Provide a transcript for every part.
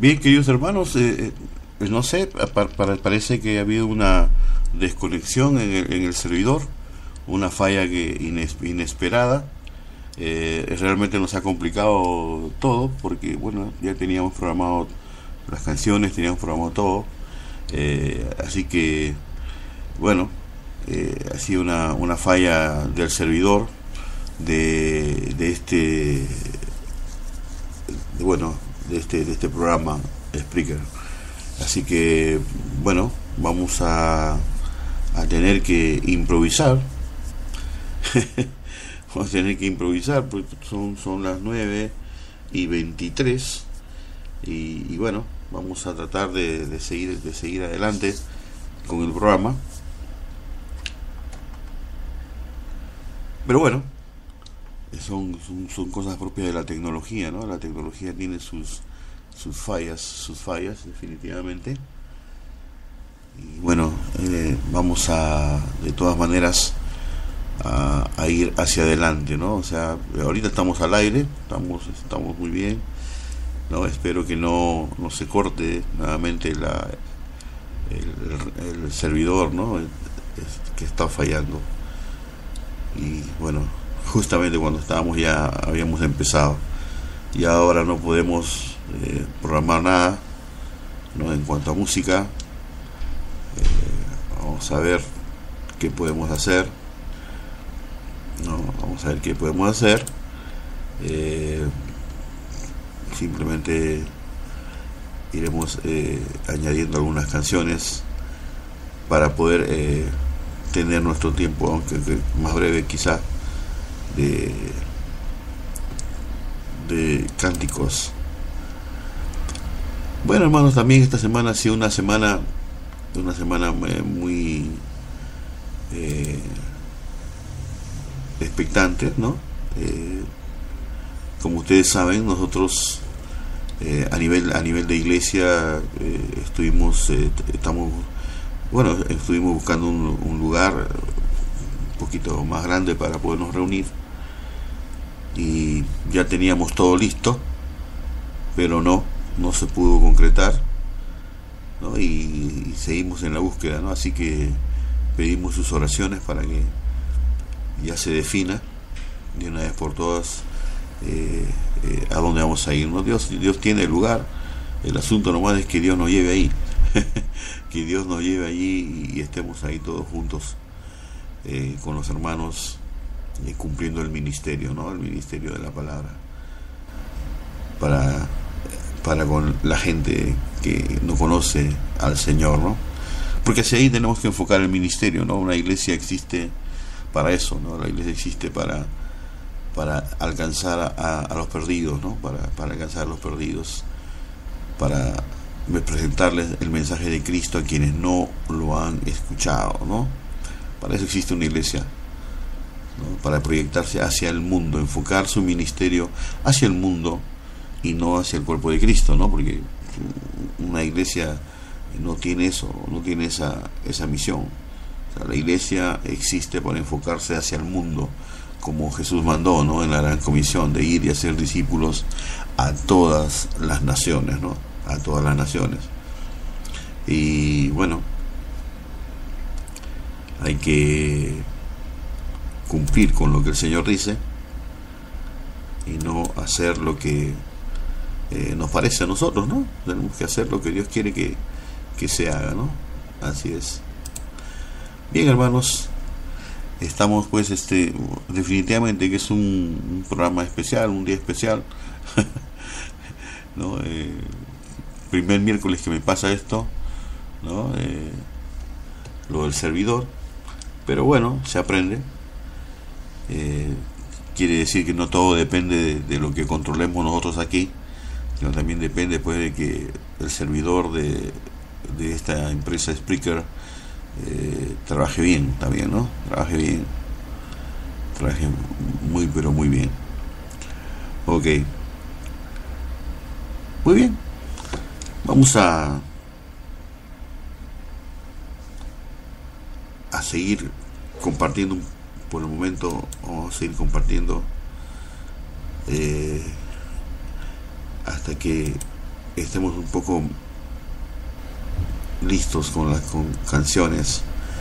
Bien, queridos hermanos, pues no sé, parece que ha habido una desconexión en el servidor, una falla inesperada. Realmente nos ha complicado todo porque, bueno, ya teníamos programado las canciones, teníamos programado todo. Así que, bueno, ha sido una falla del servidor de este, bueno, de este programa Spreaker. Así que, bueno, vamos a tener que improvisar. Vamos a tener que improvisar porque son las 9:23 y bueno, vamos a tratar de seguir adelante con el programa. Pero bueno, son cosas propias de la tecnología, ¿no? La tecnología tiene sus fallas definitivamente. Y bueno, vamos de todas maneras a ir hacia adelante, ¿no? O sea, ahorita estamos al aire, estamos muy bien, ¿no? Espero que no se corte nuevamente el servidor, ¿no? Que está fallando. Y bueno, justamente cuando ya habíamos empezado, y ahora no podemos programar nada, ¿no? En cuanto a música, vamos a ver qué podemos hacer, ¿no? Vamos a ver qué podemos hacer. Simplemente iremos añadiendo algunas canciones para poder tener nuestro tiempo, aunque más breve quizá, de cánticos. Bueno, hermanos, también esta semana ha sido una semana muy expectante, ¿no? Como ustedes saben, nosotros a nivel de iglesia estuvimos buscando un lugar un poquito más grande para podernos reunir, y ya teníamos todo listo, pero no se pudo concretar, ¿no? Y seguimos en la búsqueda, ¿no? Así que pedimos sus oraciones para que ya se defina de una vez por todas a dónde vamos a ir, ¿no? Dios tiene el lugar. El asunto nomás es que Dios nos lleve ahí. Que Dios nos lleve allí y estemos ahí todos juntos con los hermanos, cumpliendo el ministerio, ¿no? El ministerio de la palabra para con la gente que no conoce al Señor, ¿no? Porque hacia ahí tenemos que enfocar el ministerio, ¿no? Una iglesia existe para eso, ¿no? La iglesia existe para alcanzar a los perdidos, ¿no? Para alcanzar a los perdidos, para presentarles el mensaje de Cristo a quienes no lo han escuchado, ¿no? Para eso existe una iglesia, ¿no? Para proyectarse hacia el mundo, enfocar su ministerio hacia el mundo y no hacia el cuerpo de Cristo, ¿no? Porque una iglesia no tiene eso, no tiene esa misión. O sea, la iglesia existe para enfocarse hacia el mundo, como Jesús mandó, ¿no? En la gran comisión de ir y hacer discípulos a todas las naciones, ¿no? A todas las naciones. Y bueno, hay que cumplir con lo que el Señor dice y no hacer lo que nos parece a nosotros, ¿no? Tenemos que hacer lo que Dios quiere que se haga, ¿no? Así es. Bien, hermanos, estamos pues definitivamente que es un programa especial, un día especial. ¿No? Primer miércoles que me pasa esto, ¿no? Lo del servidor, pero bueno, se aprende. Quiere decir que no todo depende de lo que controlemos nosotros aquí, sino también depende pues de que el servidor de esta empresa Spreaker trabaje bien también, ¿no? Trabaje muy pero muy bien. Ok, muy bien, vamos a seguir compartiendo. Por el momento vamos a seguir compartiendo hasta que estemos un poco listos con canciones,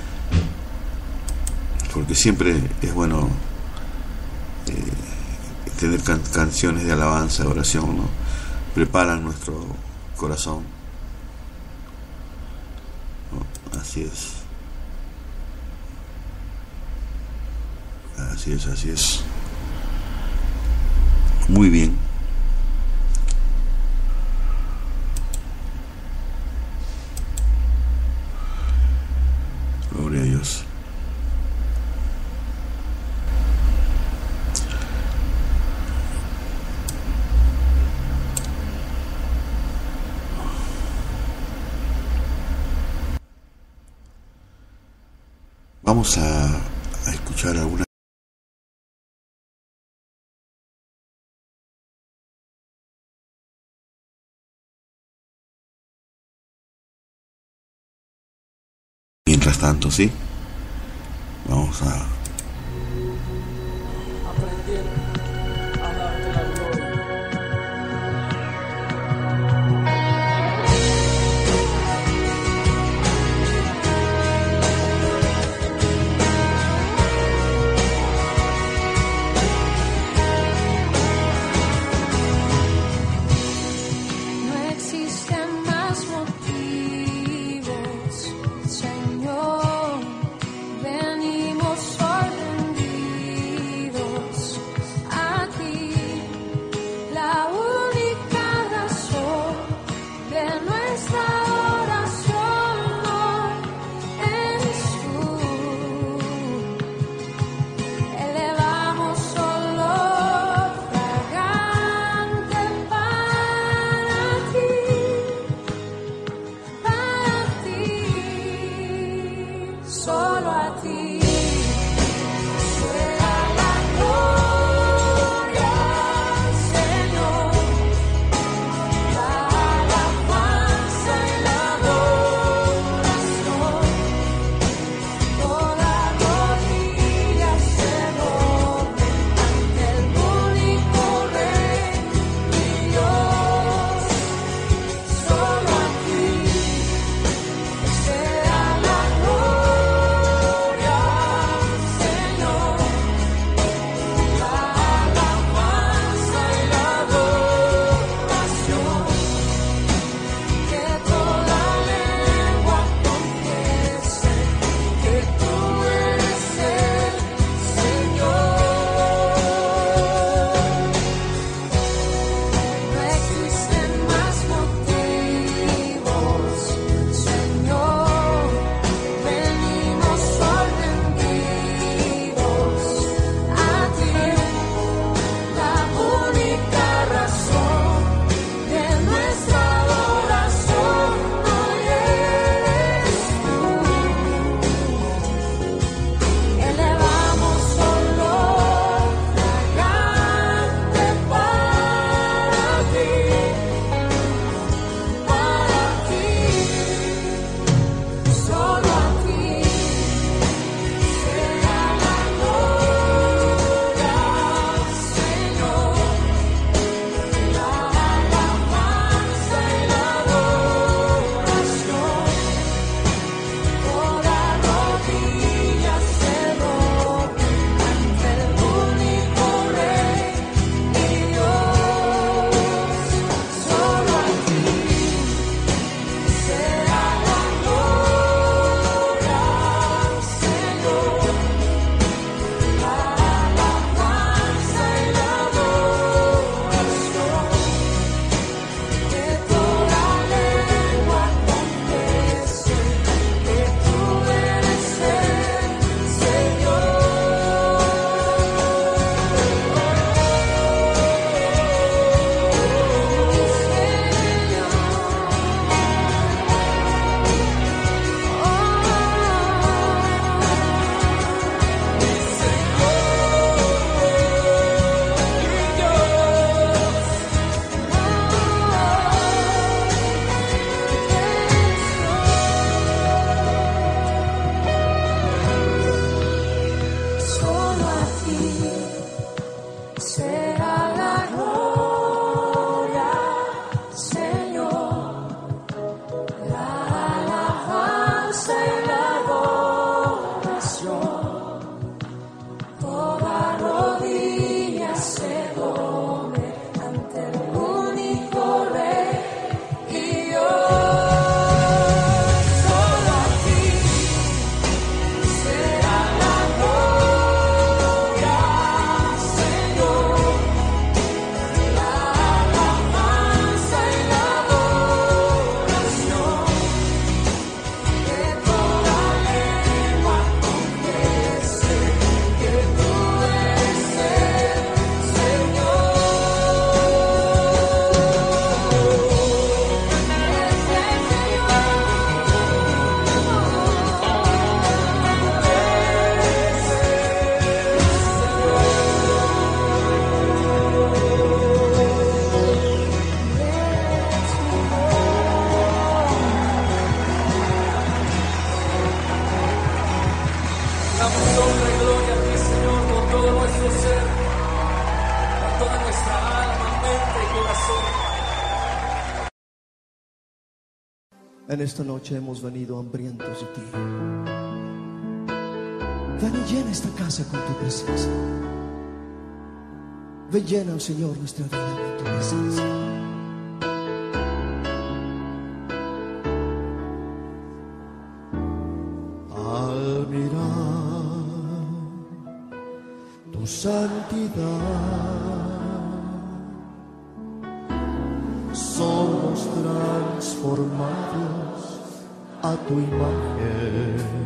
porque siempre es bueno tener canciones de alabanza, de oración, ¿no? Preparan nuestro corazón, ¿no? Así es. Así es, así es. Muy bien. Gloria a Dios. Vamos a escuchar alguna. Mientras tanto, ¿sí? Vamos a... aprender a darte la gloria. No existen más motivos, Señor. Venimos hoy. mente y corazón. En esta noche hemos venido hambrientos de ti. Ven y llena esta casa con tu presencia. Ven, llena, oh Señor, nuestra vida con tu presencia. Al mirar tu santidad, somos transformados a tu imagen.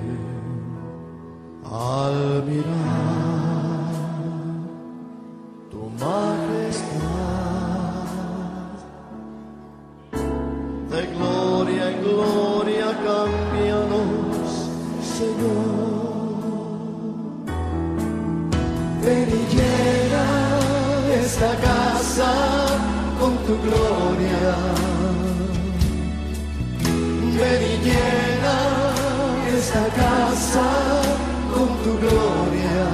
Al mirar tu majestad, de gloria en gloria cámbianos, Señor. Ven y llena esta casa con tu gloria. Ven y llena esta casa con tu gloria.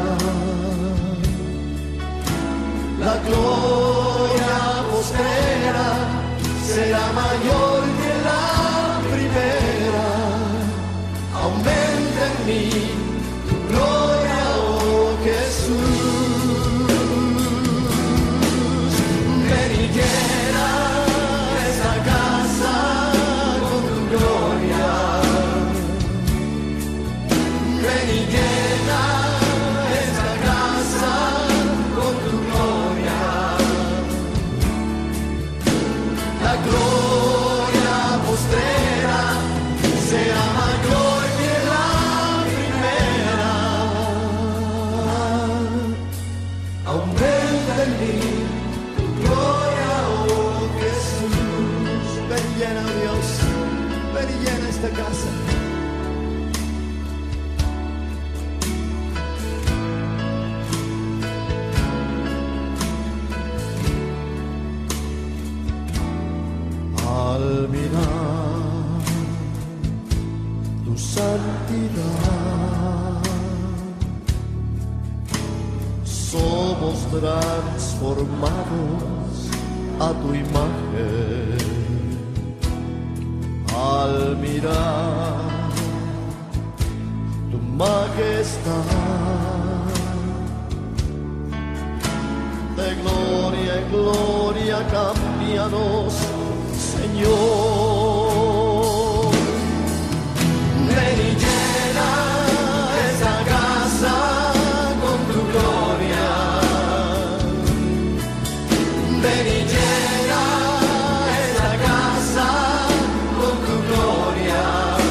La gloria postrera será mayor que la primera. Aumenta en mí tu gloria, oh Jesús. Ven y llena esta casa con tu gloria. Ven y llena esta casa con tu gloria. La gloria postrera será mayor que la primera. Aumenta en mí tu gloria, oh Jesús. Ven y llena, Dios, ven y llena esta casa. Al mirar tu santidad, somos transformados a tu imagen. Al mirar tu majestad, de gloria en gloria cámbianos, Señor. Ven y llena esta casa con tu gloria. Ven y llena esta casa con tu gloria.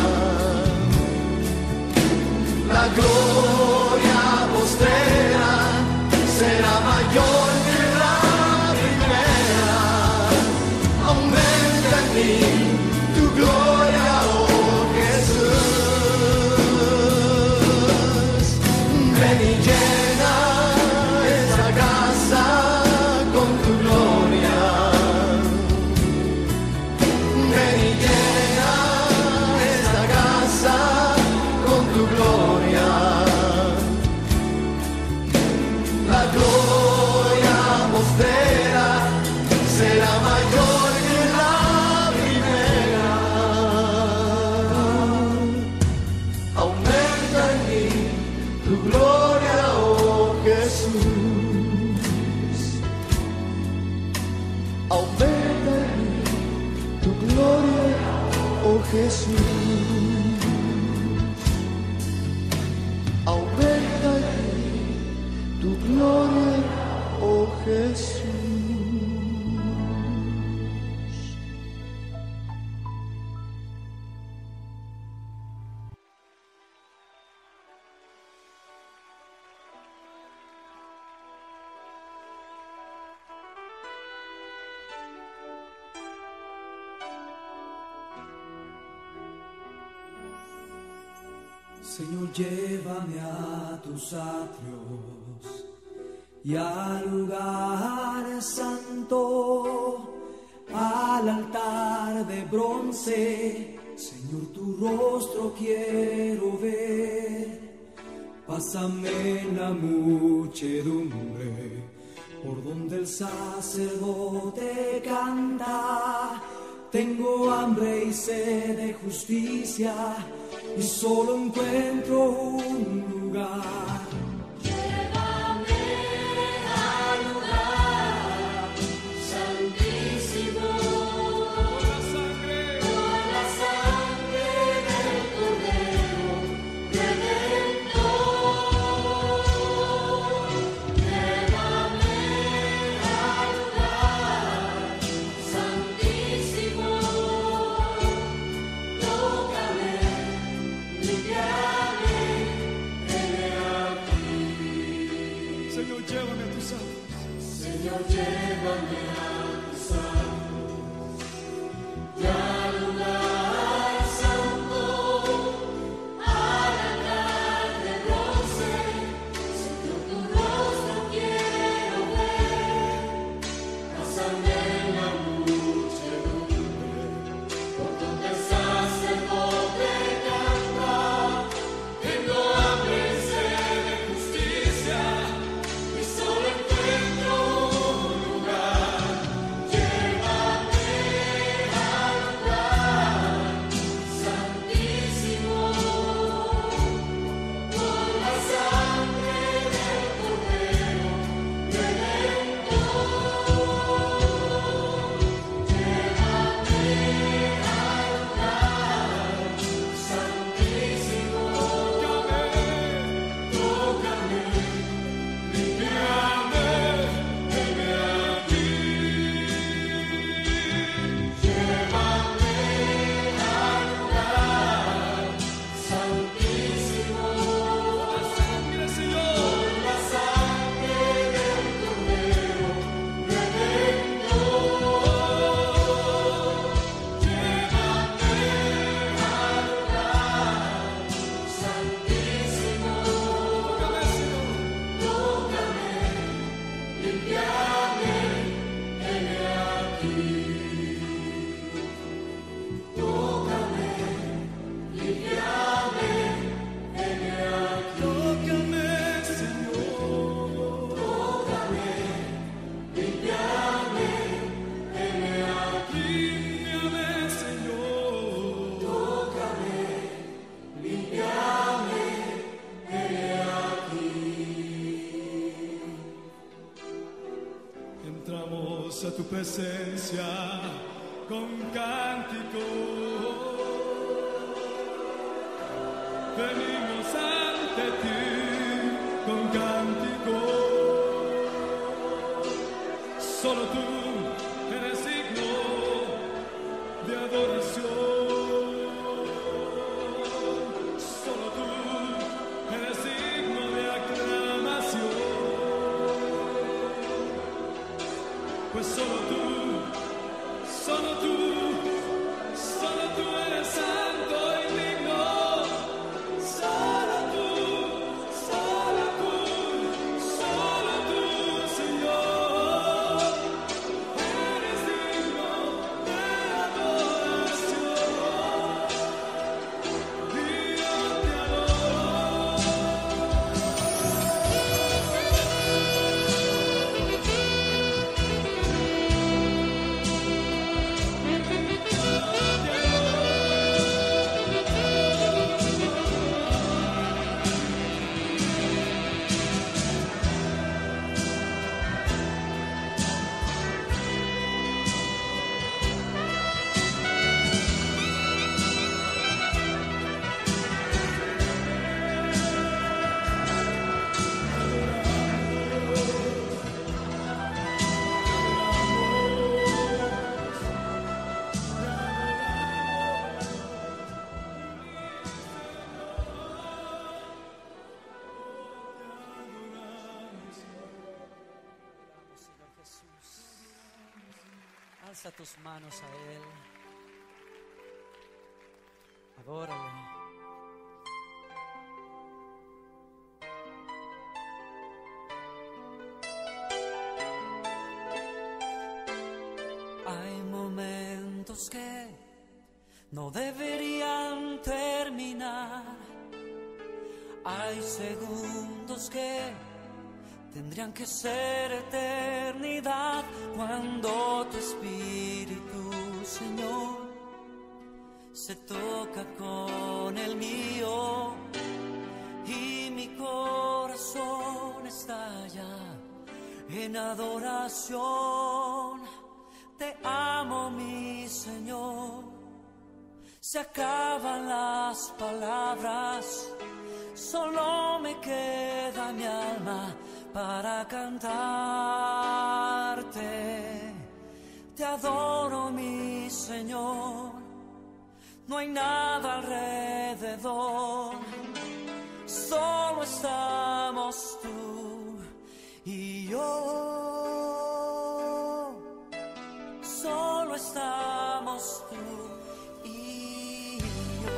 La gloria postrera será mayor que la primera. Aumenta en mí tu gloria, oh Jesús. Ven y llena esta casa con tu gloria. Ven y llena esta casa con tu gloria. La gloria postrera será mayor que la primera. Aumenta en mí tu gloria, oh Jesús. Aumenta en mí tu gloria, oh Jesús. Aumenta en mí tu gloria, oh Jesús. Señor, llévame a tus atrios y al lugar santo, al altar de bronce. Señor, tu rostro quiero ver. Pásame en la muchedumbre por donde el sacerdote canta. Tengo hambre y sed de justicia y solo encuentro un lugar. Llévame al lugar santísimo, por la sangre del Cordero Redentor. Llévame al lugar santísimo, tócame, limpiame, heme aquí. Señor, llévame a tus aguas. Señor, llévame a tus aguas, y al lugar santo, al altar de bronce. Señor, tu rostro quiero ver, pásame en la muchedumbre, por donde el sacerdote canta. Tengo hambre y sed de justicia, y solo encuentro un lugar. Llévame al lugar santísimo, por la sangre del Cordero Redentor. Llévame al lugar santísimo, tócame, limpiame, heme aquí. Llévame al lugar santísimo, por la sangre del Cordero Redentor. Llévame al lugar santísimo, tócame, limpiame, heme aquí. Tócame, limpiame, heme aquí. Tócame, Señor. Tócame, limpiame, heme aquí. Límpiame, Señor. Tócame, limpiame, heme aquí. Entramos a tu presencia con cántico. Venimos ante ti con cántico. Solo tú eres digno de adoración. Solo tú eres digno de aclamación. Pues solo tú eres santo y digno. Solo tú, Señor, eres digno de adoración. Y yo te adoro. Alza tus manos a Él. Adórale. Hay momentos que no deberían terminar. Hay segundos que tendrían que ser eternidad cuando tu espíritu, Señor, se toca con el mío y mi corazón estalla en adoración. Te amo, mi Señor. Se acaban las palabras, solo me queda mi alma para cantarte. Te adoro, mi Señor. No hay nada alrededor, solo estamos tú y yo. Solo estamos tú y yo.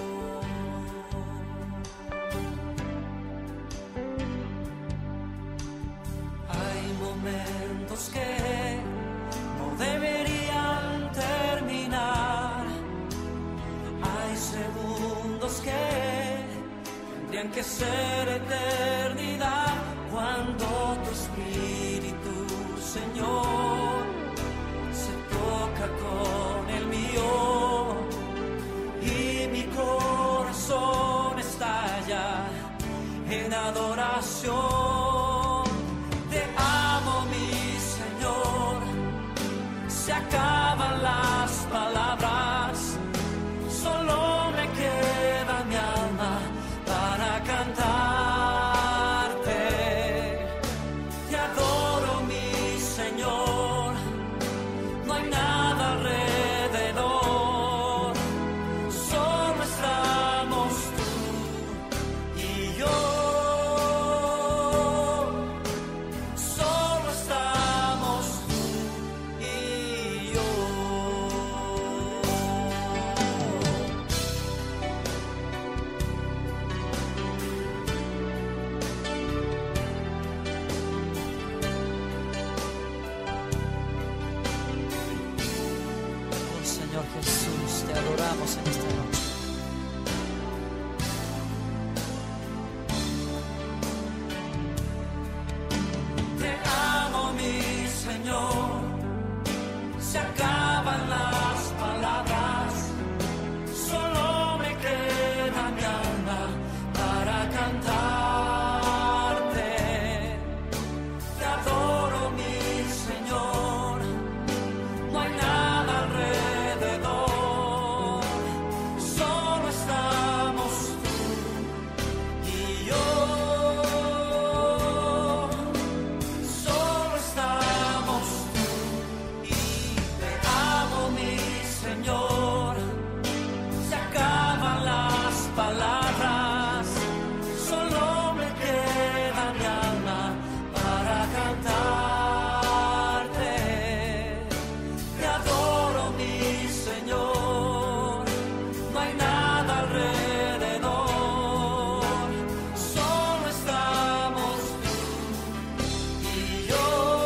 Hay momentos que no deberían terminar. Hay segundos que tendrían que ser eternidad cuando tu espíritu, Señor, se toca con el mío y mi corazón estalla en adoración. Te amo, mi Señor. Se acaban las palabras, solo me queda mi alma para cantarte. Te adoro, mi Señor. No hay nada alrededor, solo estamos tú y yo. Solo estamos tú y yo. Oh Señor Jesús, te adoramos en esta noche. Te amo, mi Señor. Se acaban las palabras, solo me queda mi alma para cantarte. Te adoro, mi Señor. No hay nada alrededor, solo estamos tú y yo. Solo estamos tú y te amo, mi Señor. Se acaban las palabras, solo me queda mi alma para cantarte. Te adoro, mi Señor. No hay nada alrededor, solo estamos tú y yo.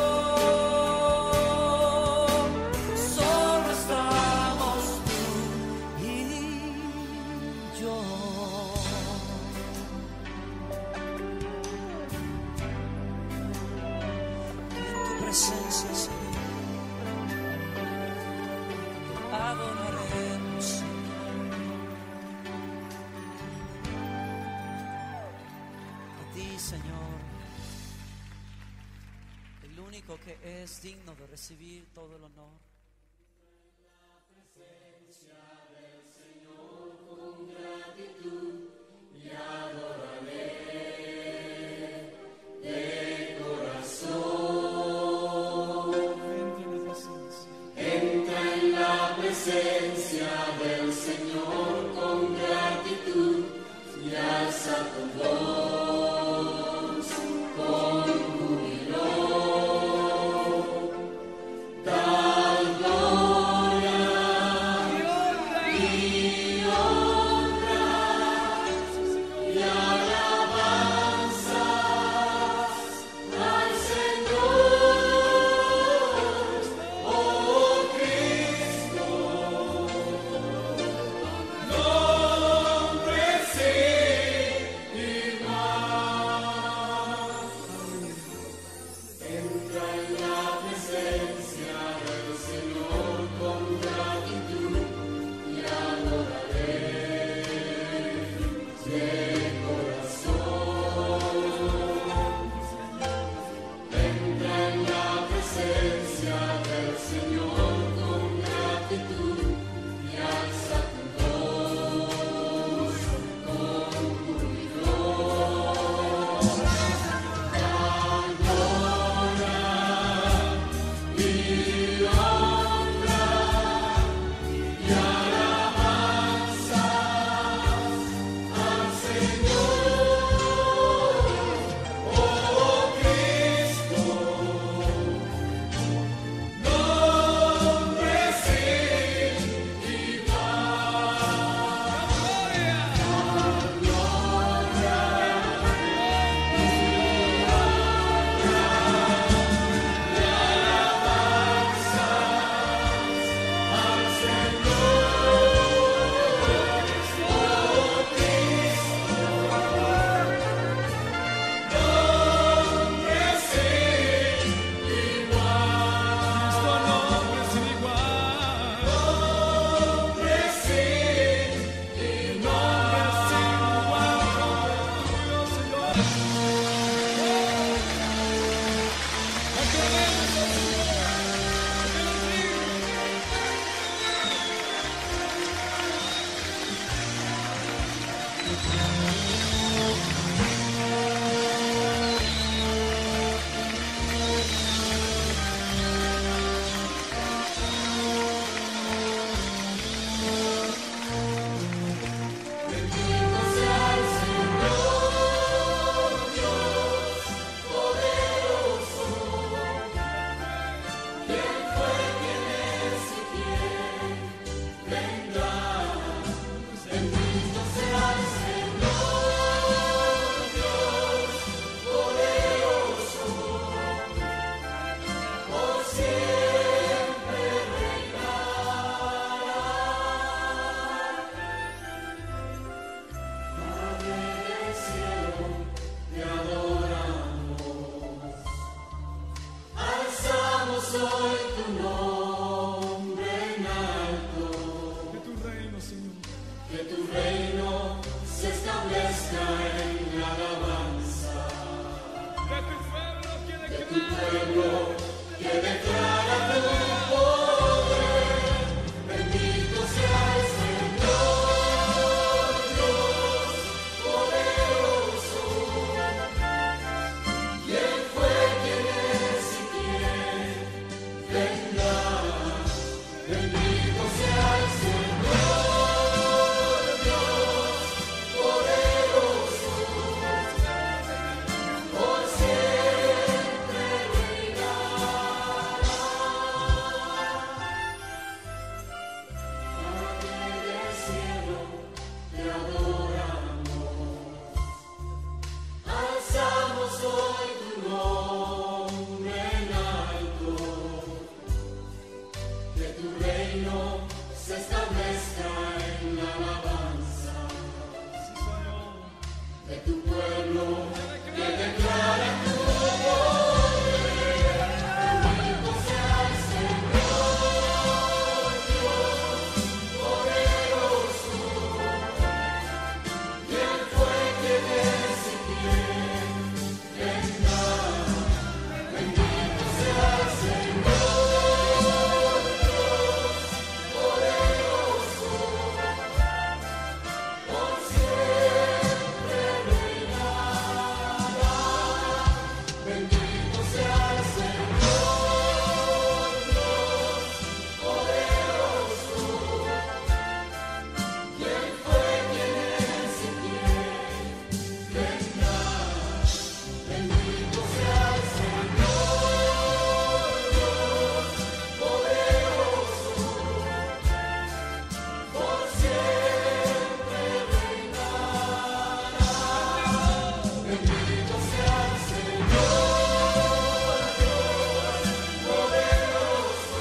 Solo estamos tú y yo. En tu presencia, Señor, adoraremos. A ti, Señor, el único que es digno de recibir todo el honor. Entra en la presencia del Señor con gratitud y alza tu voz con júbilo. Da gloria y honra y alabanzas al Señor, oh Cristo. Nombre sí y que tu reino se establezca en la alabanza de tu pueblo que declara tu poder. Bendito sea el Señor, Dios poderoso. ¿Quién fue quien es y quién vendrá? Bendito sea el Señor, Dios poderoso. Por siempre reinará. Bendito sea el Señor, Dios poderoso. ¿Quién fue, quién es y quién vendrá? Bendito sea el Señor, Dios poderoso. Por siempre reinará. Bendito sea el Señor, Dios poderoso.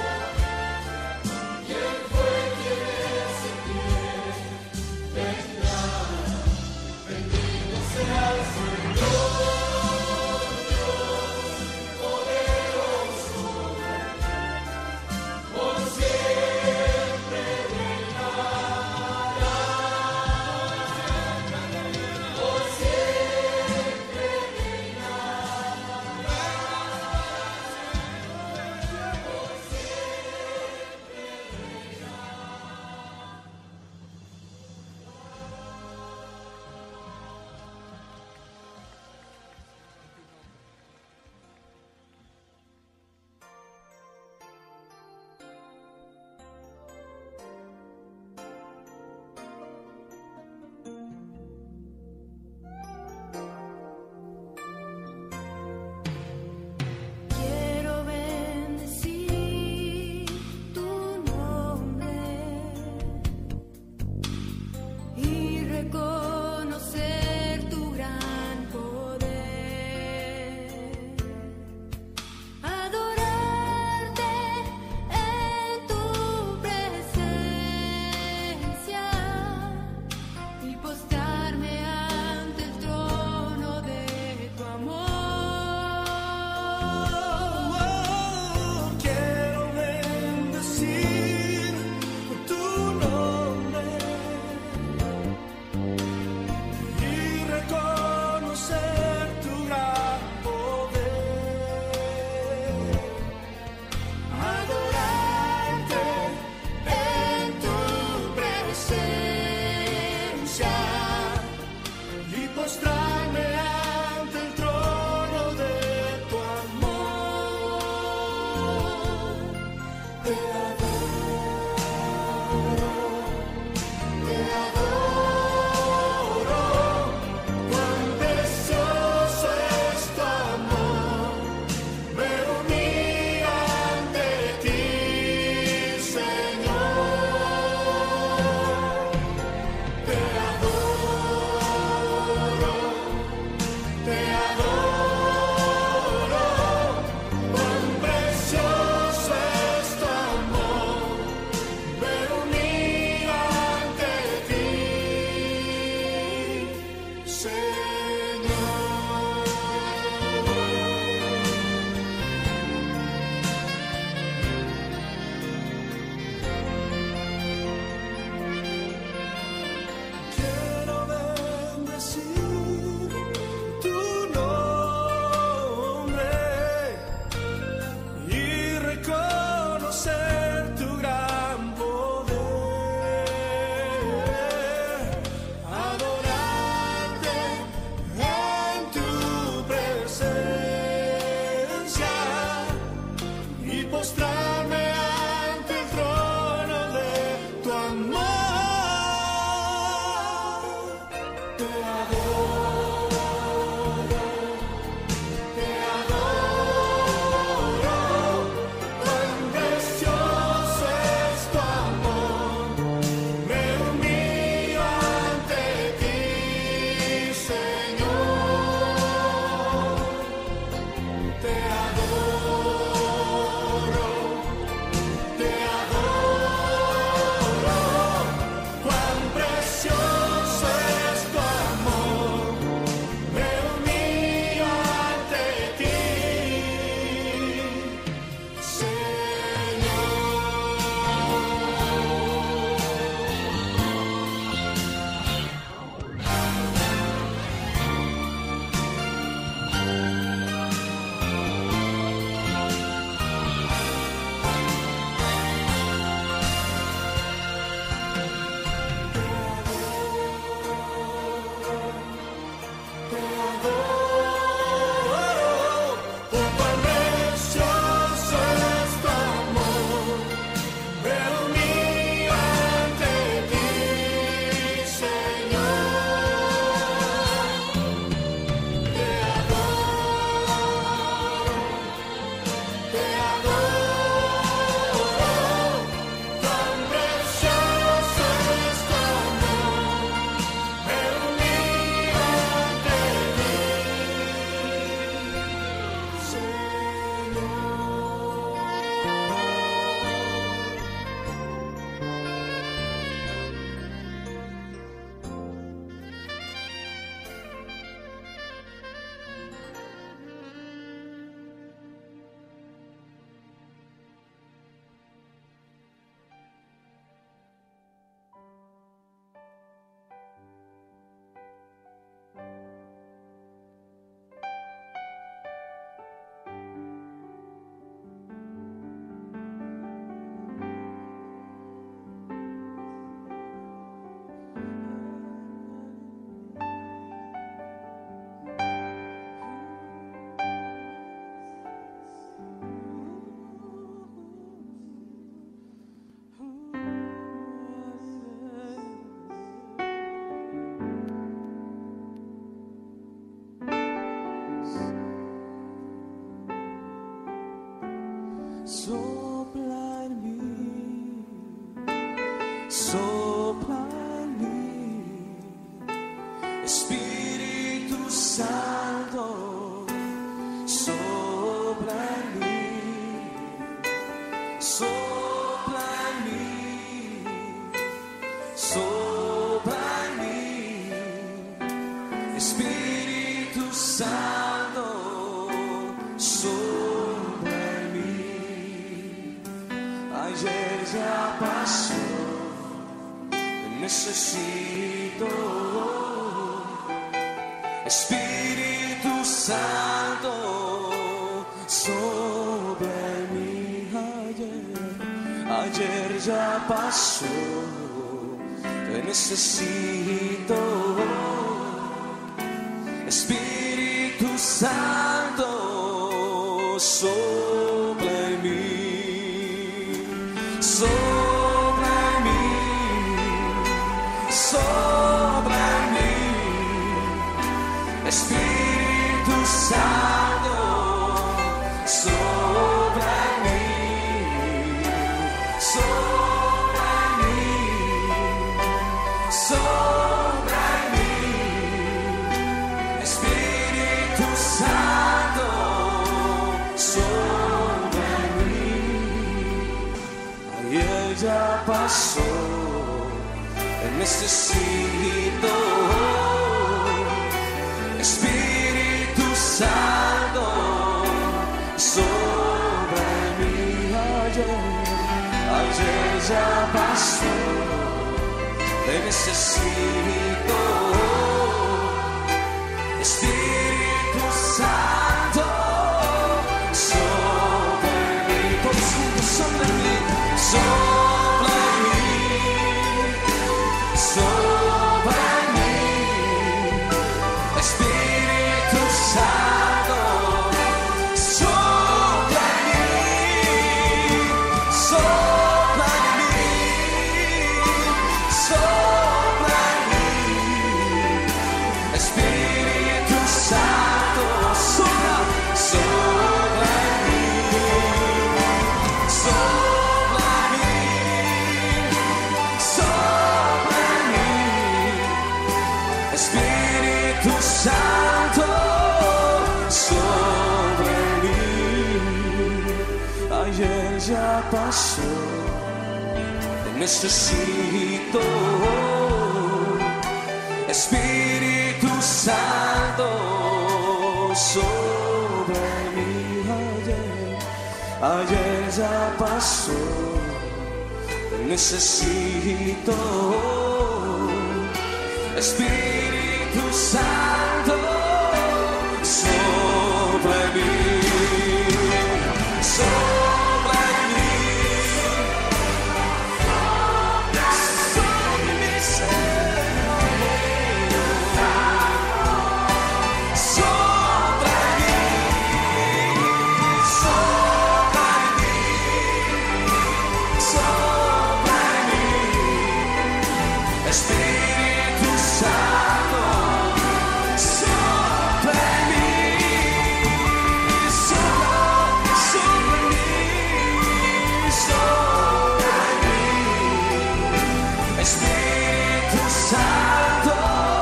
¿Quién fue, quién es y quién vendrá? Bendito sea el Señor, Dios poderoso. Por siempre reinará. Por siempre reinará. Por Quiero bendecir tu nombre y reconocer tu gran poder, adorarte en tu presencia y postrarme ante el trono de tu amor. Quiero bendecir tu nombre y reconocer tu gran poder, adorarte en tu presencia y postrarme ante el trono de tu amor. Te adoro, cuán precioso es tu amor. Me uní ante ti, Señor. Te adoro, cuán precioso es tu amor. sopla en mí, Espíritu Santo, sopla en mí, sopla en mí, sopla en mí, Espíritu Santo, sopla en mí. Ayer ya pasó, necesito Espíritu Santo, sopla en mí. Ayer ya pasó, te necesito Espíritu Santo, sopla en mí, sopla en mí, sopla en mí, Espíritu Santo, sopla en mí, sopla en mí, sopla en mí, Espíritu Santo, sopla en mí. Ayer ya pasó, te necesito Espíritu Santo, sopla en mí. Ayer ya pasó, te necesito Espíritu Santo, sopla en mí. Todos juntos, sopla en mí, sopla en mí, sopla en mí, Espíritu Santo, sopla en mí, sopla en mí, sopla en mí, Espíritu Santo, sopla, sopla en mí, sopla en mí, sopla en mí, Espíritu Santo, sopla en mí. Ayer ya pasó, te necesito Espíritu Santo, sopla en mí. Ayer ya pasó, te necesito Espíritu Santo, sopla en mí, sopla en mí, sopla en mí, sopla en mí, sopla en mí, sopla en mí, Espíritu Santo, sopla en mí, sopla en mí, sopla en mí, Espíritu Santo,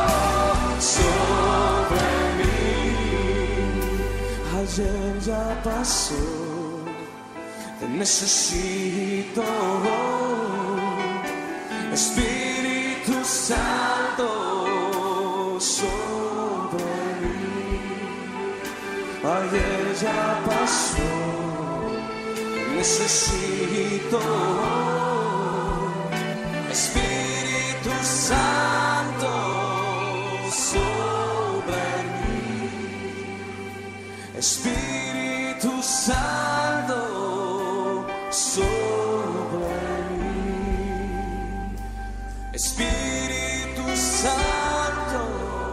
sopla en mí. Ayer ya pasó, te necesito Espíritu Santo, sopla en mí. Ayer ya pasó, te necesito Espíritu Santo, sopla en mí. Espíritu Santo, sopla en mí. Espíritu Santo,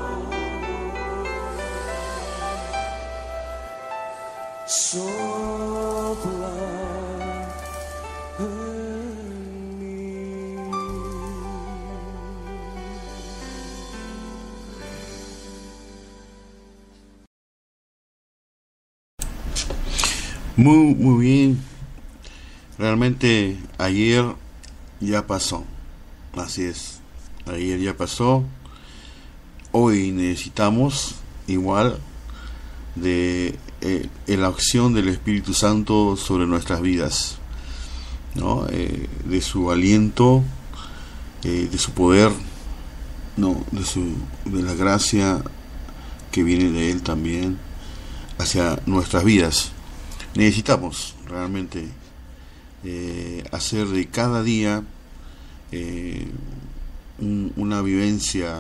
sopla en mí. Muy bien. Realmente ayer ya pasó. Así es. Ayer ya pasó. Hoy necesitamos igual de la acción del Espíritu Santo sobre nuestras vidas, ¿no? De su aliento, de su poder, ¿no? De la gracia que viene de Él también hacia nuestras vidas. Necesitamos realmente hacer de cada día una vivencia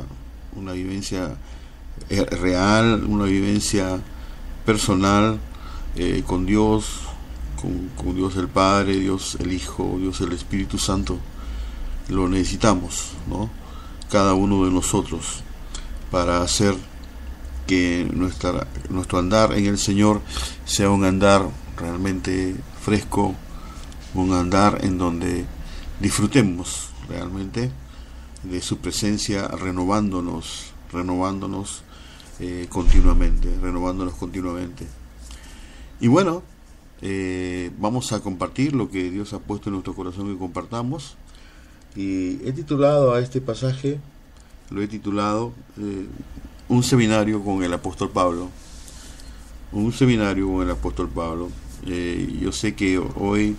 real, una vivencia personal con Dios, con Dios el Padre, Dios el Hijo, Dios el Espíritu Santo. Lo necesitamos, ¿no? Cada uno de nosotros, para hacer que nuestro andar en el Señor sea un andar realmente fresco, un andar en donde disfrutemos realmente de su presencia, renovándonos continuamente. Y bueno, vamos a compartir lo que Dios ha puesto en nuestro corazón que compartamos. Y he titulado a este pasaje, lo he titulado un seminario con el apóstol Pablo. Yo sé que hoy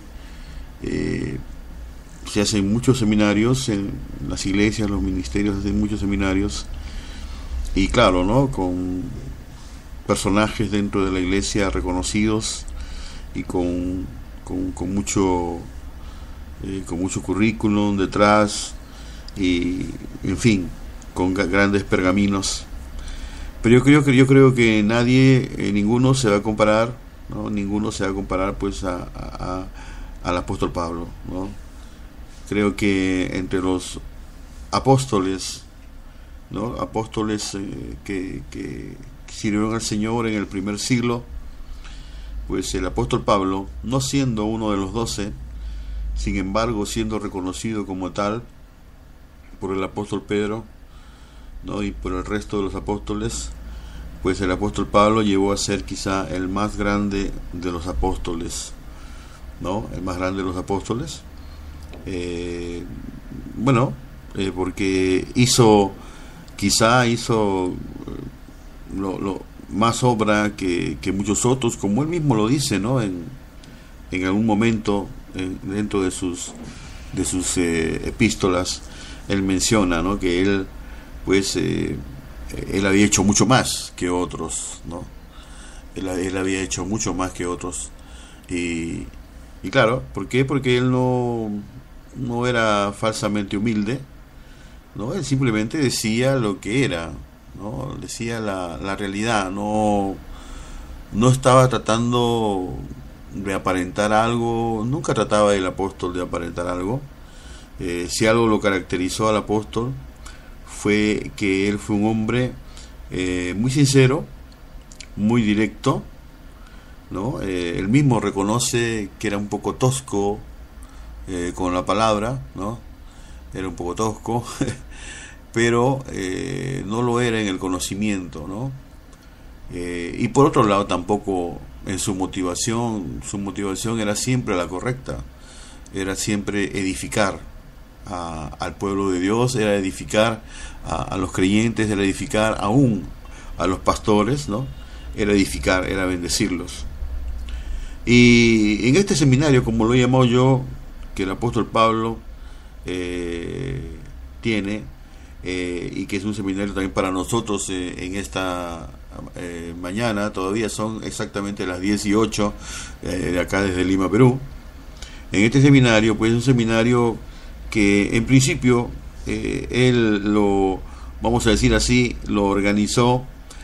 se hacen muchos seminarios en las iglesias, los ministerios hacen muchos seminarios, y claro, ¿no? Con personajes dentro de la iglesia reconocidos y con mucho currículum detrás, y en fin, con grandes pergaminos. Pero yo creo que ninguno se va a comparar, ¿no? Ninguno se va a comparar pues al apóstol Pablo, ¿no? Creo que entre los apóstoles, ¿no? Apóstoles que sirvieron al Señor en el primer siglo, pues el apóstol Pablo, no siendo uno de los 12, sin embargo siendo reconocido como tal por el apóstol Pedro, ¿no? Y por el resto de los apóstoles, pues el apóstol Pablo llegó a ser quizá el más grande de los apóstoles, ¿no? El más grande de los apóstoles. Porque hizo lo más obra que muchos otros, como él mismo lo dice, ¿no? En algún momento dentro de sus epístolas, él menciona, ¿no? Que él había hecho mucho más que otros, ¿no? Él había hecho mucho más que otros, y claro, ¿por qué? Porque él no era falsamente humilde, ¿no? Él simplemente decía lo que era, ¿no? Decía la realidad, no estaba tratando de aparentar algo, nunca trataba el apóstol de aparentar algo. Si algo lo caracterizó al apóstol, fue que él fue un hombre muy sincero, muy directo, ¿no? Él mismo reconoce que era un poco tosco con la palabra, ¿no? Era un poco tosco, pero no lo era en el conocimiento, ¿no? Y por otro lado tampoco en su motivación era siempre la correcta, era siempre edificar al pueblo de Dios, era edificar a los creyentes, era edificar aún a los pastores, ¿no? Era edificar, era bendecirlos. Y en este seminario, como lo he llamado yo, que el apóstol Pablo tiene, y que es un seminario también para nosotros en esta mañana, todavía son exactamente las 10:08 de acá desde Lima, Perú. En este seminario, pues es un seminario que en principio él lo, vamos a decir así, lo organizó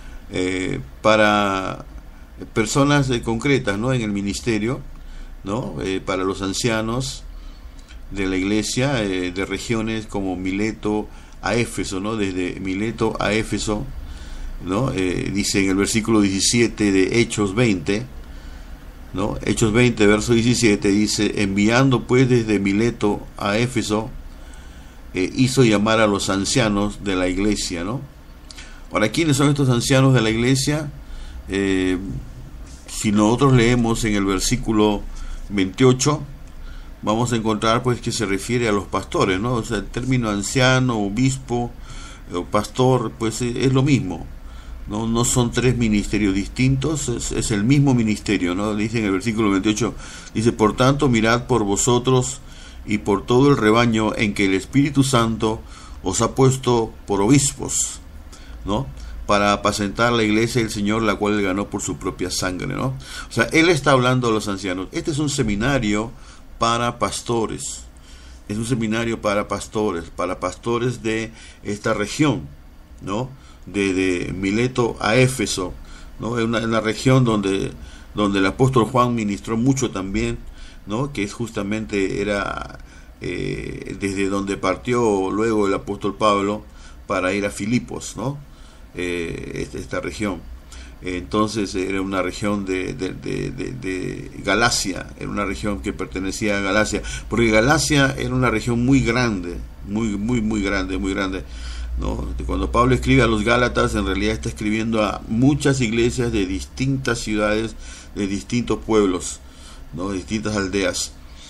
para personas concretas, ¿no? En el ministerio, ¿no? Para los ancianos de la iglesia, de regiones como Mileto a Éfeso, ¿no? Desde Mileto a Éfeso, ¿no? Dice en el versículo 17 de Hechos 20, ¿no? Hechos 20, verso 17, dice: enviando pues desde Mileto a Éfeso, hizo llamar a los ancianos de la iglesia, ¿no? Ahora, ¿quiénes son estos ancianos de la iglesia? Si nosotros leemos en el versículo 28, vamos a encontrar pues que se refiere a los pastores, ¿no? O sea, el término anciano, obispo o pastor, pues es lo mismo. No son tres ministerios distintos, es el mismo ministerio, ¿no? Dice en el versículo 28, dice, por tanto, mirad por vosotros y por todo el rebaño en que el Espíritu Santo os ha puesto por obispos, ¿no? Para apacentar la iglesia del Señor, la cual él ganó por su propia sangre, ¿no? O sea, él está hablando a los ancianos. Este es un seminario para pastores. Es un seminario para pastores de esta región, ¿no? De Mileto a Éfeso, ¿no? En la región donde el apóstol Juan ministró mucho también, ¿no? Que es justamente era desde donde partió luego el apóstol Pablo para ir a Filipos, ¿no? Esta región. Entonces era una región de Galacia, era una región que pertenecía a Galacia, porque Galacia era una región muy grande, muy grande, ¿no? Cuando Pablo escribe a los Gálatas, en realidad está escribiendo a muchas iglesias de distintas ciudades, de distintos pueblos, ¿no? De distintas aldeas.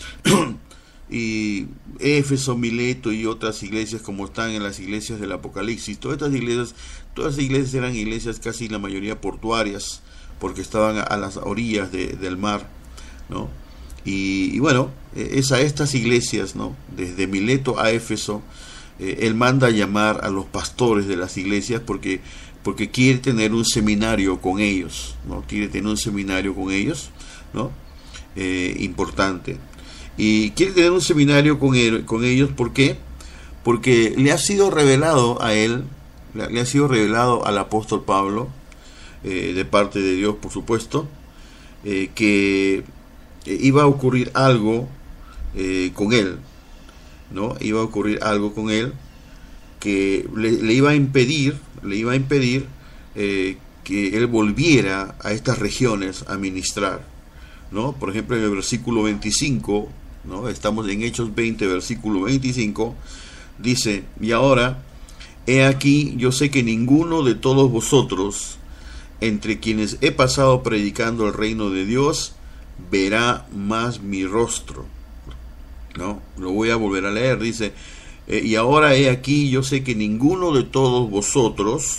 Y Éfeso, Mileto y otras iglesias como están en las iglesias del Apocalipsis, todas estas iglesias eran iglesias casi la mayoría portuarias, porque estaban a las orillas del mar, ¿no? Y bueno, es a estas iglesias, ¿no? Desde Mileto a Éfeso, él manda a llamar a los pastores de las iglesias porque quiere tener un seminario con ellos, ¿no? Quiere tener un seminario con ellos, ¿no? Importante. Y quiere tener un seminario con ellos, ¿por qué? Porque le ha sido revelado a él, le ha sido revelado al apóstol Pablo, de parte de Dios, por supuesto, que iba a ocurrir algo con él, ¿no? Iba a ocurrir algo con él que le iba a impedir que él volviera a estas regiones a ministrar, ¿no? Por ejemplo, en el versículo 25, ¿no? Estamos en Hechos 20, versículo 25, dice, y ahora, he aquí, yo sé que ninguno de todos vosotros, entre quienes he pasado predicando el reino de Dios, verá más mi rostro, ¿no? Lo voy a volver a leer, dice, y ahora he aquí, yo sé que ninguno de todos vosotros,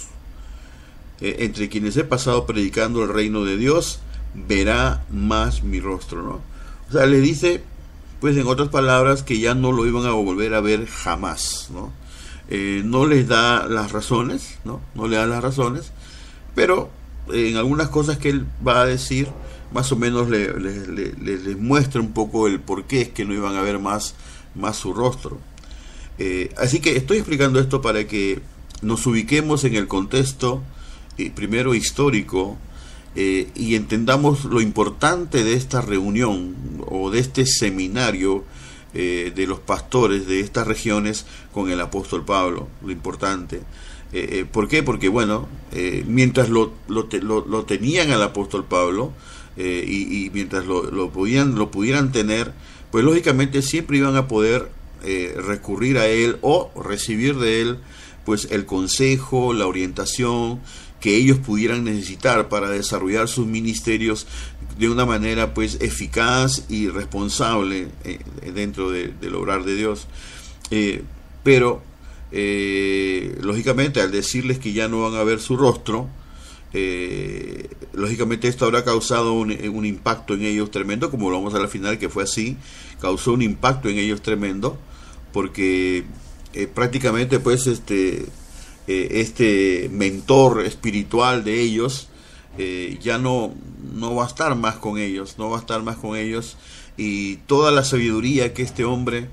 entre quienes he pasado predicando el reino de Dios, verá más mi rostro, ¿no? O sea, le dice, pues en otras palabras, que ya no lo iban a volver a ver jamás, ¿no? No les da las razones, ¿no? No le da las razones, pero en algunas cosas que él va a decir, más o menos les muestra un poco el por qué es que no iban a ver más su rostro. Así que estoy explicando esto para que nos ubiquemos en el contexto, primero histórico, y entendamos lo importante de esta reunión o de este seminario de los pastores de estas regiones con el apóstol Pablo, lo importante. ¿Por qué? Porque bueno, mientras lo tenían al apóstol Pablo y mientras lo pudieran tener, pues lógicamente siempre iban a poder recurrir a él o recibir de él pues el consejo, la orientación que ellos pudieran necesitar para desarrollar sus ministerios de una manera pues eficaz y responsable dentro del obrar de Dios. Pero lógicamente al decirles que ya no van a ver su rostro, lógicamente esto habrá causado un impacto en ellos tremendo, como lo vamos a la final, que fue así, causó un impacto en ellos tremendo, porque prácticamente pues este mentor espiritual de ellos ya no va a estar más con ellos, y toda la sabiduría que este hombre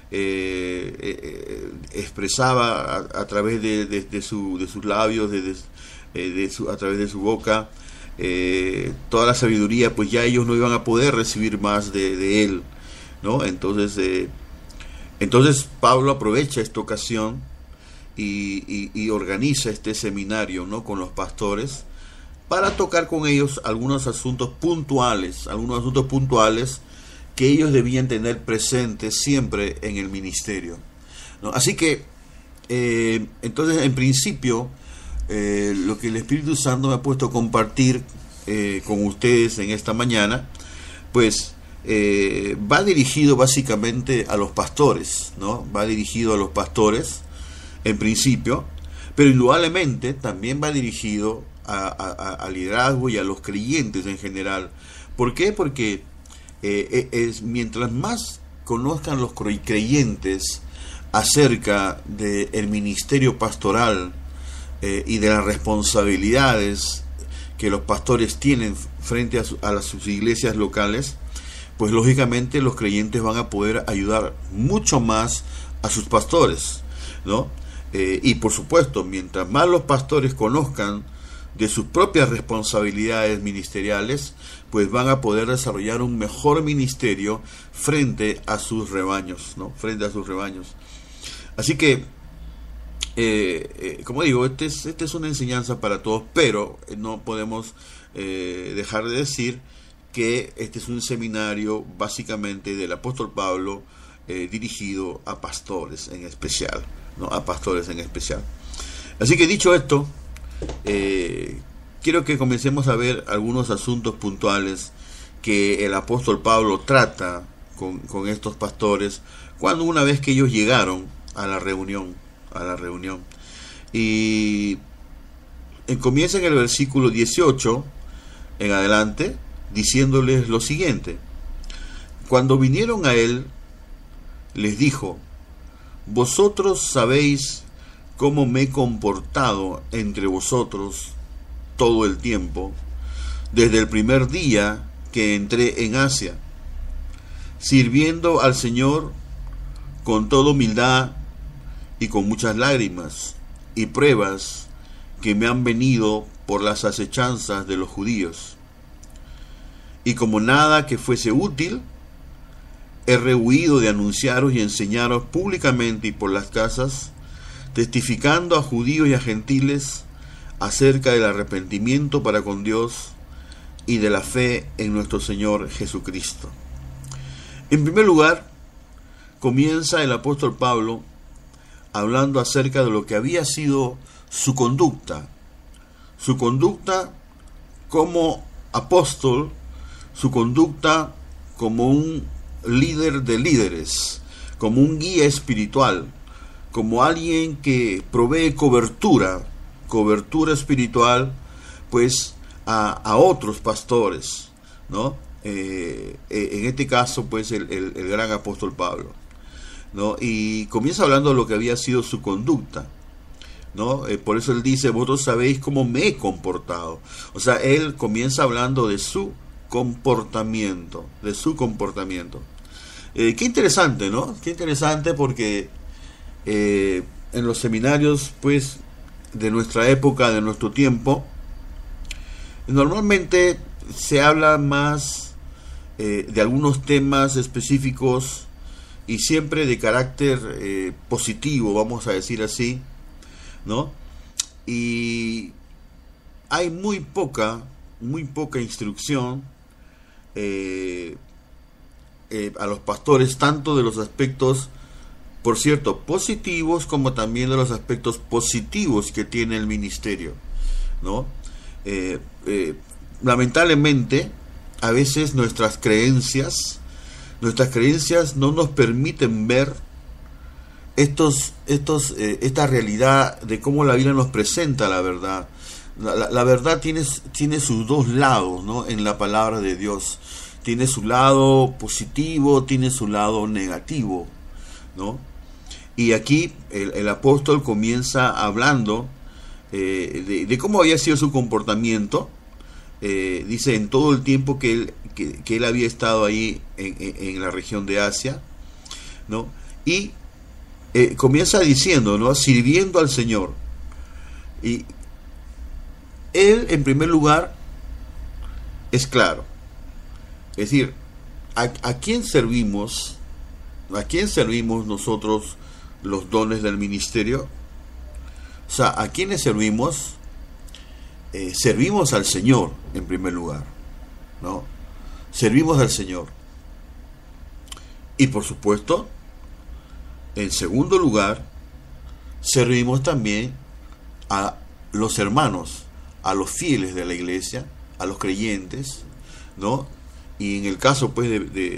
expresaba a través de sus labios, a través de su boca, toda la sabiduría, pues ya ellos no iban a poder recibir más de él, ¿no? Entonces Pablo aprovecha esta ocasión y organiza este seminario, ¿no? Con los pastores, para tocar con ellos algunos asuntos puntuales que ellos debían tener presentes siempre en el ministerio, ¿no? Así que entonces en principio lo que el Espíritu Santo me ha puesto a compartir con ustedes en esta mañana, pues va dirigido básicamente a los pastores, ¿no? Va dirigido a los pastores en principio, pero indudablemente también va dirigido al liderazgo y a los creyentes en general. ¿Por qué? Porque mientras más conozcan los creyentes acerca del ministerio pastoral y de las responsabilidades que los pastores tienen frente a sus iglesias locales, pues lógicamente los creyentes van a poder ayudar mucho más a sus pastores, ¿no? Y por supuesto, mientras más los pastores conozcan de sus propias responsabilidades ministeriales, pues van a poder desarrollar un mejor ministerio frente a sus rebaños, ¿no? Frente a sus rebaños. Así que, como digo, esta es una enseñanza para todos, pero no podemos dejar de decir que este es un seminario básicamente del apóstol Pablo dirigido a pastores en especial, ¿no? A pastores en especial. Así que dicho esto, quiero que comencemos a ver algunos asuntos puntuales que el apóstol Pablo trata con estos pastores cuando una vez que ellos llegaron a la reunión. Y comienza en el versículo 18 en adelante, diciéndoles lo siguiente: cuando vinieron a él, les dijo: vosotros sabéis cómo me he comportado entre vosotros todo el tiempo, desde el primer día que entré en Asia, sirviendo al Señor con toda humildad y con muchas lágrimas y pruebas que me han venido por las acechanzas de los judíos. Y como nada que fuese útil, he rehuido de anunciaros y enseñaros públicamente y por las casas, testificando a judíos y a gentiles acerca del arrepentimiento para con Dios y de la fe en nuestro Señor Jesucristo. En primer lugar, comienza el apóstol Pablo hablando acerca de lo que había sido su conducta como apóstol, su conducta como un líder de líderes, como un guía espiritual, como alguien que provee cobertura espiritual, pues a otros pastores, ¿no? En este caso, pues el gran apóstol Pablo, ¿no? Y comienza hablando de lo que había sido su conducta, ¿no? Por eso él dice: vosotros sabéis cómo me he comportado. O sea, él comienza hablando de su comportamiento, qué interesante, ¿no? Qué interesante, porque en los seminarios, pues, de nuestra época, de nuestro tiempo, normalmente se habla más de algunos temas específicos y siempre de carácter positivo, vamos a decir así, ¿no? Y hay muy poca instrucción a los pastores, tanto de los aspectos, por cierto, positivos, como también de los aspectos positivos que tiene el ministerio, ¿no? Lamentablemente, a veces nuestras creencias no nos permiten ver esta realidad de cómo la Biblia nos presenta la verdad. La verdad tiene sus dos lados, ¿no? En la palabra de Dios. Tiene su lado positivo, tiene su lado negativo, ¿no? Y aquí el apóstol comienza hablando de cómo había sido su comportamiento. Dice: en todo el tiempo que él había estado ahí en la región de Asia, ¿no? Y comienza diciendo, ¿no? Sirviendo al Señor. Y él, en primer lugar, es claro. Es decir, ¿a quién servimos? ¿A quién servimos nosotros los dones del ministerio? O sea, ¿a quiénes servimos? Servimos al Señor, en primer lugar, ¿no? Servimos al Señor. Y por supuesto, en segundo lugar, servimos también a los hermanos, a los fieles de la iglesia, a los creyentes, ¿no? Y en el caso pues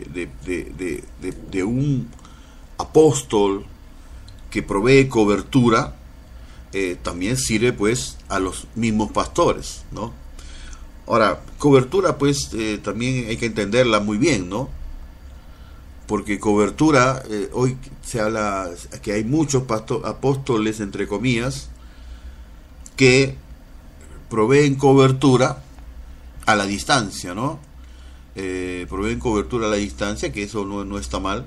de un apóstol que provee cobertura, también sirve pues a los mismos pastores, ¿no? Ahora, cobertura pues también hay que entenderla muy bien, ¿no? Porque cobertura, hoy se habla que hay muchos apóstoles, entre comillas, que proveen cobertura a la distancia, ¿no? Proveen cobertura a la distancia, que eso no está mal.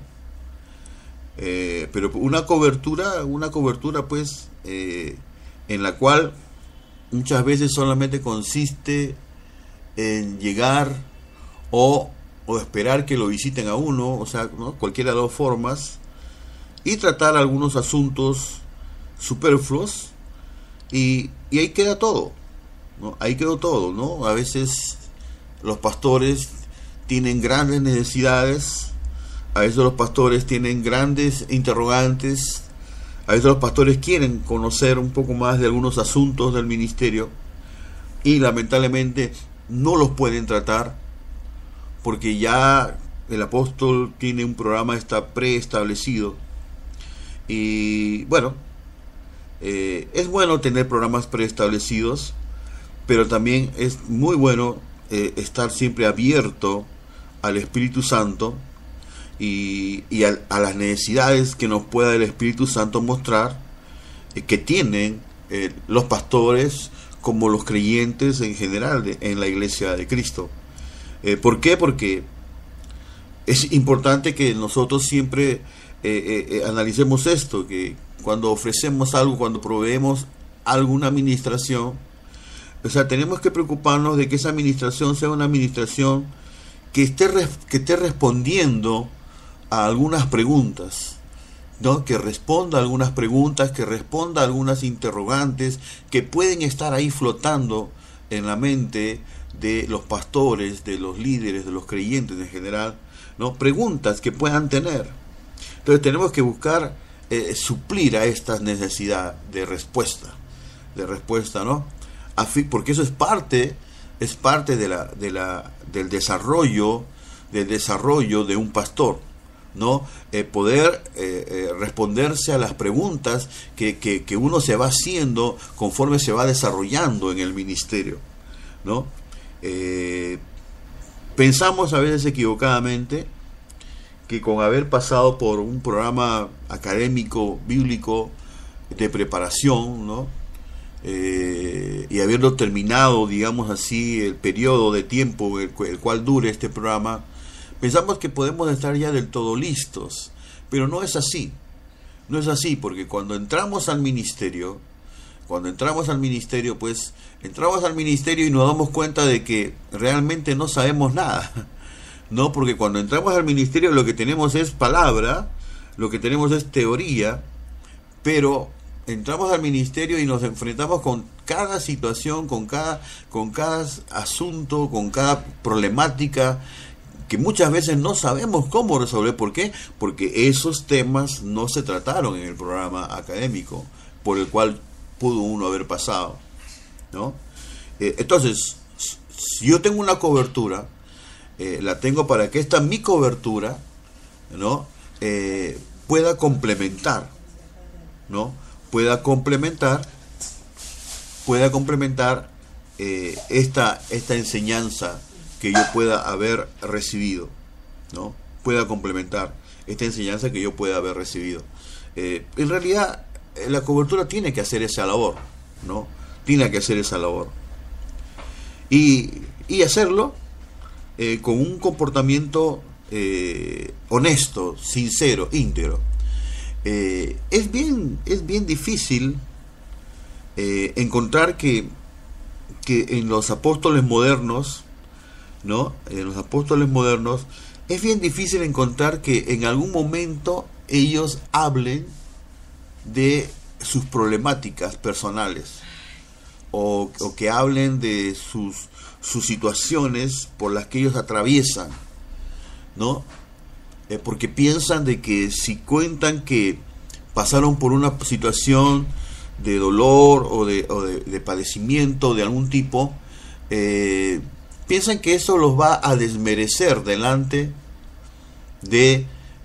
Pero una cobertura pues en la cual muchas veces solamente consiste en llegar o esperar que lo visiten a uno, o sea, ¿no? Cualquiera de las dos formas, y tratar algunos asuntos superfluos, y ahí queda todo, ¿no? Ahí quedó todo, ¿no? A veces los pastores tienen grandes necesidades, a veces los pastores tienen grandes interrogantes, a veces los pastores quieren conocer un poco más de algunos asuntos del ministerio y lamentablemente no los pueden tratar porque ya el apóstol tiene un programa preestablecido. Y bueno, es bueno tener programas preestablecidos, pero también es muy bueno estar siempre abierto al Espíritu Santo y a las necesidades que nos pueda el Espíritu Santo mostrar que tienen los pastores como los creyentes en general en la iglesia de Cristo. ¿Por qué? Porque es importante que nosotros siempre analicemos esto, que cuando ofrecemos algo, cuando proveemos alguna administración, o sea, tenemos que preocuparnos de que esa administración sea una administración que esté respondiendo a algunas preguntas, ¿no? Que responda a algunas preguntas, que responda a algunas interrogantes que pueden estar ahí flotando en la mente de los pastores, de los líderes, de los creyentes en general, ¿no? Preguntas que puedan tener. Entonces tenemos que buscar suplir a estas necesidades de respuesta, ¿no? Porque eso es parte del desarrollo de un pastor, ¿no? Poder responderse a las preguntas que uno se va haciendo conforme se va desarrollando en el ministerio, ¿no? Pensamos a veces equivocadamente que con haber pasado por un programa académico bíblico de preparación, ¿no? Y habiendo terminado, digamos así, el periodo de tiempo el cual dure este programa, pensamos que podemos estar ya del todo listos, pero no es así. No es así, porque cuando entramos al ministerio, pues entramos al ministerio y nos damos cuenta de que realmente no sabemos nada, ¿no? Porque cuando entramos al ministerio lo que tenemos es palabra, lo que tenemos es teoría, pero entramos al ministerio y nos enfrentamos con cada situación, con cada asunto, con cada problemática que muchas veces no sabemos cómo resolver. ¿Por qué? Porque esos temas no se trataron en el programa académico por el cual pudo uno haber pasado, ¿no? Entonces, si yo tengo una cobertura, la tengo para que mi cobertura, ¿no? Pueda complementar, ¿no? Pueda complementar esta enseñanza que yo pueda haber recibido, ¿no? Pueda complementar esta enseñanza que yo pueda haber recibido. En realidad, la cobertura tiene que hacer esa labor, ¿no? Tiene que hacer esa labor. Y hacerlo con un comportamiento honesto, sincero, íntegro. Es bien difícil encontrar que en los apóstoles modernos, ¿no? En los apóstoles modernos es bien difícil encontrar que en algún momento ellos hablen de sus problemáticas personales o que hablen de sus situaciones por las que ellos atraviesan, ¿no? Porque piensan de que si cuentan que pasaron por una situación de dolor o de padecimiento de algún tipo, piensan que eso los va a desmerecer delante de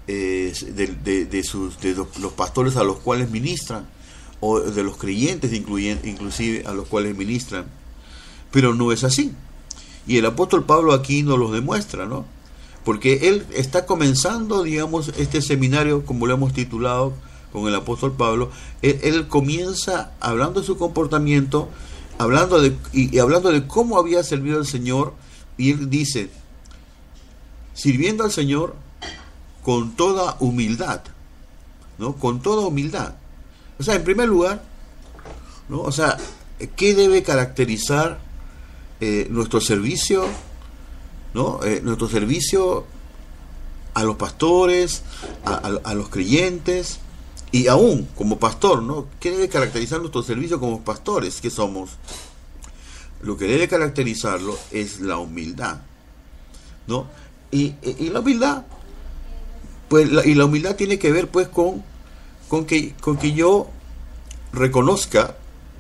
los pastores a los cuales ministran, o de los creyentes inclusive a los cuales ministran. Pero no es así. Y el apóstol Pablo aquí nos lo demuestra, ¿no? Porque él está comenzando, digamos, este seminario, como lo hemos titulado con el apóstol Pablo. Él comienza hablando de su comportamiento, hablando de cómo había servido al Señor, y él dice, sirviendo al Señor con toda humildad, ¿no? Con toda humildad. O sea, en primer lugar, ¿no? O sea, ¿qué debe caracterizar nuestro servicio, ¿no? Nuestro servicio a los pastores, a los creyentes, y aún como pastor, ¿no? ¿Qué debe caracterizar nuestro servicio como pastores que somos? Lo que debe caracterizarlo es la humildad, ¿no? Y la humildad, pues, la humildad tiene que ver, pues, con que yo reconozca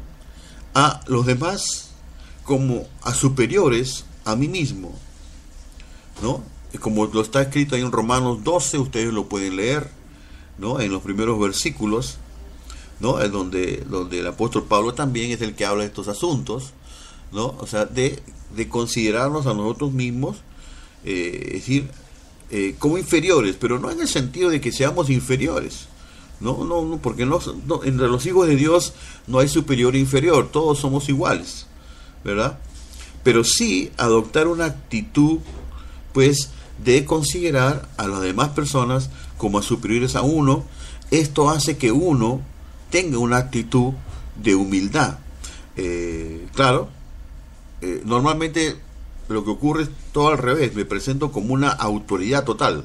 a los demás como a superiores a mí mismo, ¿no? Como lo está escrito ahí en Romanos 12, ustedes lo pueden leer, ¿no? En los primeros versículos, ¿no? Es donde el apóstol Pablo también es el que habla de estos asuntos, ¿no? O sea, de considerarnos a nosotros mismos, es decir, como inferiores, pero no en el sentido de que seamos inferiores, no, porque no, entre los hijos de Dios no hay superior e inferior, todos somos iguales, ¿verdad? Pero sí adoptar una actitud, pues, de considerar a las demás personas como superiores a uno. Esto hace que uno tenga una actitud de humildad. Claro, normalmente lo que ocurre es todo al revés, me presento como una autoridad total,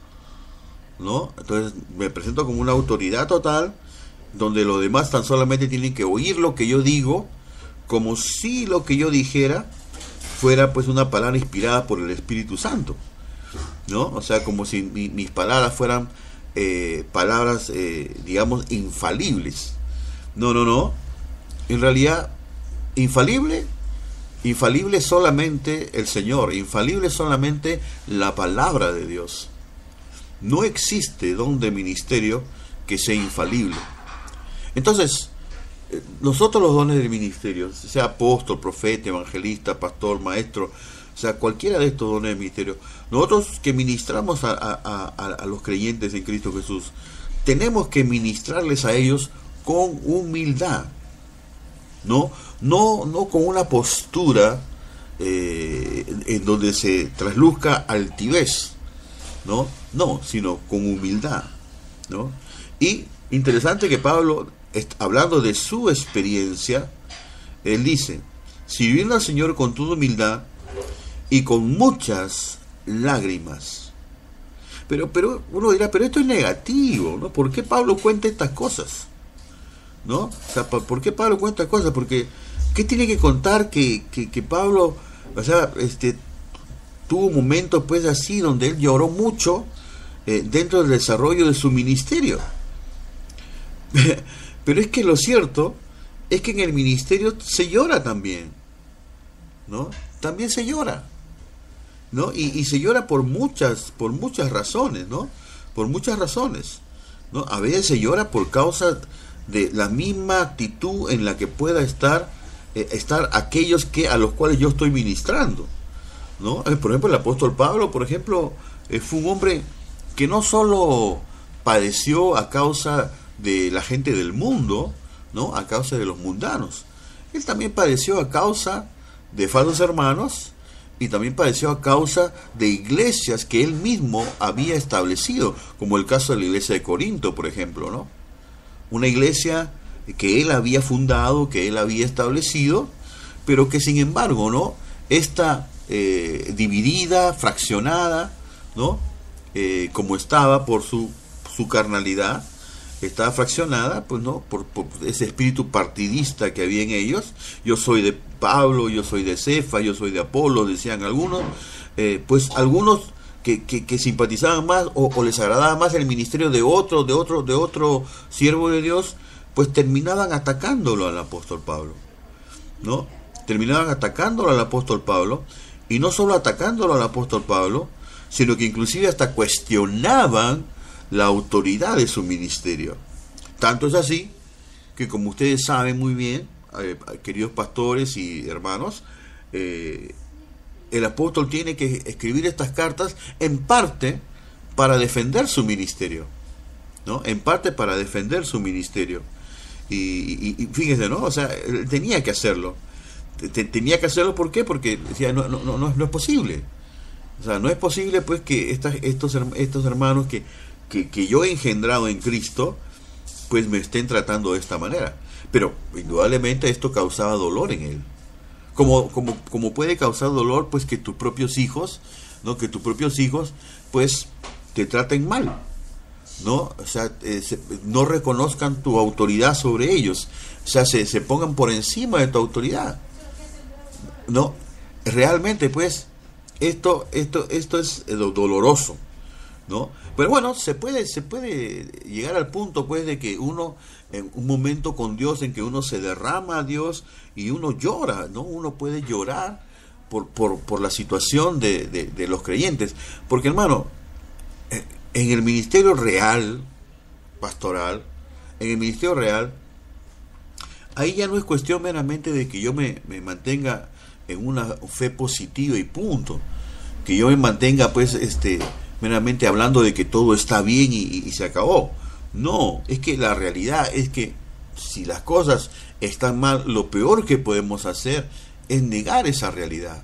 ¿no? Entonces me presento como una autoridad total, donde los demás tan solamente tienen que oír lo que yo digo, como si lo que yo dijera fuera, pues, una palabra inspirada por el Espíritu Santo, ¿no? O sea, como si mis palabras fueran palabras, digamos, infalibles. No. En realidad, infalible solamente el Señor, infalible solamente la palabra de Dios. No existe don de ministerio que sea infalible. Entonces, nosotros los dones del ministerio, sea apóstol, profeta, evangelista, pastor, maestro, o sea, cualquiera de estos dones del ministerio, nosotros que ministramos a los creyentes en Cristo Jesús, tenemos que ministrarles a ellos con humildad, no con una postura en donde se trasluzca altivez, no, sino con humildad, ¿no? Y interesante que Pablo, hablando de su experiencia, él dice, sirviendo al Señor con toda humildad y con muchas lágrimas. Pero uno dirá, pero esto es negativo, ¿no? ¿Por qué Pablo cuenta estas cosas? ¿No? O sea, ¿por qué Pablo cuenta estas cosas? Porque, ¿qué tiene que contar que Pablo, o sea, tuvo momentos, pues, así, donde él lloró mucho dentro del desarrollo de su ministerio? Pero es que lo cierto es que en el ministerio se llora también, ¿no? También se llora, ¿no? Y se llora por muchas razones, ¿no? Por muchas razones, ¿no? A veces se llora por causa de la misma actitud en la que pueda estar aquellos a los cuales yo estoy ministrando, ¿no? Por ejemplo, el apóstol Pablo, por ejemplo, fue un hombre que no solo padeció a causa de la gente del mundo, ¿no? A causa de los mundanos. Él también padeció a causa de falsos hermanos, y también padeció a causa de iglesias que él mismo había establecido, como el caso de la iglesia de Corinto, por ejemplo, ¿no? Una iglesia que él había fundado, que él había establecido, pero que sin embargo, ¿no? Está dividida, fraccionada, ¿no? Como estaba por su carnalidad, estaba fraccionada, pues, ¿no? Por ese espíritu partidista que había en ellos. Yo soy de Pablo, yo soy de Cefa, yo soy de Apolo, decían algunos. Pues algunos que simpatizaban más o les agradaba más el ministerio de otro siervo de Dios, pues terminaban atacándolo al apóstol Pablo, ¿no? Terminaban atacándolo al apóstol Pablo, y no solo atacándolo al apóstol Pablo, sino que inclusive hasta cuestionaban la autoridad de su ministerio. Tanto es así que, como ustedes saben muy bien, queridos pastores y hermanos, el apóstol tiene que escribir estas cartas en parte para defender su ministerio, ¿no? En parte para defender su ministerio. Y fíjense, ¿no? O sea, él tenía que hacerlo. Tenía que hacerlo, ¿por qué? Porque decía, no es posible. O sea, no es posible pues que estos hermanos que yo he engendrado en Cristo, pues me estén tratando de esta manera. Pero indudablemente esto causaba dolor en él. Como puede causar dolor pues que tus propios hijos, ¿no? Que tus propios hijos pues te traten mal, ¿no? O sea, no reconozcan tu autoridad sobre ellos. O sea, se pongan por encima de tu autoridad, ¿no? Realmente pues esto es doloroso, ¿no? Pero bueno, se puede llegar al punto pues de que uno, en un momento con Dios en que uno se derrama a Dios y uno llora, ¿no? Uno puede llorar por la situación de los creyentes, porque hermano, en el ministerio real, pastoral, en el ministerio real, ahí ya no es cuestión meramente de que yo me mantenga en una fe positiva y punto, que yo me mantenga pues meramente hablando de que todo está bien y se acabó. No, es que la realidad es que si las cosas están mal, lo peor que podemos hacer es negar esa realidad.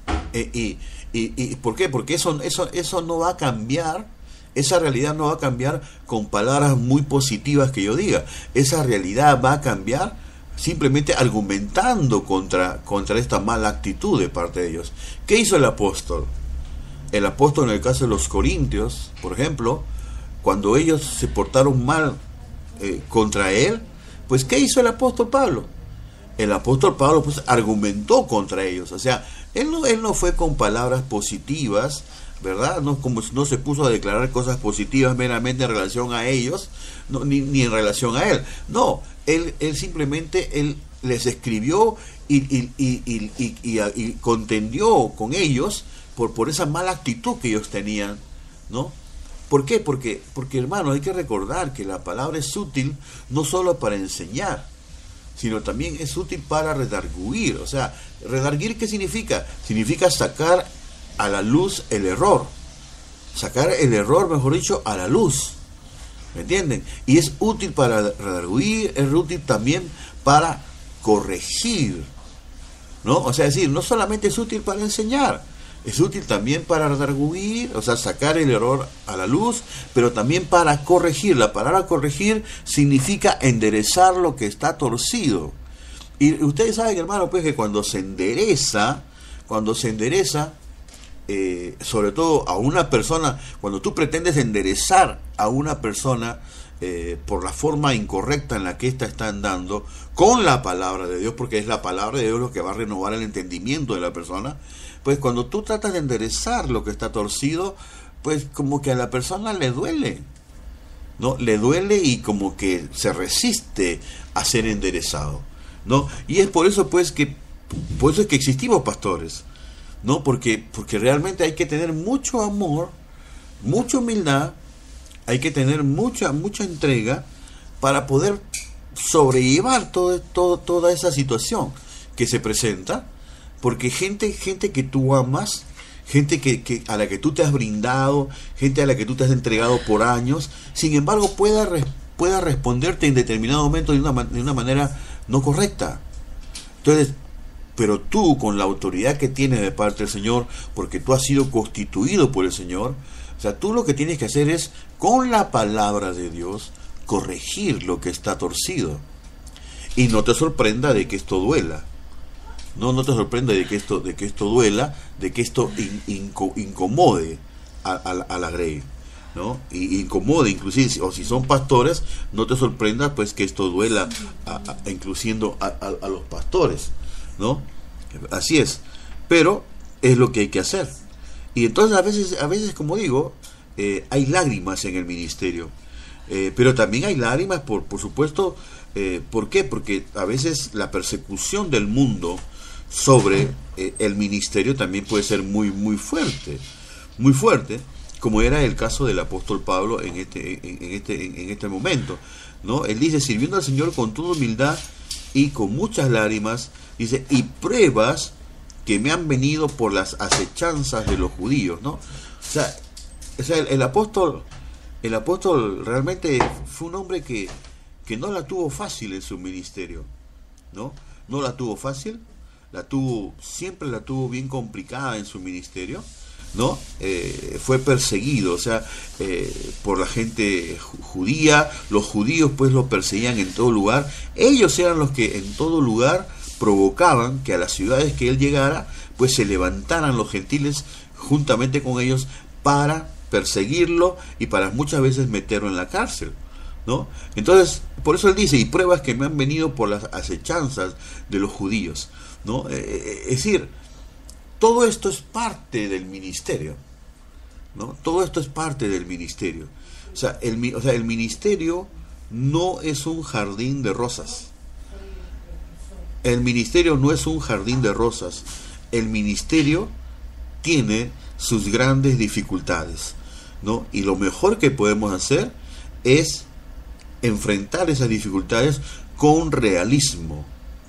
¿Y por qué? Porque eso no va a cambiar. Esa realidad no va a cambiar con palabras muy positivas que yo diga. Esa realidad va a cambiar simplemente argumentando contra esta mala actitud de parte de ellos. ¿Qué hizo el apóstol? El apóstol, en el caso de los corintios, por ejemplo, cuando ellos se portaron mal contra él, pues ¿qué hizo el apóstol Pablo? El apóstol Pablo pues argumentó contra ellos. O sea, él no fue con palabras positivas, ¿verdad? No se puso a declarar cosas positivas meramente en relación a ellos, ni en relación a él. No, él simplemente les escribió y contendió con ellos por esa mala actitud que ellos tenían, ¿no? ¿Por qué? Porque hermano, hay que recordar que la palabra es útil no solo para enseñar, sino también es útil para redarguir. O sea, redarguir, ¿qué significa? Significa sacar a la luz el error. Sacar el error, mejor dicho, a la luz. ¿Me entienden? Y es útil para redarguir, es útil también para corregir, ¿no? O sea, es decir, no solamente es útil para enseñar, es útil también para redarguir, o sea, sacar el error a la luz, pero también para corregir. La palabra corregir significa enderezar lo que está torcido. Y ustedes saben, hermano, pues que cuando se endereza, sobre todo a una persona, cuando tú pretendes enderezar a una persona por la forma incorrecta en la que ésta está andando, con la palabra de Dios, porque es la palabra de Dios lo que va a renovar el entendimiento de la persona, pues cuando tú tratas de enderezar lo que está torcido, pues como que a la persona le duele, ¿no? Le duele y como que se resiste a ser enderezado, ¿no? Y es por eso pues que existimos pastores, ¿no? Porque realmente hay que tener mucho amor, mucha humildad, hay que tener mucha entrega para poder sobrellevar toda esa situación que se presenta, porque gente que tú amas, gente a la que tú te has brindado, gente a la que tú te has entregado por años, sin embargo pueda responderte en determinado momento de una manera no correcta. Entonces, pero tú, con la autoridad que tienes de parte del Señor, porque tú has sido constituido por el Señor, o sea, tú lo que tienes que hacer es, con la palabra de Dios, corregir lo que está torcido. Y no te sorprenda de que esto duela. No te sorprenda de que esto duela, de que esto incomode a la grey, ¿no? Y incomode, inclusive, o si son pastores, no te sorprenda pues que esto duela, incluyendo a los pastores, ¿no? Así es, pero es lo que hay que hacer. Y entonces a veces como digo, hay lágrimas en el ministerio, pero también hay lágrimas por supuesto. ¿Por qué? Porque a veces la persecución del mundo sobre el ministerio también puede ser muy fuerte, como era el caso del apóstol Pablo en este momento, ¿no? Él dice, sirviendo al Señor con toda humildad y con muchas lágrimas, dice, y pruebas que me han venido por las acechanzas de los judíos, ¿no? O sea, el apóstol realmente fue un hombre que no la tuvo fácil en su ministerio, ¿no? No la tuvo fácil, siempre la tuvo bien complicada en su ministerio, ¿no? Fue perseguido, o sea, por la gente judía. Los judíos pues lo perseguían en todo lugar. Ellos eran los que en todo lugar provocaban que a las ciudades que él llegara pues se levantaran los gentiles juntamente con ellos para perseguirlo y para muchas veces meterlo en la cárcel, ¿no? Entonces, por eso él dice, y pruebas que me han venido por las acechanzas de los judíos, ¿no? Es decir, todo esto es parte del ministerio, ¿no? Todo esto es parte del ministerio. O sea, el ministerio no es un jardín de rosas. El ministerio no es un jardín de rosas. El ministerio tiene sus grandes dificultades, ¿no? Y lo mejor que podemos hacer es enfrentar esas dificultades con realismo.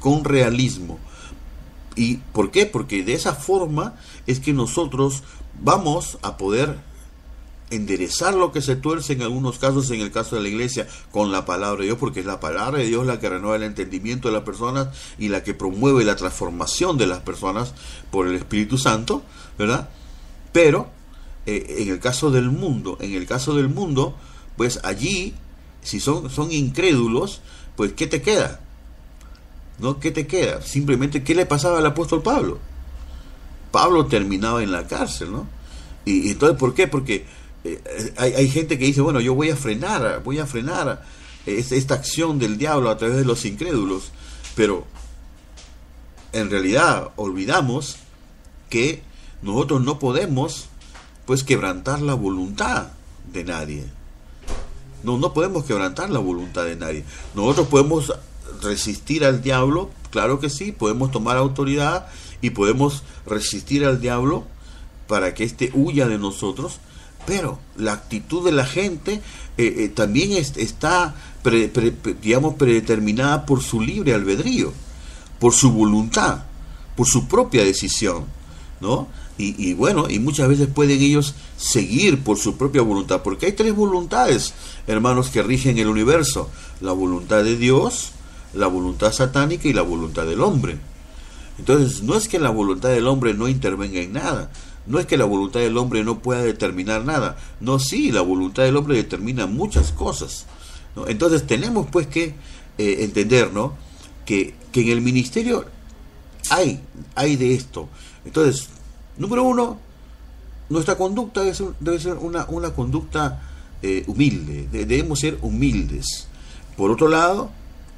¿Y por qué? Porque de esa forma es que nosotros vamos a poder enderezar lo que se tuerce en algunos casos, en el caso de la iglesia, con la palabra de Dios, porque es la palabra de Dios la que renueva el entendimiento de las personas y la que promueve la transformación de las personas por el Espíritu Santo, ¿verdad? Pero en el caso del mundo, pues allí, si son incrédulos, pues ¿qué te queda? ¿No? ¿Qué te queda? Simplemente, ¿qué le pasaba al apóstol Pablo? Pablo terminaba en la cárcel, ¿no? Y entonces, ¿por qué? Porque hay gente que dice, bueno, yo voy a frenar esta acción del diablo a través de los incrédulos, pero en realidad olvidamos que nosotros no podemos pues quebrantar la voluntad de nadie. No podemos quebrantar la voluntad de nadie. Nosotros podemos resistir al diablo, claro que sí, podemos tomar autoridad y podemos resistir al diablo para que éste huya de nosotros, pero la actitud de la gente también está predeterminada por su libre albedrío, por su voluntad, por su propia decisión, ¿no? Y bueno, y muchas veces pueden ellos seguir por su propia voluntad, porque hay tres voluntades, hermanos, que rigen el universo: la voluntad de Dios, la voluntad satánica y la voluntad del hombre. Entonces, no es que la voluntad del hombre no intervenga en nada, no es que la voluntad del hombre no pueda determinar nada, no, sí, la voluntad del hombre determina muchas cosas, ¿no? Entonces tenemos pues que entender, ¿no?, que en el ministerio hay de esto. Entonces, número uno, nuestra conducta debe ser una conducta humilde, debemos ser humildes. Por otro lado,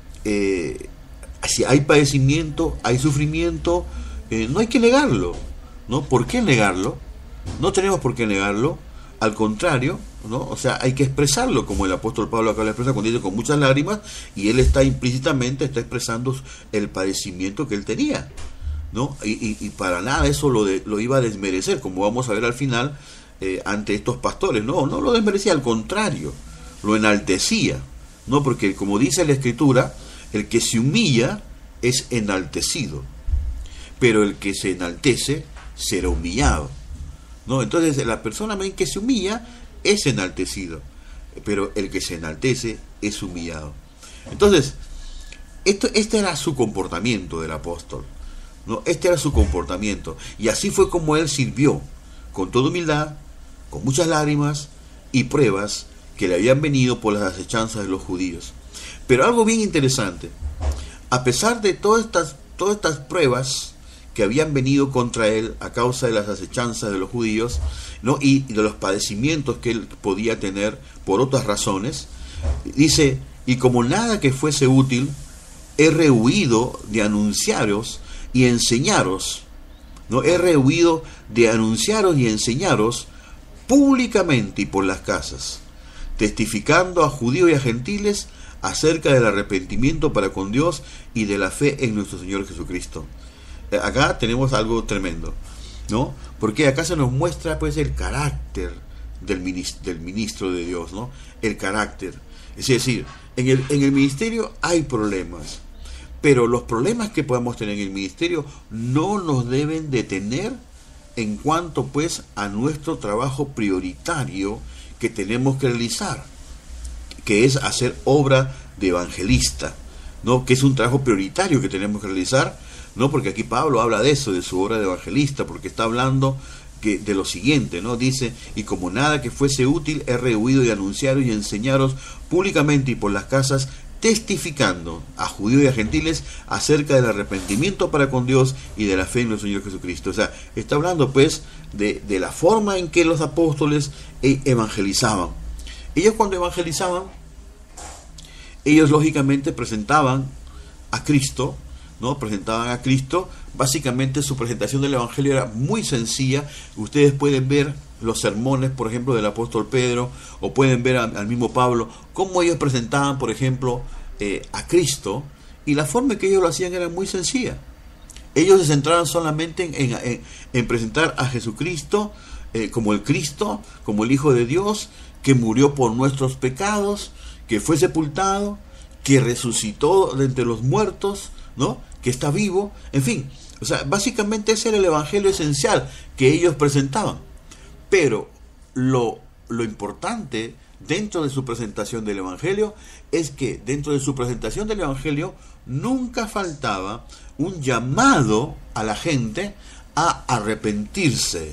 si hay padecimiento, hay sufrimiento, no hay que negarlo, ¿no? ¿Por qué negarlo? No tenemos por qué negarlo, al contrario, ¿no? O sea, hay que expresarlo, como el apóstol Pablo acá lo expresa cuando dice con muchas lágrimas, y él está implícitamente expresando el padecimiento que él tenía, ¿no? Y para nada eso lo iba a desmerecer, como vamos a ver al final ante estos pastores. No lo desmerecía, al contrario, lo enaltecía, ¿no? Porque como dice la Escritura, el que se humilla es enaltecido, pero el que se enaltece será humillado, ¿no? Entonces la persona que se humilla es enaltecido, pero el que se enaltece es humillado. Entonces, este era su comportamiento del apóstol, ¿no? Este era su comportamiento, y así fue como él sirvió, con toda humildad, con muchas lágrimas y pruebas que le habían venido por las acechanzas de los judíos. Pero algo bien interesante, a pesar de todas estas pruebas que habían venido contra él a causa de las acechanzas de los judíos, ¿no?, y de los padecimientos que él podía tener por otras razones, dice, y como nada que fuese útil, he rehuido de anunciaros y enseñaros, ¿no? He rehuido de anunciaros y enseñaros públicamente y por las casas, testificando a judíos y a gentiles acerca del arrepentimiento para con Dios y de la fe en nuestro Señor Jesucristo. acá tenemos algo tremendo, ¿no? Porque acá se nos muestra pues el carácter del ministro de Dios, ¿no? El carácter. Es decir, en el ministerio hay problemas, pero los problemas que podamos tener en el ministerio no nos deben detener en cuanto pues a nuestro trabajo prioritario que tenemos que realizar, que es hacer obra de evangelista, ¿no? Que es un trabajo prioritario que tenemos que realizar, ¿no? Porque aquí Pablo habla de eso, de su obra de evangelista, porque está hablando de lo siguiente, ¿no? Dice: y como nada que fuese útil, he rehuido de anunciaros y enseñaros públicamente y por las casas, testificando a judíos y a gentiles acerca del arrepentimiento para con Dios y de la fe en el Señor Jesucristo. O sea, está hablando pues de la forma en que los apóstoles evangelizaban. Ellos, cuando evangelizaban, ellos lógicamente presentaban a Cristo, ¿no? Presentaban a Cristo. Básicamente su presentación del evangelio era muy sencilla. Ustedes pueden ver los sermones, por ejemplo, del apóstol Pedro, o pueden ver al mismo Pablo, cómo ellos presentaban, por ejemplo, a Cristo, y la forma en que ellos lo hacían era muy sencilla. Ellos se centraban solamente en presentar a Jesucristo como el Cristo, como el Hijo de Dios, que murió por nuestros pecados, que fue sepultado, que resucitó de entre los muertos, ¿no? Que está vivo, en fin. O sea, básicamente ese era el evangelio esencial que ellos presentaban. Pero lo importante dentro de su presentación del evangelio es que dentro de su presentación del evangelio nunca faltaba un llamado a la gente a arrepentirse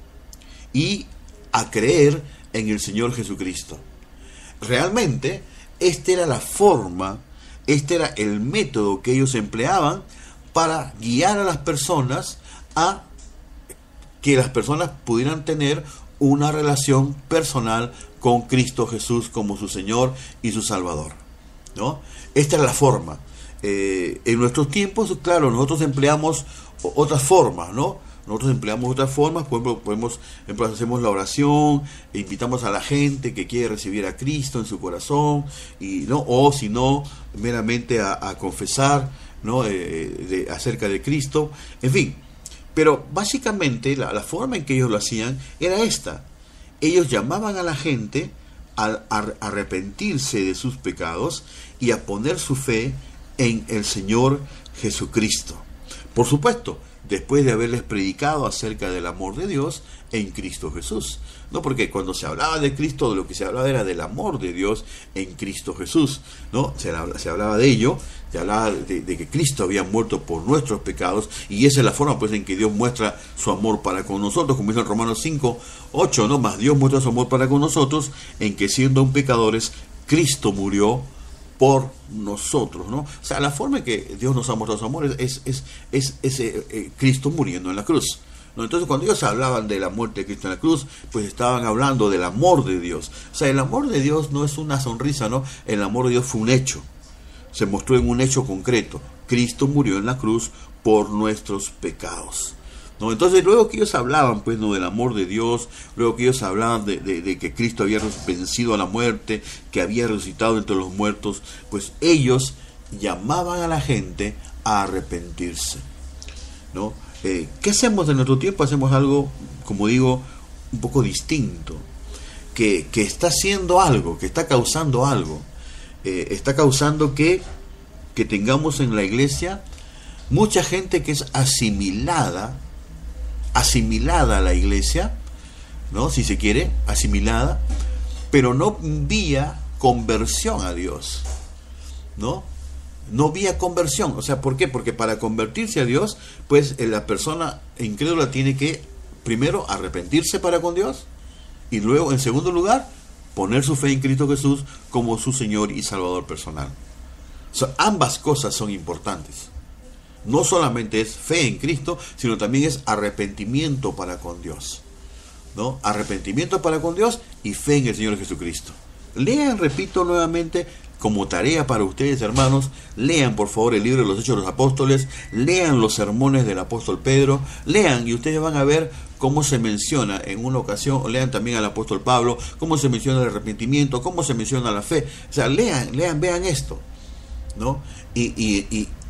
y a creer en el Señor Jesucristo. Realmente esta era la forma, este era el método que ellos empleaban para guiar a las personas a que las personas pudieran tener una relación personal con Cristo Jesús como su Señor y su Salvador, ¿no? Esta es la forma. En nuestros tiempos, claro, nosotros empleamos otras formas, ¿no? Nosotros empleamos otras formas, por ejemplo, hacemos la oración, e invitamos a la gente que quiere recibir a Cristo en su corazón, y no, o si no, meramente a confesar, ¿no? Acerca de Cristo, en fin. Pero básicamente la forma en que ellos lo hacían era esta. Ellos llamaban a la gente a arrepentirse de sus pecados y a poner su fe en el Señor Jesucristo. Por supuesto, después de haberles predicado acerca del amor de Dios en Cristo Jesús, ¿no? Porque cuando se hablaba de Cristo, de lo que se hablaba era del amor de Dios en Cristo Jesús, ¿no? Se hablaba de ello, se hablaba de que Cristo había muerto por nuestros pecados, y esa es la forma pues en que Dios muestra su amor para con nosotros, como dice en Romanos 5:8, ¿no? Más Dios muestra su amor para con nosotros, en que siendo aún pecadores, Cristo murió por nosotros, ¿no? O sea, la forma en que Dios nos ha mostrado su amor es Cristo muriendo en la cruz, ¿no? Entonces, cuando ellos hablaban de la muerte de Cristo en la cruz, pues estaban hablando del amor de Dios. O sea, el amor de Dios no es una sonrisa, ¿no? El amor de Dios fue un hecho, se mostró en un hecho concreto. Cristo murió en la cruz por nuestros pecados, ¿no? Entonces, luego que ellos hablaban pues, ¿no? del amor de Dios, luego que ellos hablaban de que Cristo había vencido a la muerte, que había resucitado entre los muertos, pues ellos llamaban a la gente a arrepentirse, ¿no? ¿Qué hacemos en nuestro tiempo? Hacemos algo, como digo, un poco distinto, que está haciendo algo, que está causando algo. Está causando que tengamos en la iglesia mucha gente que es asimilada a la iglesia, ¿no? Si se quiere, asimilada, pero no vía conversión a Dios, ¿no? No vía conversión. O sea, ¿por qué? Porque para convertirse a Dios, pues la persona incrédula tiene que primero arrepentirse para con Dios, y luego, en segundo lugar, poner su fe en Cristo Jesús como su Señor y Salvador personal. O sea, ambas cosas son importantes. No solamente es fe en Cristo, sino también es arrepentimiento para con Dios, ¿no? Arrepentimiento para con Dios y fe en el Señor Jesucristo. Lean, repito nuevamente, como tarea para ustedes, hermanos, lean por favor el libro de los Hechos de los Apóstoles, lean los sermones del apóstol Pedro, lean y ustedes van a ver cómo se menciona en una ocasión, o lean también al apóstol Pablo, cómo se menciona el arrepentimiento, cómo se menciona la fe. O sea, lean, vean esto, ¿no? Y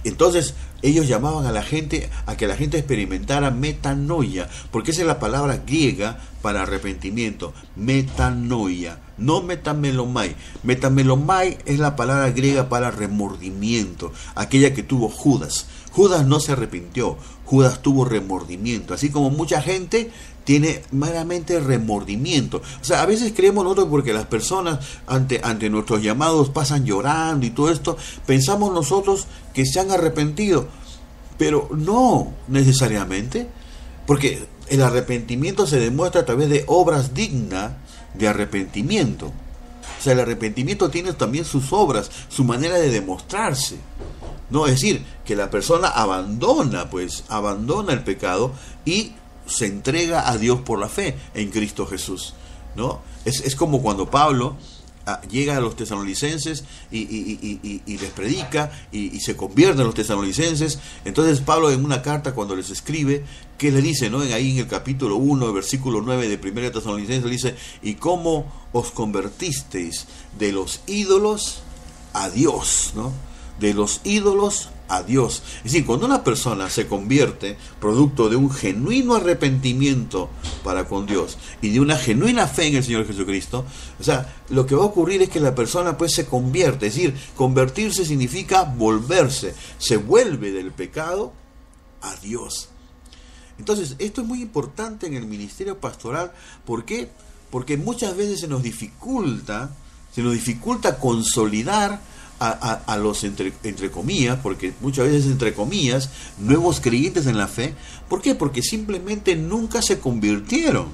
Entonces ellos llamaban a la gente a que la gente experimentara metanoia, porque esa es la palabra griega para arrepentimiento, metanoia, no metamelomai. Metamelomai es la palabra griega para remordimiento, aquella que tuvo Judas. Judas no se arrepintió, Judas tuvo remordimiento, así como mucha gente tiene meramente remordimiento. O sea, a veces creemos nosotros, porque las personas ante nuestros llamados pasan llorando y todo esto, pensamos nosotros que se han arrepentido, pero no necesariamente, porque el arrepentimiento se demuestra a través de obras dignas de arrepentimiento. O sea, el arrepentimiento tiene también sus obras, su manera de demostrarse, ¿no? Es decir, que la persona abandona el pecado y se entrega a Dios por la fe en Cristo Jesús, ¿no? Es como cuando Pablo llega a los tesalonicenses y les predica y se convierten los tesalonicenses. Entonces Pablo, en una carta, cuando les escribe, ¿qué le dice, no? Ahí en el capítulo 1, versículo 9 de 1 Tesalonicenses, le dice: ¿y cómo os convertisteis de los ídolos a Dios, ¿no? De los ídolos a Dios. Es decir, cuando una persona se convierte producto de un genuino arrepentimiento para con Dios y de una genuina fe en el Señor Jesucristo, o sea, lo que va a ocurrir es que la persona pues se convierte. Es decir, convertirse significa volverse, se vuelve del pecado a Dios. Entonces, esto es muy importante en el ministerio pastoral. ¿Por qué? Porque muchas veces se nos dificulta consolidar a los entre comillas, porque muchas veces entre comillas, nuevos creyentes en la fe. ¿Por qué? Porque simplemente nunca se convirtieron.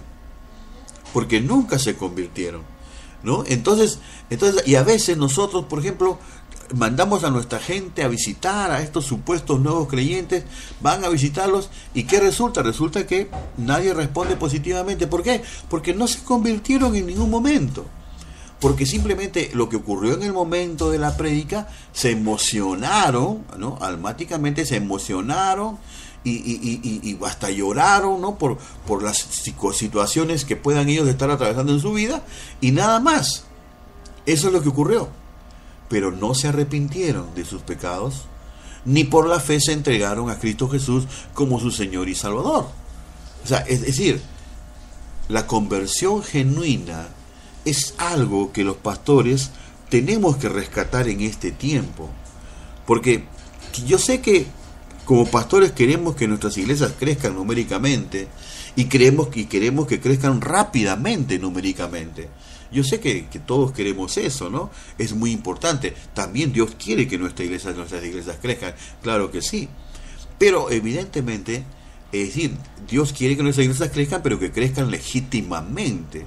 ¿No? Entonces, y a veces nosotros, por ejemplo, mandamos a nuestra gente a visitar a estos supuestos nuevos creyentes, van a visitarlos, y ¿qué resulta? Resulta que nadie responde positivamente. ¿Por qué? Porque no se convirtieron en ningún momento. Porque simplemente lo que ocurrió en el momento de la prédica, se emocionaron, ¿no? Almáticamente se emocionaron y hasta lloraron, ¿no? Por las situaciones que puedan ellos estar atravesando en su vida, y nada más. Eso es lo que ocurrió. Pero no se arrepintieron de sus pecados, ni por la fe se entregaron a Cristo Jesús como su Señor y Salvador. O sea, es decir, la conversión genuina es algo que los pastores tenemos que rescatar en este tiempo. Porque yo sé que como pastores queremos que nuestras iglesias crezcan numéricamente, y queremos que crezcan rápidamente numéricamente. Yo sé que todos queremos eso, ¿no? Es muy importante. También Dios quiere que nuestras iglesias crezcan, claro que sí. Pero evidentemente, es decir, Dios quiere que nuestras iglesias crezcan, pero que crezcan legítimamente.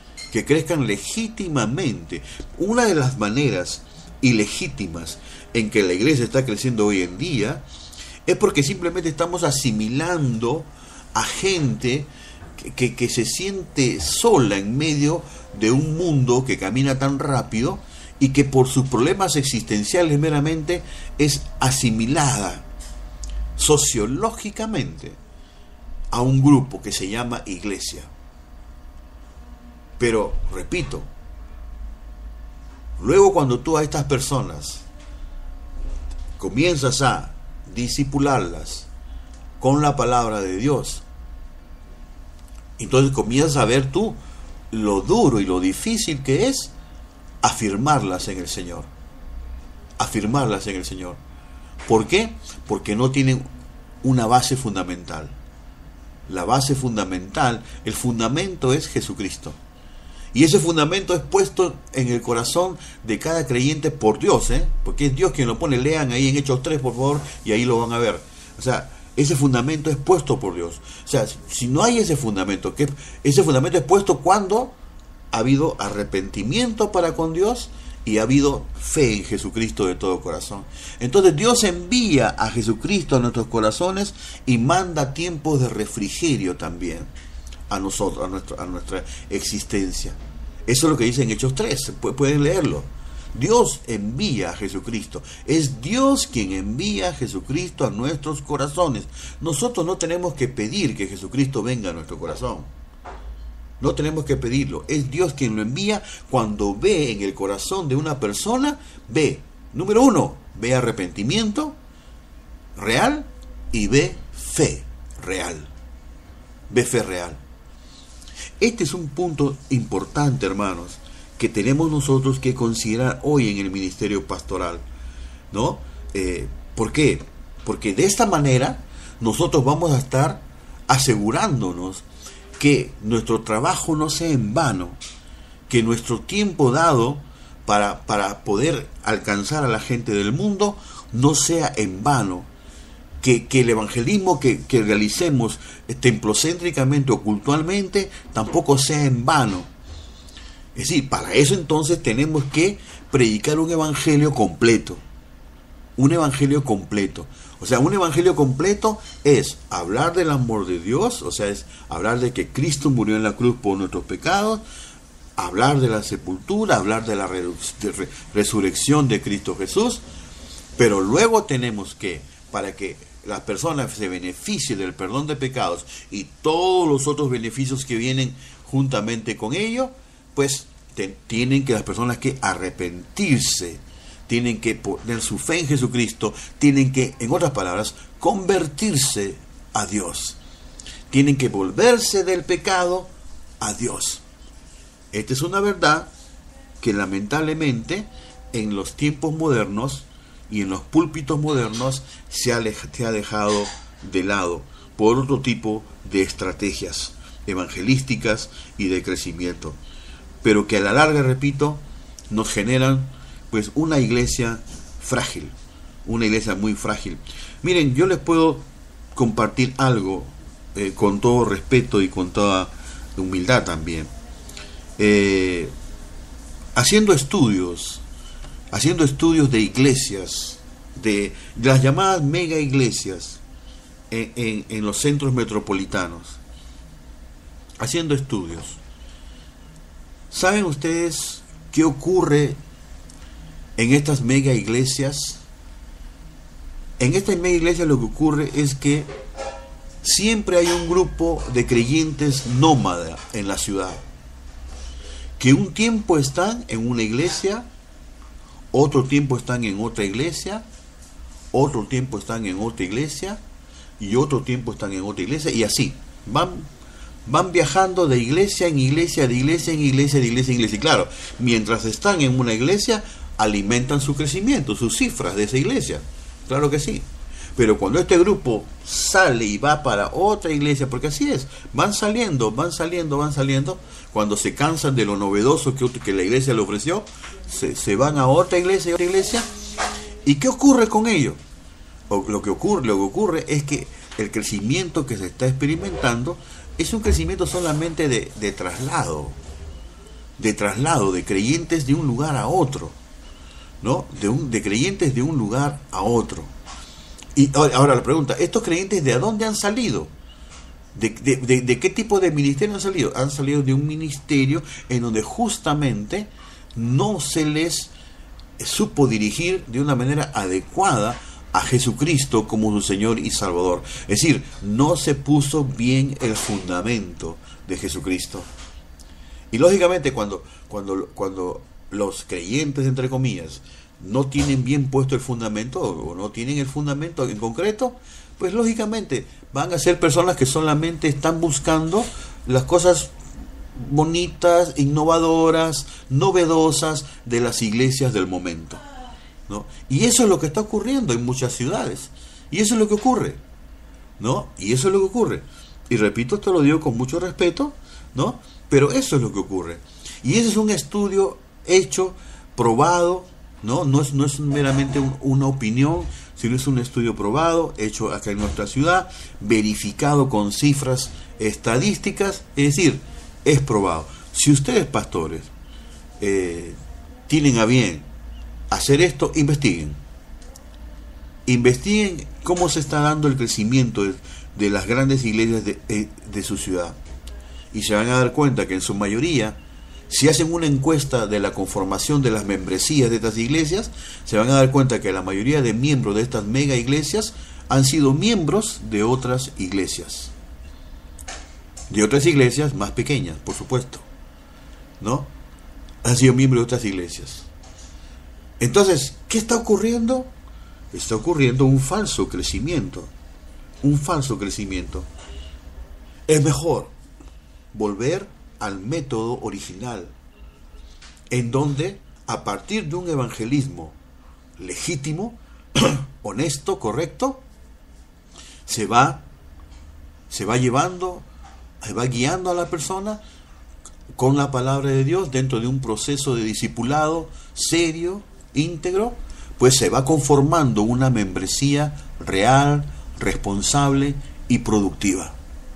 Una de las maneras ilegítimas en que la iglesia está creciendo hoy en día es porque simplemente estamos asimilando a gente que se siente sola en medio de un mundo que camina tan rápido, y que por sus problemas existenciales meramente es asimilada sociológicamente a un grupo que se llama iglesia. Pero, repito, luego cuando tú a estas personas comienzas a discipularlas con la palabra de Dios, entonces comienzas a ver tú lo duro y lo difícil que es afirmarlas en el Señor. ¿Por qué? Porque no tienen una base fundamental. La base fundamental, el fundamento es Jesucristo. Y ese fundamento es puesto en el corazón de cada creyente por Dios, porque es Dios quien lo pone. Lean ahí en Hechos 3, por favor, y ahí lo van a ver. O sea, ese fundamento es puesto por Dios. O sea, si no hay ese fundamento es puesto cuando ha habido arrepentimiento para con Dios y ha habido fe en Jesucristo de todo corazón. Entonces Dios envía a Jesucristo a nuestros corazones y manda tiempos de refrigerio también a nosotros, a nuestra existencia. Eso es lo que dice en Hechos 3, pueden leerlo. Dios envía a Jesucristo. Es Dios quien envía a Jesucristo a nuestros corazones. Nosotros no tenemos que pedir que Jesucristo venga a nuestro corazón. No tenemos que pedirlo. Es Dios quien lo envía cuando ve en el corazón de una persona, número 1, ve arrepentimiento, real y B, fe real. B, fe real. Este es un punto importante, hermanos, que tenemos nosotros que considerar hoy en el ministerio pastoral, ¿no? ¿Por qué? Porque de esta manera nosotros vamos a estar asegurándonos que nuestro trabajo no sea en vano, que nuestro tiempo dado para poder alcanzar a la gente del mundo no sea en vano, que el evangelismo que realicemos templocéntricamente o cultualmente tampoco sea en vano. Es decir, para eso entonces tenemos que predicar un evangelio completo. Un evangelio completo. O sea, un evangelio completo es hablar del amor de Dios, o sea, es hablar de que Cristo murió en la cruz por nuestros pecados, hablar de la sepultura, hablar de la resurrección de Cristo Jesús, pero luego tenemos que, para que las personas se beneficien del perdón de pecados y todos los otros beneficios que vienen juntamente con ello, pues tienen que las personas que arrepentirse, tienen que poner su fe en Jesucristo, tienen que, en otras palabras, convertirse a Dios. Tienen que volverse del pecado a Dios. Esta es una verdad que lamentablemente en los tiempos modernos y en los púlpitos modernos se ha dejado de lado por otro tipo de estrategias evangelísticas y de crecimiento, pero que a la larga, repito, nos generan pues una iglesia frágil, una iglesia muy frágil. Miren, yo les puedo compartir algo con todo respeto y con toda humildad también. Haciendo estudios de iglesias, de las llamadas mega iglesias en los centros metropolitanos, haciendo estudios. ¿Saben ustedes qué ocurre en estas mega iglesias? En estas mega iglesias lo que ocurre es que siempre hay un grupo de creyentes nómada en la ciudad, que un tiempo están en una iglesia, otro tiempo están en otra iglesia, otro tiempo están en otra iglesia, y otro tiempo están en otra iglesia, y así, van viajando de iglesia en iglesia, de iglesia en iglesia, de iglesia en iglesia. Y claro, mientras están en una iglesia, alimentan su crecimiento, sus cifras de esa iglesia. Claro que sí. Pero cuando este grupo sale y va para otra iglesia, porque así es, van saliendo, cuando se cansan de lo novedoso que la iglesia le ofreció, se van a otra iglesia. ¿Y qué ocurre con ello? Lo que ocurre es que el crecimiento que se está experimentando es un crecimiento solamente de traslado, de creyentes de un lugar a otro, ¿no? De creyentes de un lugar a otro. Y ahora la pregunta, ¿estos creyentes de dónde han salido? ¿De qué tipo de ministerio han salido? Han salido de un ministerio en donde justamente no se les supo dirigir de una manera adecuada a Jesucristo como su Señor y Salvador. Es decir, no se puso bien el fundamento de Jesucristo. Y lógicamente cuando los creyentes, entre comillas, no tienen bien puesto el fundamento, o no tienen el fundamento en concreto, pues lógicamente van a ser personas que solamente están buscando las cosas bonitas, innovadoras, novedosas de las iglesias del momento, ¿no? Y eso es lo que está ocurriendo en muchas ciudades, y eso es lo que ocurre, ¿no? Y eso es lo que ocurre. Y repito, esto lo digo con mucho respeto, ¿no? Pero eso es lo que ocurre. Y ese es un estudio hecho, probado, ¿no? No es meramente una opinión, sino es un estudio probado, hecho acá en nuestra ciudad, verificado con cifras estadísticas, es decir, es probado. Si ustedes, pastores, tienen a bien hacer esto, investiguen cómo se está dando el crecimiento de las grandes iglesias de su ciudad, y se van a dar cuenta que en su mayoría, si hacen una encuesta de la conformación de las membresías de estas iglesias, se van a dar cuenta que la mayoría de miembros de estas mega iglesias han sido miembros de otras iglesias. De otras iglesias más pequeñas, por supuesto, ¿no? Han sido miembros de otras iglesias. Entonces, ¿qué está ocurriendo? está ocurriendo un falso crecimiento. Un falso crecimiento. Es mejor volver al método original, en donde a partir de un evangelismo legítimo, honesto, correcto, se va llevando, se va guiando a la persona con la palabra de Dios dentro de un proceso de discipulado serio, íntegro, pues se va conformando una membresía real, responsable y productiva.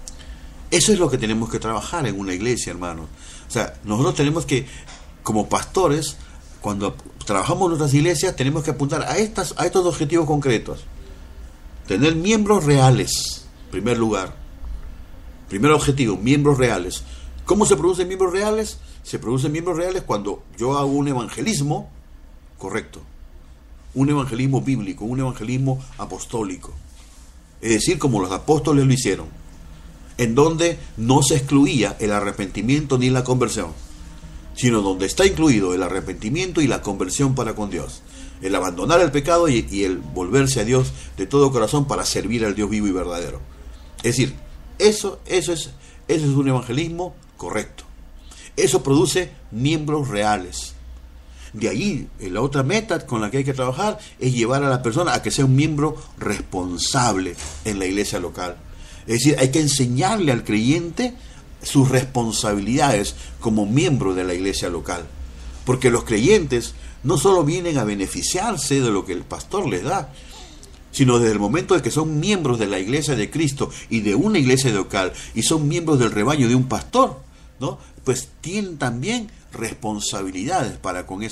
Eso es lo que tenemos que trabajar en una iglesia, hermanos. O sea, nosotros tenemos que, como pastores, cuando trabajamos en nuestras iglesias, tenemos que apuntar a estos objetivos concretos. Tener miembros reales, en primer lugar. Primer objetivo, miembros reales. ¿Cómo se producen miembros reales? Se producen miembros reales cuando yo hago un evangelismo correcto. Un evangelismo bíblico, un evangelismo apostólico. Es decir, como los apóstoles lo hicieron, en donde no se excluía el arrepentimiento ni la conversión, sino donde está incluido el arrepentimiento y la conversión para con Dios, el abandonar el pecado y el volverse a Dios de todo corazón para servir al Dios vivo y verdadero. Es decir, eso es un evangelismo correcto. Eso produce miembros reales. De ahí, la otra meta con la que hay que trabajar es llevar a la persona a que sea un miembro responsable en la iglesia local. Es decir, hay que enseñarle al creyente sus responsabilidades como miembro de la iglesia local. Porque los creyentes no solo vienen a beneficiarse de lo que el pastor les da, sino desde el momento de que son miembros de la iglesia de Cristo y de una iglesia local y son miembros del rebaño de un pastor, ¿no? Pues tienen también responsabilidades para con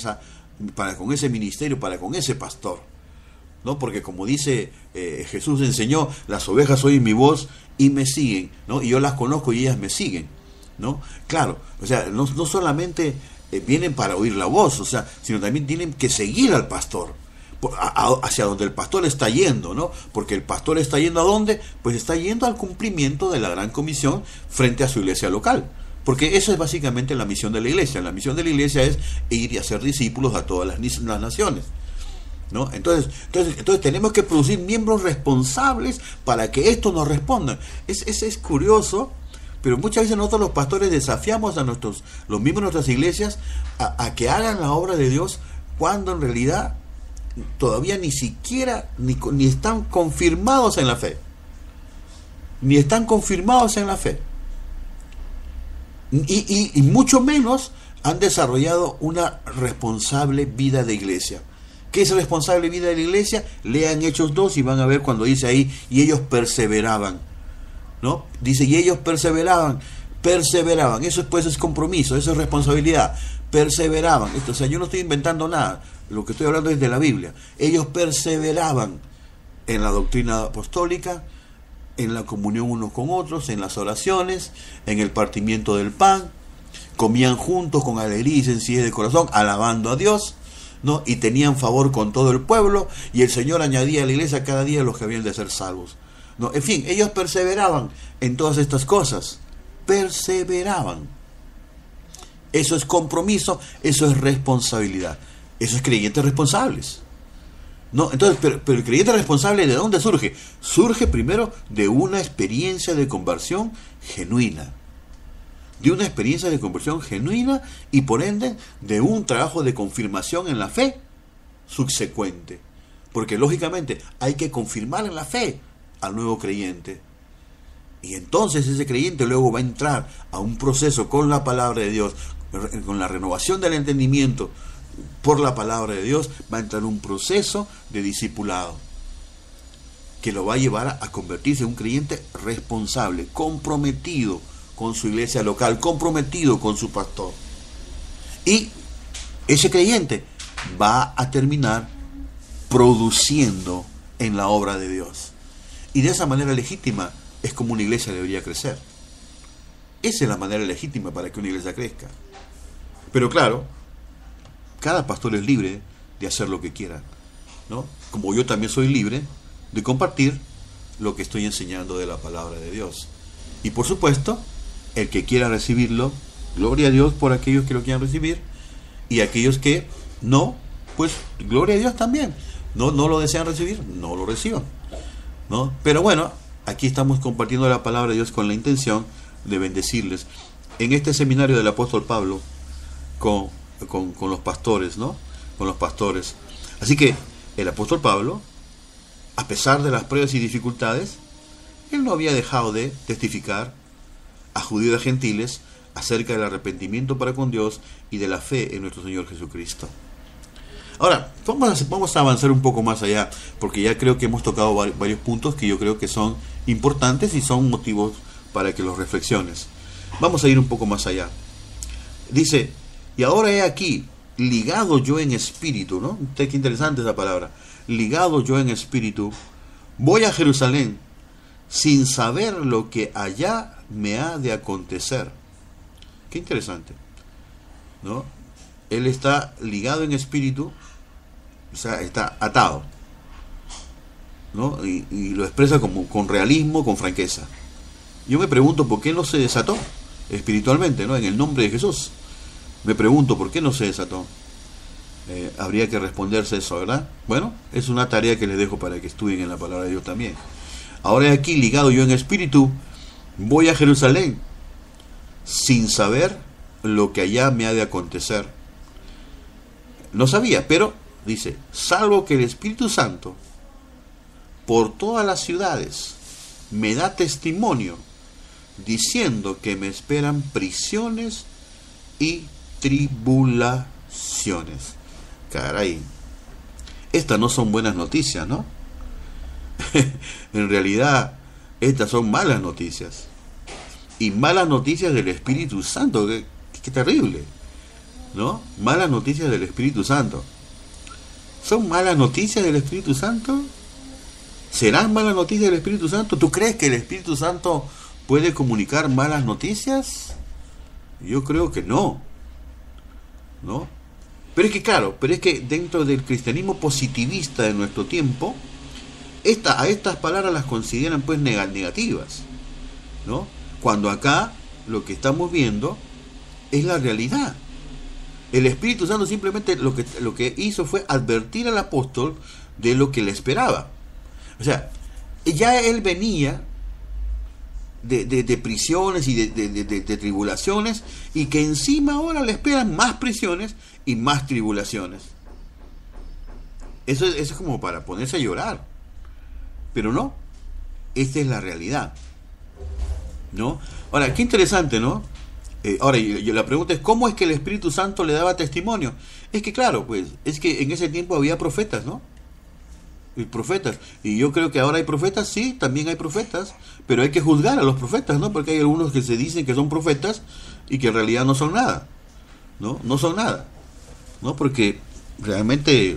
ese ministerio, para con ese pastor, ¿no? Porque como dice Jesús enseñó, las ovejas oyen mi voz y me siguen, ¿no? Y yo las conozco y ellas me siguen, ¿no? Claro, o sea, no solamente vienen para oír la voz, o sea, sino también tienen que seguir al pastor, hacia donde el pastor está yendo, ¿no? Porque el pastor está yendo ¿a dónde? Pues está yendo al cumplimiento de la gran comisión frente a su iglesia local. Porque eso es básicamente la misión de la iglesia. La misión de la iglesia es ir y hacer discípulos a todas las naciones, ¿no? Entonces tenemos que producir miembros responsables para que esto nos responda. Es curioso, pero muchas veces nosotros los pastores desafiamos a los miembros de nuestras iglesias a que hagan la obra de Dios cuando en realidad todavía ni siquiera ni están confirmados en la fe. Ni están confirmados en la fe. Y mucho menos han desarrollado una responsable vida de iglesia. ¿Qué es responsable vida de la iglesia? Lean Hechos 2 y van a ver cuando dice ahí, y ellos perseveraban, ¿no? Dice, y ellos perseveraban. Eso pues es compromiso, eso es responsabilidad. Perseveraban. O sea, yo no estoy inventando nada. Lo que estoy hablando es de la Biblia. Ellos perseveraban en la doctrina apostólica, en la comunión unos con otros, en las oraciones, en el partimiento del pan, comían juntos con alegría y sencillez de corazón, alabando a Dios, ¿no? Y tenían favor con todo el pueblo, y el Señor añadía a la iglesia cada día los que habían de ser salvos, ¿no? En fin, ellos perseveraban en todas estas cosas, perseveraban. Eso es compromiso, eso es responsabilidad, eso es creyentes responsables. No, entonces, pero el creyente responsable, ¿de dónde surge? Surge primero de una experiencia de conversión genuina. De una experiencia de conversión genuina y por ende de un trabajo de confirmación en la fe subsecuente. Porque lógicamente hay que confirmar en la fe al nuevo creyente. Y entonces ese creyente luego va a entrar a un proceso con la palabra de Dios, con la renovación del entendimiento por la palabra de Dios, va a entrar en un proceso de discipulado que lo va a llevar a convertirse en un creyente responsable, comprometido con su iglesia local, comprometido con su pastor. Y ese creyente va a terminar produciendo en la obra de Dios. Y de esa manera legítima es como una iglesia debería crecer. Esa es la manera legítima para que una iglesia crezca. Pero claro, cada pastor es libre de hacer lo que quiera, ¿no? Como yo también soy libre de compartir lo que estoy enseñando de la palabra de Dios. Y por supuesto, el que quiera recibirlo, gloria a Dios por aquellos que lo quieran recibir, y aquellos que no, pues gloria a Dios también, no lo desean recibir, no lo reciban, ¿no? Pero bueno, aquí estamos compartiendo la palabra de Dios con la intención de bendecirles. En este seminario del apóstol Pablo con los pastores, ¿no? Con los pastores. Así que el apóstol Pablo, a pesar de las pruebas y dificultades, él no había dejado de testificar a judíos y a gentiles acerca del arrepentimiento para con Dios y de la fe en nuestro Señor Jesucristo. Ahora, vamos a avanzar un poco más allá, porque ya creo que hemos tocado varios puntos que yo creo que son importantes y son motivos para que los reflexiones. Vamos a ir un poco más allá. Dice, y ahora he aquí, ligado yo en espíritu, ¿no? Qué interesante esa palabra. Ligado yo en espíritu, voy a Jerusalén sin saber lo que allá me ha de acontecer. Qué interesante, ¿no? Él está ligado en espíritu, o sea, está atado, ¿no? Y lo expresa con realismo, con franqueza. Yo me pregunto por qué no se desató espiritualmente, ¿no? En el nombre de Jesús. Me pregunto por qué no se desató. Habría que responderse eso, ¿verdad? Bueno, es una tarea que les dejo para que estudien en la palabra de Dios también. Ahora aquí, ligado yo en espíritu, voy a Jerusalén sin saber lo que allá me ha de acontecer. No sabía, pero dice, salvo que el Espíritu Santo por todas las ciudades me da testimonio diciendo que me esperan prisiones y tribulaciones. Caray, estas no son buenas noticias, ¿no? En realidad, estas son malas noticias. Y malas noticias del Espíritu Santo, qué terrible, ¿no? Malas noticias del Espíritu Santo. ¿Son malas noticias del Espíritu Santo? ¿Serán malas noticias del Espíritu Santo? ¿Tú crees que el Espíritu Santo puede comunicar malas noticias? Yo creo que no, ¿no? Pero es que dentro del cristianismo positivista de nuestro tiempo, a estas palabras las consideran pues negativas, ¿no? Cuando acá lo que estamos viendo es la realidad. El Espíritu Santo simplemente lo que hizo fue advertir al apóstol de lo que le esperaba. O sea, ya él venía de prisiones y de tribulaciones, y que encima ahora le esperan más prisiones y más tribulaciones. Eso es como para ponerse a llorar. Pero no, esta es la realidad, ¿no? Ahora, qué interesante, ¿no? Ahora, la pregunta es, ¿cómo es que el Espíritu Santo le daba testimonio? Es que claro, pues, es que en ese tiempo había profetas, ¿no? Y profetas. Y yo creo que ahora hay profetas, sí, también hay profetas, pero hay que juzgar a los profetas, ¿no? Porque hay algunos que se dicen que son profetas y que en realidad no son nada, ¿no? No son nada, ¿no? Porque realmente,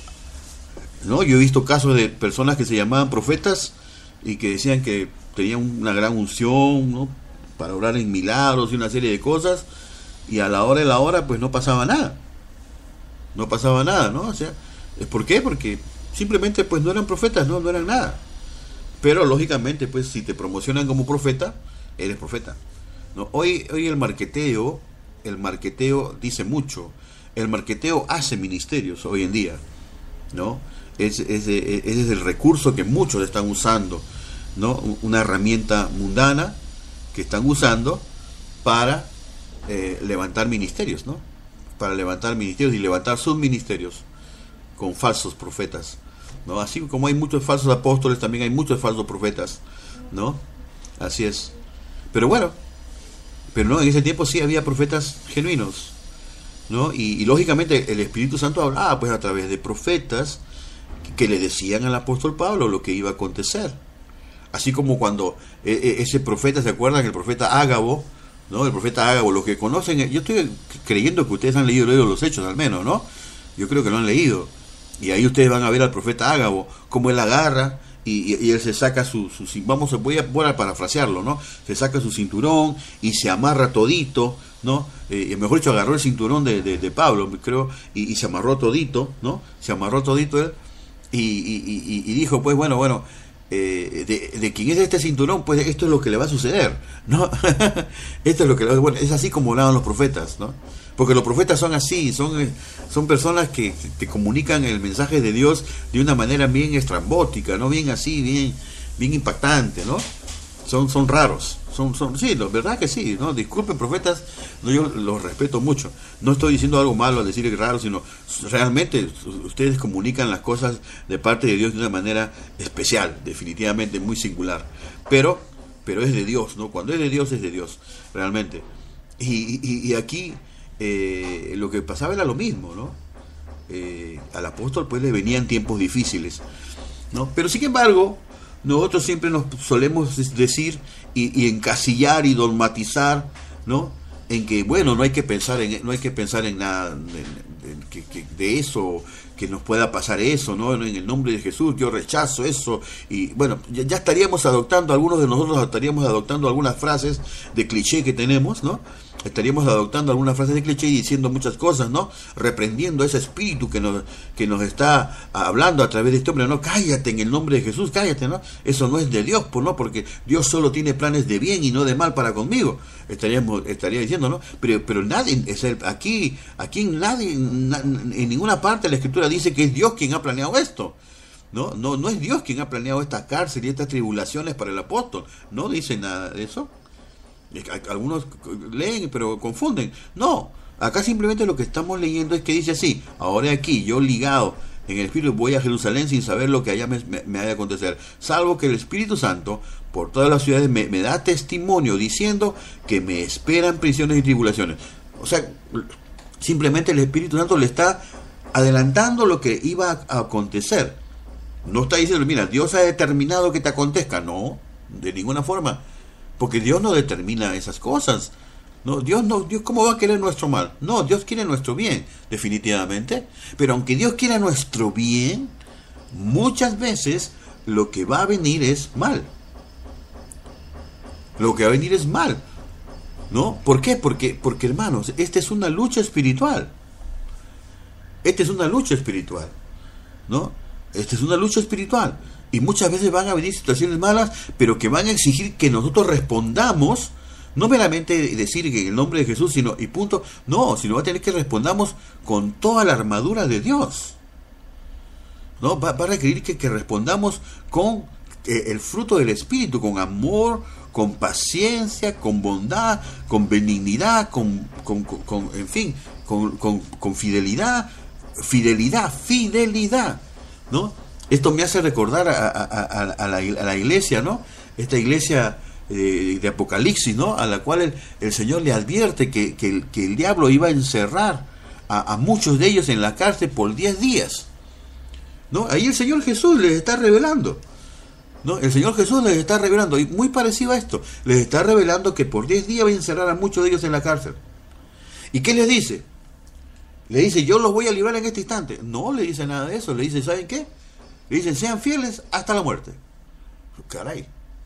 ¿no? Yo he visto casos de personas que se llamaban profetas y que decían que tenían una gran unción, ¿no? Para obrar en milagros y una serie de cosas, y a la hora de la hora pues no pasaba nada, ¿no? O sea, ¿por qué? Porque simplemente pues no eran profetas, no eran nada. Pero lógicamente pues si te promocionan como profeta, eres profeta, ¿no? Hoy el marqueteo dice mucho. El marqueteo hace ministerios hoy en día, ¿no? Ese es el recurso que muchos están usando, ¿no? Una herramienta mundana que están usando para levantar ministerios, ¿no? Para levantar ministerios y levantar sus ministerios con falsos profetas, ¿no? Así como hay muchos falsos apóstoles, también hay muchos falsos profetas, ¿no? Así es. Pero bueno, no, en ese tiempo sí había profetas genuinos, ¿no? Y lógicamente el Espíritu Santo hablaba pues a través de profetas que le decían al apóstol Pablo lo que iba a acontecer. Así como cuando ese profeta, ¿se acuerdan? El profeta Ágabo, ¿no? El profeta Ágabo, los que conocen, yo estoy creyendo que ustedes han leído los Hechos al menos, ¿no? Yo creo que lo han leído. Y ahí ustedes van a ver al profeta Ágabo, cómo él agarra y él se saca voy a parafrasearlo, ¿no? Se saca su cinturón y se amarra todito, ¿no? Mejor dicho, agarró el cinturón de Pablo, creo, y se amarró todito, ¿no? Se amarró todito él y dijo, pues bueno, de quién es este cinturón, pues esto es lo que le va a suceder, ¿no? Esto es lo que es así como hablaban los profetas, ¿no? Porque los profetas son así, son personas que te comunican el mensaje de Dios de una manera bien estrambótica, ¿no? Bien así, bien impactante, ¿no? Son raros, sí, la verdad que sí, ¿no? Disculpen, profetas, no, yo los respeto mucho. No estoy diciendo algo malo al decir que es raro, sino realmente ustedes comunican las cosas de parte de Dios de una manera especial, definitivamente muy singular. Pero es de Dios, ¿no? Cuando es de Dios, realmente. Y aquí lo que pasaba era lo mismo, ¿no? Al apóstol pues le venían tiempos difíciles, ¿no? Pero sin embargo, nosotros siempre nos solemos decir y encasillar y dogmatizar, ¿no? En que, bueno, no hay que pensar en nada de eso, que nos pueda pasar eso, ¿no? En el nombre de Jesús yo rechazo eso. Y bueno, ya estaríamos adoptando, algunos de nosotros estaríamos adoptando algunas frases de cliché que tenemos, ¿no? Estaríamos adoptando algunas frases de cliché y diciendo muchas cosas, ¿no? Reprendiendo ese espíritu que nos está hablando a través de este hombre, ¿no? Cállate en el nombre de Jesús, cállate, ¿no? Eso no es de Dios, pues, ¿no? Porque Dios solo tiene planes de bien y no de mal para conmigo. Estaría diciendo, ¿no? Pero nadie, aquí nadie, en ninguna parte de la Escritura dice que es Dios quien ha planeado esto. No es Dios quien ha planeado esta cárcel y estas tribulaciones para el apóstol. No dice nada de eso. Algunos leen pero confunden. No, acá simplemente lo que estamos leyendo es que dice así: ahora aquí yo ligado en el Espíritu voy a Jerusalén sin saber lo que allá me haya de acontecer, salvo que el Espíritu Santo por todas las ciudades me da testimonio diciendo que me esperan prisiones y tribulaciones. O sea, simplemente el Espíritu Santo le está adelantando lo que iba a acontecer. No está diciendo, mira, Dios ha determinado que te acontezca. No, de ninguna forma. Porque Dios no determina esas cosas. No, Dios ¿cómo va a querer nuestro mal? No, Dios quiere nuestro bien, definitivamente. Pero aunque Dios quiera nuestro bien, muchas veces lo que va a venir es mal. Lo que va a venir es mal, ¿no? ¿Por qué? Porque hermanos, esta es una lucha espiritual. Esta es una lucha espiritual, ¿no? Esta es una lucha espiritual. Y muchas veces van a venir situaciones malas, pero que van a exigir que nosotros respondamos, no meramente decir que en el nombre de Jesús, sino y punto, no, sino va a tener que respondamos con toda la armadura de Dios, ¿no? Va a requerir que respondamos con el fruto del Espíritu, con amor, con paciencia, con bondad, con benignidad, en fin, con fidelidad, ¿no? Esto me hace recordar a la iglesia, ¿no? Esta iglesia de Apocalipsis, ¿no? A la cual el Señor le advierte que el diablo iba a encerrar a muchos de ellos en la cárcel por 10 días, ¿no? Ahí el Señor Jesús les está revelando, ¿no? El Señor Jesús les está revelando, y muy parecido a esto, les está revelando que por 10 días va a encerrar a muchos de ellos en la cárcel. ¿Y qué les dice? Le dice, yo los voy a librar en este instante. No le dice nada de eso, le dice, ¿saben qué? Le dicen, sean fieles hasta la muerte. Caray.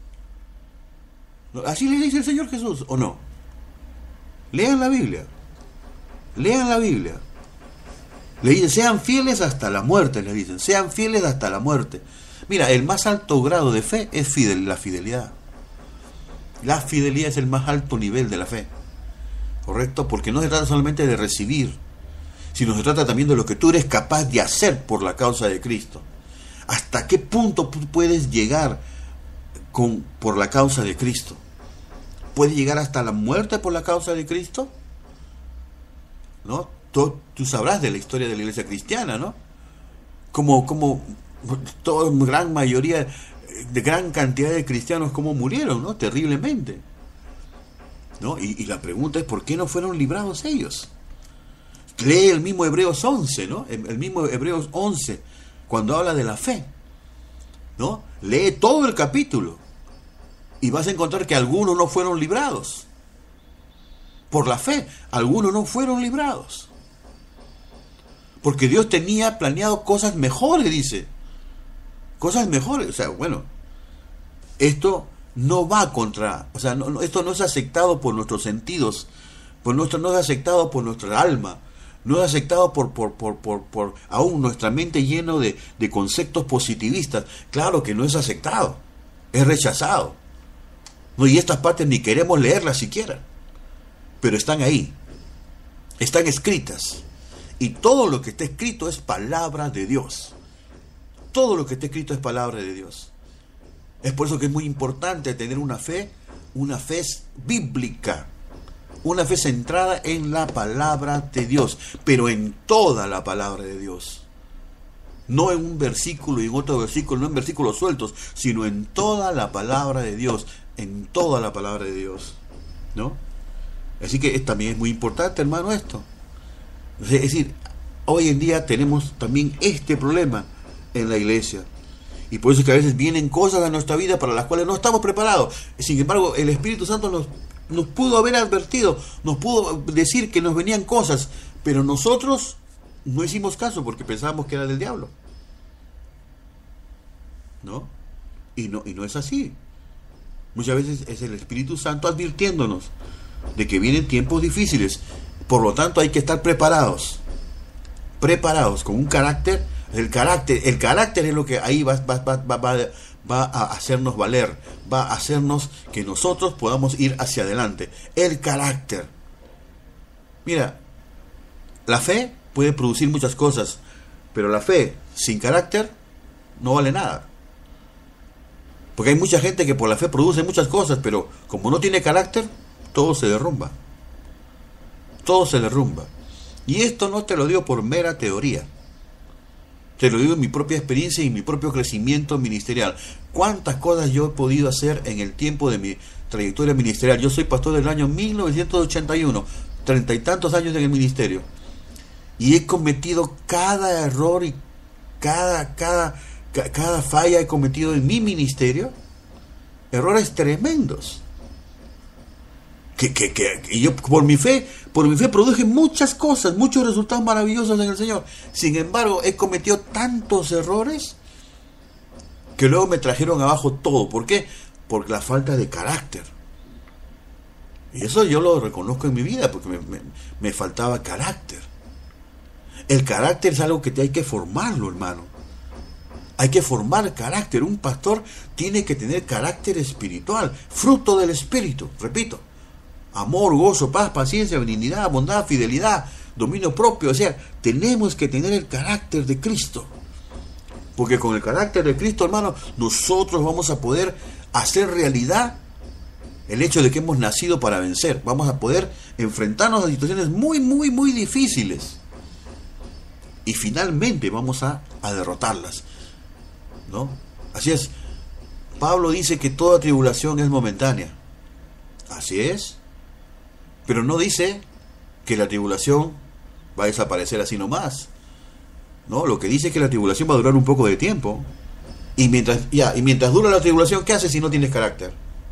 ¿Así le dice el Señor Jesús o no? Lean la Biblia. Lean la Biblia. Le dicen, sean fieles hasta la muerte, le dicen. Sean fieles hasta la muerte. Mira, el más alto grado de fe es la fidelidad. La fidelidad es el más alto nivel de la fe. ¿Correcto? Porque no se trata solamente de recibir, sino se trata también de lo que tú eres capaz de hacer por la causa de Cristo. ¿Hasta qué punto puedes llegar por la causa de Cristo? ¿Puedes llegar hasta la muerte por la causa de Cristo? ¿No? Tú sabrás de la historia de la iglesia cristiana, ¿no? Como toda gran mayoría, de gran cantidad de cristianos, como murieron, ¿no? Terriblemente, ¿no? Y la pregunta es, ¿por qué no fueron librados ellos? Lee el mismo Hebreos 11, ¿no? El mismo Hebreos 11, cuando habla de la fe, ¿no? Lee todo el capítulo y vas a encontrar que algunos no fueron librados. Por la fe, algunos no fueron librados. Porque Dios tenía planeado cosas mejores, dice. Cosas mejores. O sea, bueno, esto no va contra, o sea, esto no es aceptado por nuestros sentidos, no es aceptado por nuestra alma. No es aceptado por aún nuestra mente lleno de conceptos positivistas. Claro que no es aceptado, es rechazado, ¿no? Y estas partes ni queremos leerlas siquiera, pero están ahí. están escritas. Y todo lo que está escrito es palabra de Dios. Todo lo que está escrito es palabra de Dios. Es por eso que es muy importante tener una fe bíblica, una fe centrada en la palabra de Dios, pero en toda la palabra de Dios. No en un versículo y en otro versículo, no en versículos sueltos, sino en toda la palabra de Dios, en toda la palabra de Dios, ¿no? Así que también es muy importante, hermano, esto. Es decir, hoy en día tenemos también este problema en la iglesia. Y por eso es que a veces vienen cosas a nuestra vida para las cuales no estamos preparados. Sin embargo, el Espíritu Santo nos pudo haber advertido, nos pudo decir que nos venían cosas, pero nosotros no hicimos caso porque pensábamos que era del diablo, ¿no? Y no es así. Muchas veces es el Espíritu Santo advirtiéndonos de que vienen tiempos difíciles. Por lo tanto, hay que estar preparados con un carácter. El carácter es lo que ahí va a hacernos valer, va a hacernos que nosotros podamos ir hacia adelante. El carácter. Mira, la fe puede producir muchas cosas, pero la fe sin carácter no vale nada. Porque hay mucha gente que por la fe produce muchas cosas, pero como no tiene carácter, todo se derrumba. Todo se derrumba. Y esto no te lo digo por mera teoría. Te lo digo en mi propia experiencia y en mi propio crecimiento ministerial. ¿Cuántas cosas yo he podido hacer en el tiempo de mi trayectoria ministerial? Yo soy pastor del año 1981, 30 y tantos años en el ministerio. Y he cometido cada error y cada falla he cometido en mi ministerio. Errores tremendos. Y yo por mi fe produje muchas cosas, muchos resultados maravillosos en el Señor. Sin embargo, he cometido tantos errores que luego me trajeron abajo todo. ¿Por qué? Por la falta de carácter. Y eso yo lo reconozco en mi vida, porque me faltaba carácter. El carácter es algo que hay que formarlo, hermano. Hay que formar carácter. Un pastor tiene que tener carácter espiritual, fruto del Espíritu, repito. Amor, gozo, paz, paciencia, benignidad, bondad, fidelidad, dominio propio. O sea, tenemos que tener el carácter de Cristo. Porque con el carácter de Cristo, hermano, nosotros vamos a poder hacer realidad el hecho de que hemos nacido para vencer. Vamos a poder enfrentarnos a situaciones muy, muy, muy difíciles. Y finalmente vamos a derrotarlas, ¿no? Así es. Pablo dice que toda tribulación es momentánea. Así es. Pero no dice que la tribulación va a desaparecer así nomás. No, lo que dice es que la tribulación va a durar un poco de tiempo. Y mientras dura la tribulación, ¿qué haces si no tienes carácter?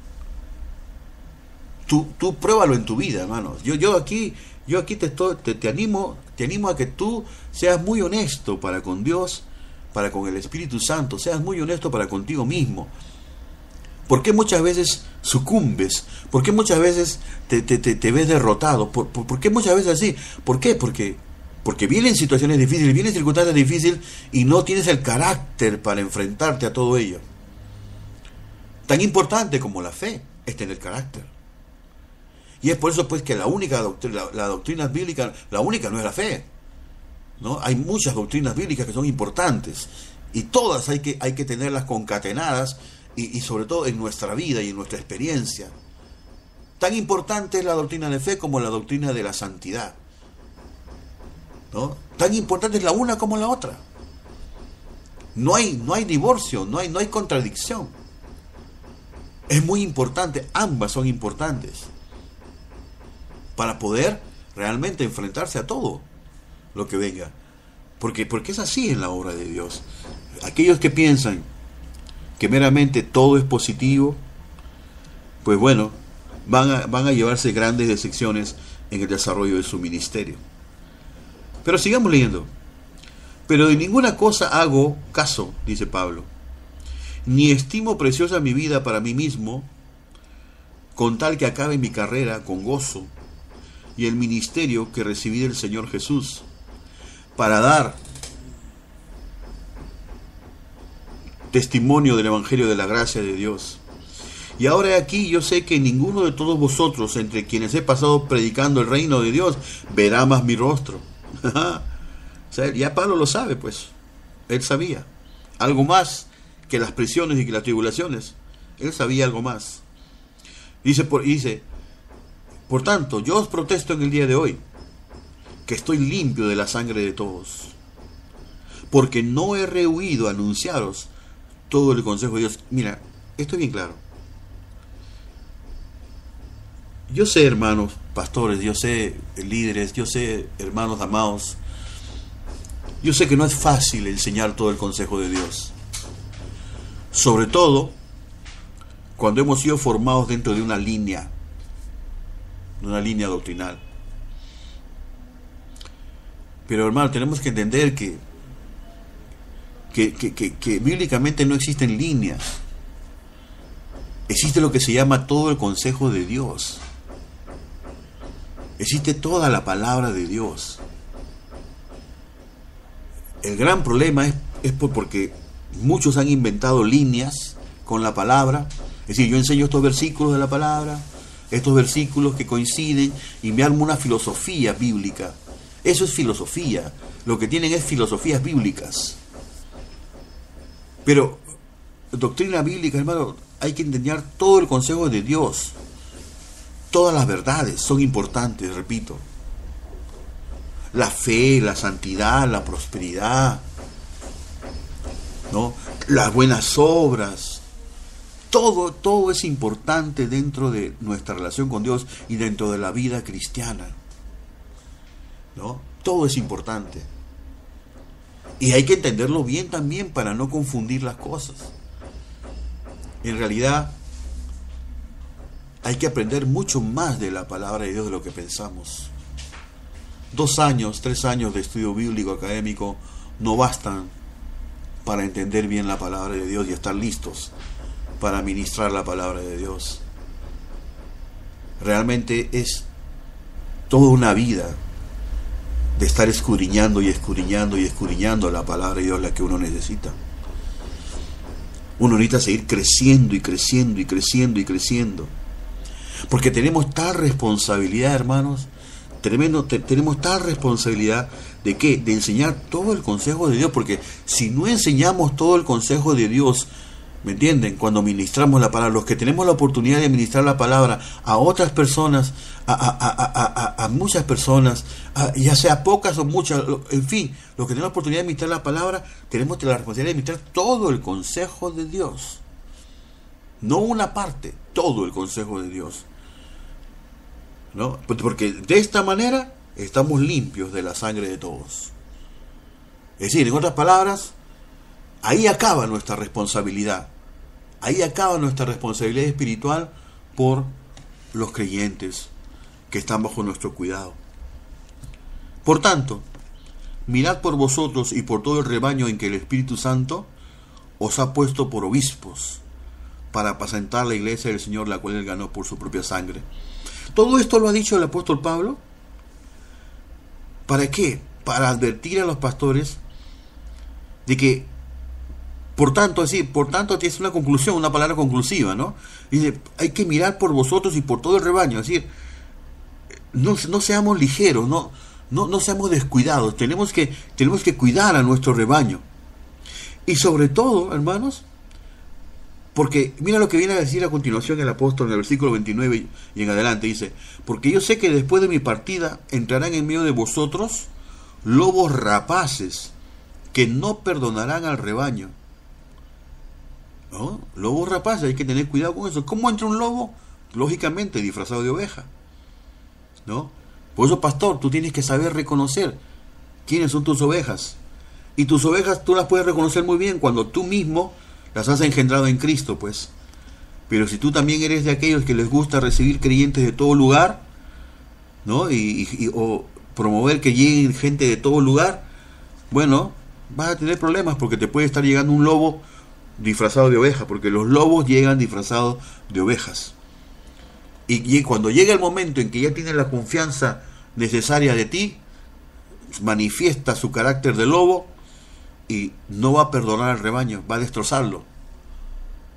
Tú pruébalo en tu vida, hermanos. Yo aquí te animo a que tú seas muy honesto para con Dios, para con el Espíritu Santo. Seas muy honesto para contigo mismo. ¿Por qué muchas veces sucumbes? ¿Por qué muchas veces te ves derrotado? ¿Por qué muchas veces así? ¿Por qué? Porque vienen situaciones difíciles, vienen circunstancias difíciles y no tienes el carácter para enfrentarte a todo ello. Tan importante como la fe es tener carácter. Y es por eso pues que la doctrina bíblica, la única no es la fe, ¿no? Hay muchas doctrinas bíblicas que son importantes y todas hay que tenerlas concatenadas. Y sobre todo en nuestra vida y en nuestra experiencia. Tan importante es la doctrina de fe como la doctrina de la santidad, ¿no? Tan importante es la una como la otra. No hay divorcio, no hay contradicción. Es muy importante, ambas son importantes para poder realmente enfrentarse a todo lo que venga. Porque es así en la obra de Dios. Aquellos que piensan que meramente todo es positivo, pues bueno, van a llevarse grandes decepciones en el desarrollo de su ministerio. Pero sigamos leyendo. Pero de ninguna cosa hago caso, dice Pablo, ni estimo preciosa mi vida para mí mismo, con tal que acabe mi carrera con gozo y el ministerio que recibí del Señor Jesús, para dar testimonio del Evangelio de la gracia de Dios. Y ahora aquí yo sé que ninguno de todos vosotros, entre quienes he pasado predicando el reino de Dios, verá más mi rostro. O sea, ya Pablo lo sabe, pues. Él sabía. Algo más que las prisiones y que las tribulaciones. Él sabía algo más. Dice, por tanto, yo os protesto en el día de hoy, que estoy limpio de la sangre de todos, porque no he rehuido a anunciaros todo el consejo de Dios. Mira, esto es bien claro. Yo sé, hermanos pastores, yo sé, líderes, yo sé, hermanos amados, yo sé que no es fácil enseñar todo el consejo de Dios, sobre todo cuando hemos sido formados dentro de una línea doctrinal. Pero, hermano, tenemos que entender que bíblicamente no existen líneas. Existe lo que se llama todo el consejo de Dios. Existe toda la palabra de Dios. El gran problema es porque muchos han inventado líneas con la palabra. Es decir, yo enseño estos versículos de la palabra, estos versículos que coinciden, y me armo una filosofía bíblica. Eso es filosofía. Lo que tienen es filosofías bíblicas. Pero doctrina bíblica, hermano, hay que entender todo el consejo de Dios. Todas las verdades son importantes, repito. La fe, la santidad, la prosperidad, ¿no? Las buenas obras. Todo es importante dentro de nuestra relación con Dios y dentro de la vida cristiana, ¿no? Todo es importante. Y hay que entenderlo bien también para no confundir las cosas. En realidad, hay que aprender mucho más de la palabra de Dios de lo que pensamos. 2 años, 3 años de estudio bíblico académico no bastan para entender bien la palabra de Dios y estar listos para ministrar la palabra de Dios. Realmente es toda una vida de estar escudriñando y escudriñando y escudriñando la palabra de Dios, la que uno necesita. Uno necesita seguir creciendo y creciendo y creciendo y creciendo. Porque tenemos tal responsabilidad, hermanos, tenemos tal responsabilidad de ¿qué? De enseñar todo el consejo de Dios. Porque si no enseñamos todo el consejo de Dios, ¿me entienden? Cuando ministramos la palabra, los que tenemos la oportunidad de ministrar la palabra a otras personas, a muchas personas, ya sea pocas o muchas, en fin, los que tenemos la oportunidad de ministrar la palabra, tenemos la responsabilidad de ministrar todo el consejo de Dios. No una parte, todo el consejo de Dios, ¿no? Porque de esta manera estamos limpios de la sangre de todos. Es decir, en otras palabras, ahí acaba nuestra responsabilidad. Ahí acaba nuestra responsabilidad espiritual por los creyentes que están bajo nuestro cuidado. Por tanto, mirad por vosotros y por todo el rebaño en que el Espíritu Santo os ha puesto por obispos, para apacentar la iglesia del Señor, la cual Él ganó por su propia sangre. Todo esto lo ha dicho el apóstol Pablo. ¿Para qué? Para advertir a los pastores de que, por tanto, es una conclusión, una palabra conclusiva, ¿no? Dice, hay que mirar por vosotros y por todo el rebaño. Es decir, no seamos ligeros, no seamos descuidados. Tenemos que cuidar a nuestro rebaño. Y sobre todo, hermanos, porque mira lo que viene a decir a continuación el apóstol en el versículo 29 y en adelante. Dice, porque yo sé que después de mi partida entrarán en medio de vosotros lobos rapaces que no perdonarán al rebaño. ¿No? Lobos rapaces, hay que tener cuidado con eso. ¿Cómo entra un lobo? Lógicamente disfrazado de oveja, ¿no? Por eso, pastor, tú tienes que saber reconocer quiénes son tus ovejas. Y tus ovejas tú las puedes reconocer muy bien cuando tú mismo las has engendrado en Cristo, pues. Pero si tú también eres de aquellos que les gusta recibir creyentes de todo lugar, ¿no? O promover que lleguen gente de todo lugar, bueno, vas a tener problemas porque te puede estar llegando un lobo disfrazado de oveja, porque los lobos llegan disfrazados de ovejas. Y cuando llega el momento en que ya tienen la confianza necesaria de ti, manifiesta su carácter de lobo y no va a perdonar al rebaño, va a destrozarlo.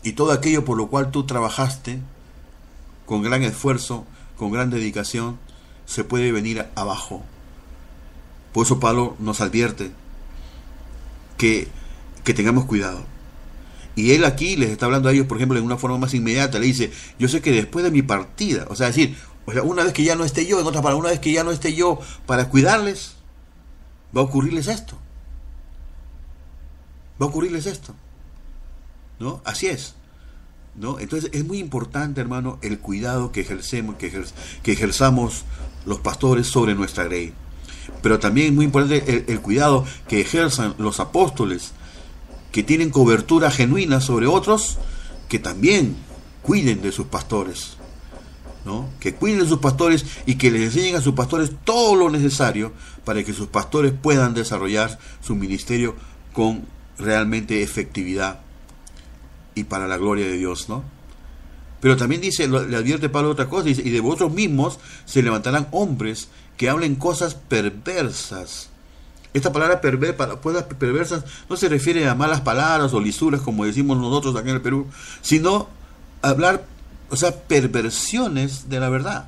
y todo aquello por lo cual tú trabajaste con gran esfuerzo, con gran dedicación, se puede venir abajo. Por eso Pablo nos advierte que tengamos cuidado. Y él aquí les está hablando a ellos, por ejemplo, en una forma más inmediata. Le dice, yo sé que después de mi partida, o sea, una vez que ya no esté yo, en otras palabras, una vez que ya no esté yo para cuidarles, va a ocurrirles esto. Va a ocurrirles esto. ¿No? Así es. ¿No? Entonces es muy importante, hermano, el cuidado que ejerzamos los pastores sobre nuestra grey. Pero también es muy importante el cuidado que ejerzan los apóstoles, que tienen cobertura genuina sobre otros, que también cuiden de sus pastores, ¿no? Que cuiden de sus pastores y que les enseñen a sus pastores todo lo necesario para que sus pastores puedan desarrollar su ministerio con realmente efectividad y para la gloria de Dios, ¿no? Pero también dice, le advierte Pablo otra cosa, dice, y de vosotros mismos se levantarán hombres que hablen cosas perversas. Esta palabra perversas no se refiere a malas palabras o lisuras como decimos nosotros aquí en el Perú, sino hablar, o sea, perversiones de la verdad,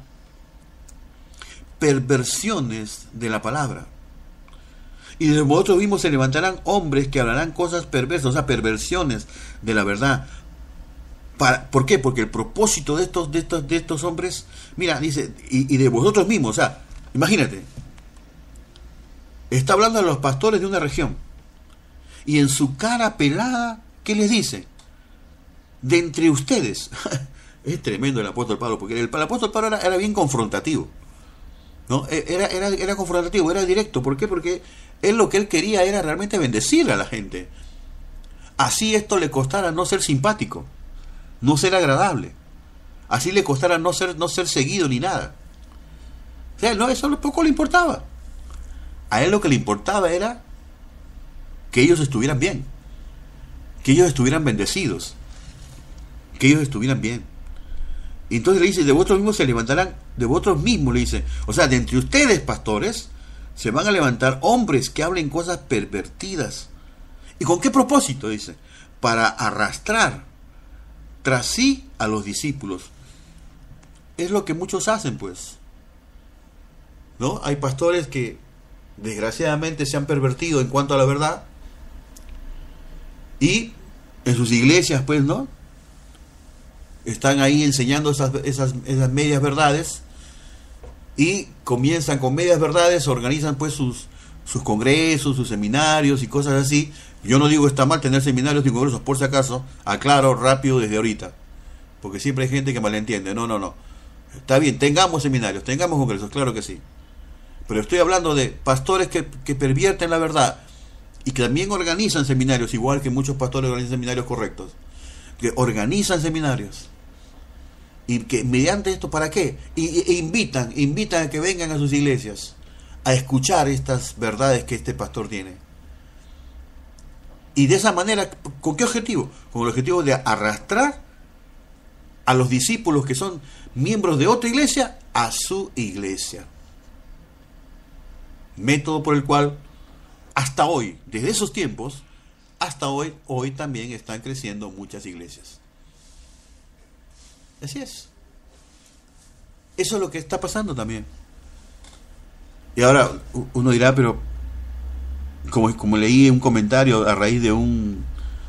perversiones de la palabra. Y de vosotros mismos se levantarán hombres que hablarán cosas perversas, o sea, perversiones de la verdad. ¿Por qué? Porque el propósito de estos hombres, mira, dice, y de vosotros mismos, o sea, imagínate, está hablando a los pastores de una región, y en su cara pelada, ¿qué les dice? De entre ustedes. Es tremendo el apóstol Pablo, porque el apóstol Pablo era bien confrontativo, ¿no? Era confrontativo, era directo. ¿Por qué? Porque lo que él quería era realmente bendecir a la gente. Así esto le costara no ser simpático, no ser agradable, así le costara no ser seguido ni nada. O sea, no, eso poco le importaba. A él lo que le importaba era que ellos estuvieran bien, que ellos estuvieran bendecidos, que ellos estuvieran bien. Y entonces le dice, de vosotros mismos se levantarán, de vosotros mismos le dice, o sea, de entre ustedes, pastores, se van a levantar hombres que hablen cosas pervertidas. ¿Y con qué propósito? Dice, para arrastrar tras sí a los discípulos. Es lo que muchos hacen, pues, ¿no? Hay pastores que desgraciadamente se han pervertido en cuanto a la verdad, y en sus iglesias, pues, ¿no? Están ahí enseñando esas medias verdades, y comienzan con medias verdades, organizan pues sus congresos, sus seminarios y cosas así. Yo no digo que está mal tener seminarios y congresos, por si acaso, aclaro rápido desde ahorita, porque siempre hay gente que malentiende. No. Está bien, tengamos seminarios, tengamos congresos, claro que sí. Pero estoy hablando de pastores que pervierten la verdad y que también organizan seminarios, igual que muchos pastores organizan seminarios correctos, que organizan seminarios. Y que mediante esto, ¿para qué? E invitan a que vengan a sus iglesias a escuchar estas verdades que este pastor tiene. Y de esa manera, ¿con qué objetivo? Con el objetivo de arrastrar a los discípulos que son miembros de otra iglesia a su iglesia. Método por el cual hasta hoy, desde esos tiempos hasta hoy también están creciendo muchas iglesias. Así es. Eso es lo que está pasando también. Y ahora uno dirá, pero como leí un comentario a raíz de un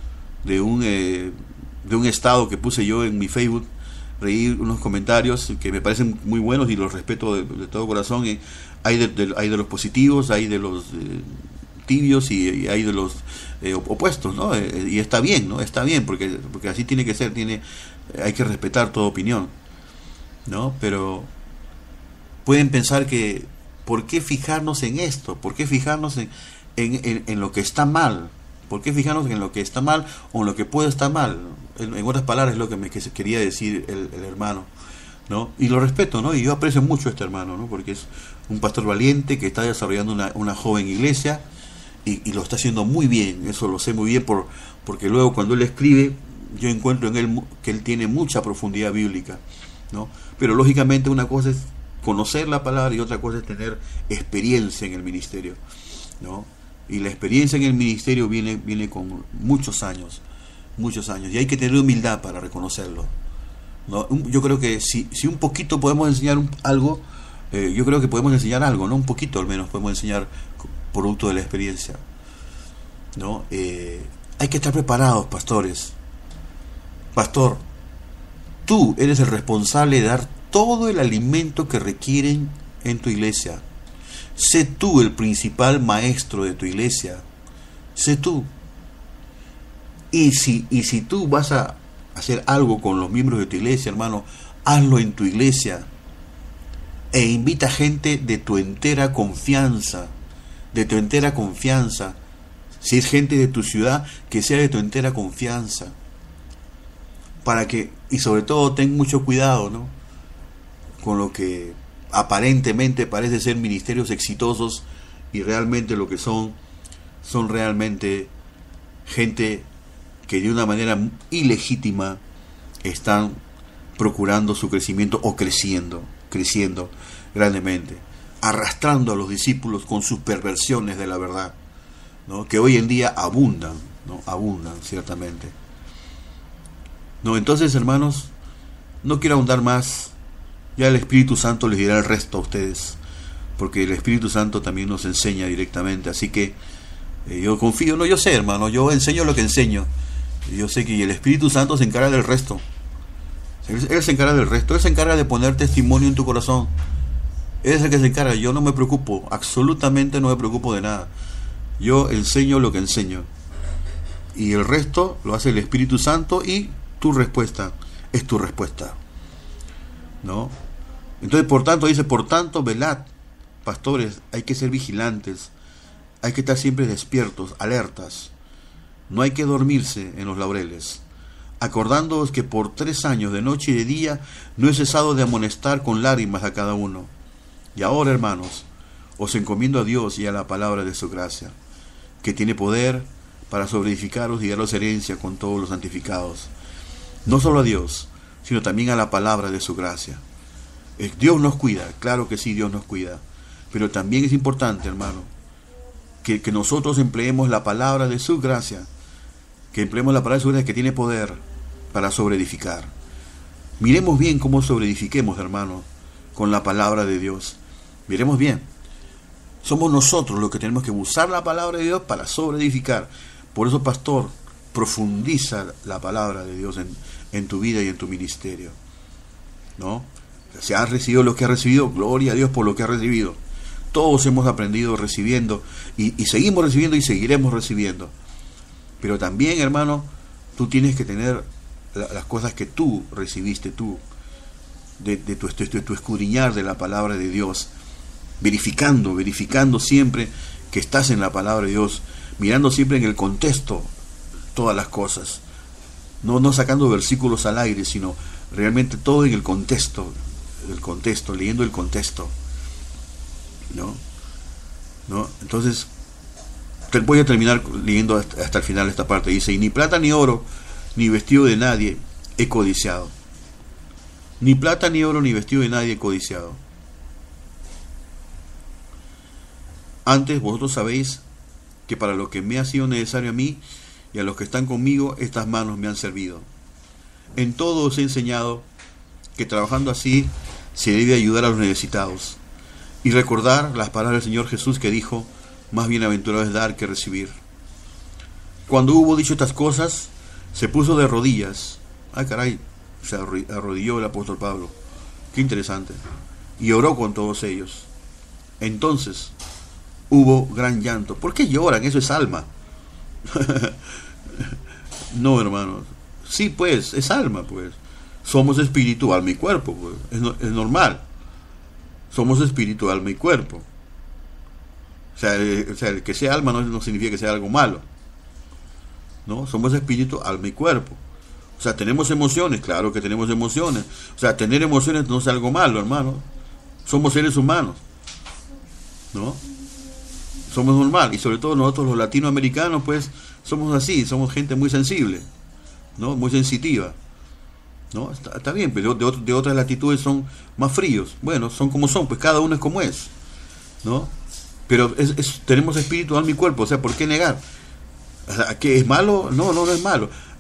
estado que puse yo en mi Facebook, leí unos comentarios que me parecen muy buenos y los respeto de todo corazón. Hay de los positivos, hay de los tibios y hay de los opuestos, ¿no? Y está bien, ¿no? Está bien, porque así tiene que ser, hay que respetar toda opinión, ¿no? Pero pueden pensar que ¿por qué fijarnos en esto? ¿Por qué fijarnos en lo que está mal? ¿Por qué fijarnos en lo que está mal o en lo que puede estar mal? En otras palabras, es lo que quería decir el hermano, ¿no? Y lo respeto, ¿no? Y yo aprecio mucho a este hermano, ¿no? Porque es un pastor valiente que está desarrollando una joven iglesia y lo está haciendo muy bien. Eso lo sé muy bien porque luego cuando él escribe, yo encuentro en él que él tiene mucha profundidad bíblica, ¿no? Pero lógicamente una cosa es conocer la palabra y otra cosa es tener experiencia en el ministerio, ¿no? Y la experiencia en el ministerio viene con muchos años muchos años, y hay que tener humildad para reconocerlo, ¿no? Yo creo que si un poquito podemos enseñar algo, yo creo que podemos enseñar algo, ¿no? Un poquito al menos podemos enseñar producto de la experiencia, ¿no? Hay que estar preparados, pastores. Pastor, tú eres el responsable de dar todo el alimento que requieren en tu iglesia. Sé tú el principal maestro de tu iglesia. Sé tú. Y si tú vas a hacer algo con los miembros de tu iglesia, hermano, hazlo en tu iglesia. E invita gente de tu entera confianza. De tu entera confianza. Si es gente de tu ciudad, que sea de tu entera confianza. Para que, y sobre todo, ten mucho cuidado, ¿no? Con lo que aparentemente parece ser ministerios exitosos y realmente lo que son realmente gente que de una manera ilegítima están procurando su crecimiento o creciendo grandemente, arrastrando a los discípulos con sus perversiones de la verdad, ¿no? Que hoy en día abundan, ¿no? Abundan ciertamente. No, entonces, hermanos, no quiero ahondar más. Ya el Espíritu Santo les dirá el resto a ustedes, porque el Espíritu Santo también nos enseña directamente. Así que yo confío, no, yo sé, hermano, yo enseño lo que enseño. Yo sé que el Espíritu Santo se encarga del resto. Él se encarga del resto. Él se encarga de poner testimonio en tu corazón. Él es el que se encarga. Yo no me preocupo, absolutamente no me preocupo de nada. Yo enseño lo que enseño. Y el resto lo hace el Espíritu Santo, y tu respuesta es tu respuesta, ¿no? Entonces, por tanto, velad, pastores, hay que ser vigilantes, hay que estar siempre despiertos, alertas, no hay que dormirse en los laureles, acordándoos que por 3 años, de noche y de día, no he cesado de amonestar con lágrimas a cada uno. Y ahora, hermanos, os encomiendo a Dios y a la palabra de su gracia, que tiene poder para sobreedificaros y daros herencia con todos los santificados. No solo a Dios, sino también a la palabra de su gracia. Dios nos cuida, claro que sí, Dios nos cuida, pero también es importante, hermano, que nosotros empleemos la palabra de su gracia, que empleemos la palabra de su gracia, que tiene poder para sobreedificar. Miremos bien cómo sobreedifiquemos, hermano, con la palabra de Dios. Miremos bien. Somos nosotros los que tenemos que usar la palabra de Dios para sobreedificar. Por eso, pastor, profundiza la palabra de Dios en tu vida y en tu ministerio, ¿no? Si has recibido lo que has recibido, gloria a Dios por lo que has recibido. Todos hemos aprendido recibiendo, y seguimos recibiendo y seguiremos recibiendo. Pero también, hermano, tú tienes que tener las cosas que tú recibiste, de tu escudriñar de la palabra de Dios, verificando siempre que estás en la palabra de Dios, mirando siempre en el contexto todas las cosas, no sacando versículos al aire, sino realmente todo en el contexto, leyendo el contexto, ¿no? Entonces, voy a terminar leyendo hasta el final esta parte. Dice: y ni plata ni oro, ni vestido de nadie he codiciado. Ni plata ni oro, ni vestido de nadie he codiciado. Antes vosotros sabéis que para lo que me ha sido necesario a mí y a los que están conmigo, estas manos me han servido. En todo os he enseñado que trabajando así se debe ayudar a los necesitados, y recordar las palabras del Señor Jesús, que dijo: más bienaventurado es dar que recibir. Cuando hubo dicho estas cosas, se puso de rodillas. Ay, caray, se arrodilló el apóstol Pablo. Qué interesante. Y oró con todos ellos. Entonces hubo gran llanto. ¿Por qué lloran? Eso es alma. No, hermanos. Sí, pues, es alma, pues. Somos espíritu, alma y cuerpo, pues. Es normal. Somos espíritu, alma y cuerpo. O sea, el que sea alma no significa que sea algo malo, ¿no? Somos espíritu, alma y cuerpo. O sea, tenemos emociones, claro que tenemos emociones. O sea, tener emociones no es algo malo, hermano. Somos seres humanos, ¿no? Somos normal, y sobre todo nosotros los latinoamericanos, pues, somos así, somos gente muy sensible, ¿no? Muy sensitiva, ¿no? Está bien, pero de otras latitudes son más fríos. Bueno, son como son, pues cada uno es como es, ¿no? Pero tenemos espíritu, alma y cuerpo. O sea, ¿por qué negar? O sea, ¿que es malo? No es malo.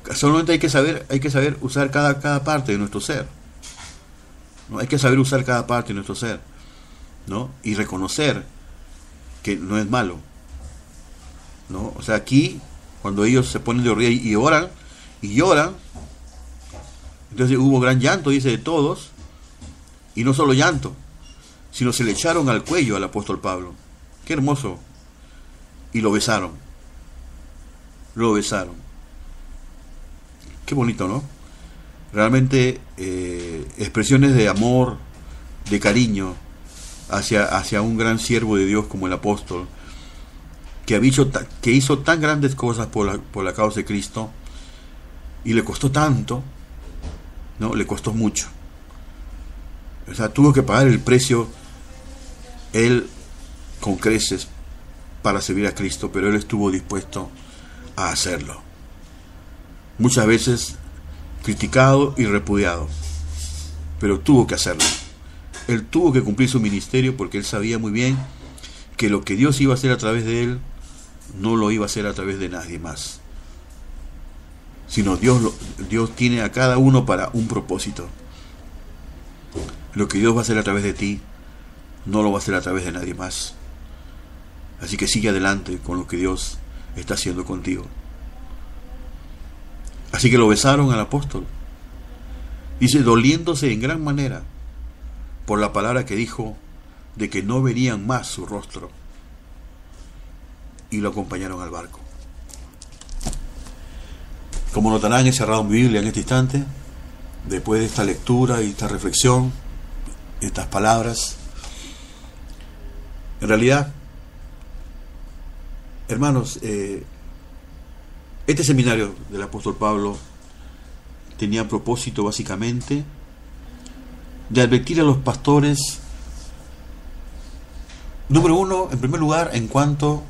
Solamente hay que saber usar cada parte de nuestro ser, ¿no? Hay que saber usar cada parte de nuestro ser, ¿no? Y reconocer que no es malo, ¿no? O sea, aquí, cuando ellos se ponen de rodillas y oran, y lloran, entonces hubo gran llanto, dice, de todos, y no solo llanto, sino se le echaron al cuello al apóstol Pablo. Qué hermoso. Y lo besaron. Lo besaron. Qué bonito, ¿no? Realmente expresiones de amor, de cariño hacia un gran siervo de Dios como el apóstol, que hizo tan grandes cosas por la causa de Cristo, y le costó tanto, ¿no? Le costó mucho. O sea, tuvo que pagar el precio él con creces para servir a Cristo, pero él estuvo dispuesto a hacerlo. Muchas veces criticado y repudiado, pero tuvo que hacerlo. Él tuvo que cumplir su ministerio porque él sabía muy bien que lo que Dios iba a hacer a través de él no lo iba a hacer a través de nadie más, sino Dios tiene a cada uno para un propósito. Lo que Dios va a hacer a través de ti no lo va a hacer a través de nadie más. Así que sigue adelante con lo que Dios está haciendo contigo. Así que lo besaron al apóstol. Dice, doliéndose en gran manera por la palabra que dijo de que no verían más su rostro. Y lo acompañaron al barco. Como notarán, he cerrado mi Biblia en este instante, después de esta lectura y esta reflexión, estas palabras. En realidad, hermanos, este seminario del apóstol Pablo tenía propósito básicamente de advertir a los pastores, número uno, en primer lugar, en cuanto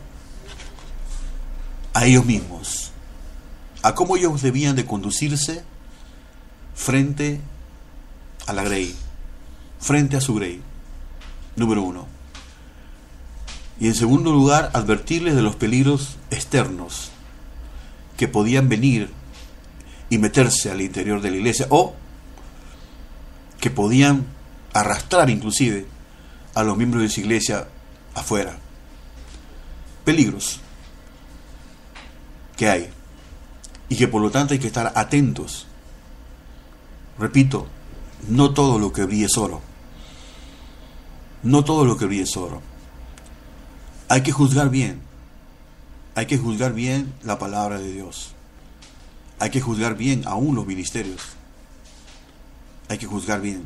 a ellos mismos, a cómo ellos debían de conducirse frente a la grey, frente a su grey, número uno. Y en segundo lugar, advertirles de los peligros externos que podían venir y meterse al interior de la iglesia, o que podían arrastrar inclusive a los miembros de su iglesia afuera. Peligros que hay y que por lo tanto hay que estar atentos. Repito, no todo lo que brille es oro. No todo lo que brille es oro. Hay que juzgar bien. Hay que juzgar bien la palabra de Dios. Hay que juzgar bien aún los ministerios. Hay que juzgar bien.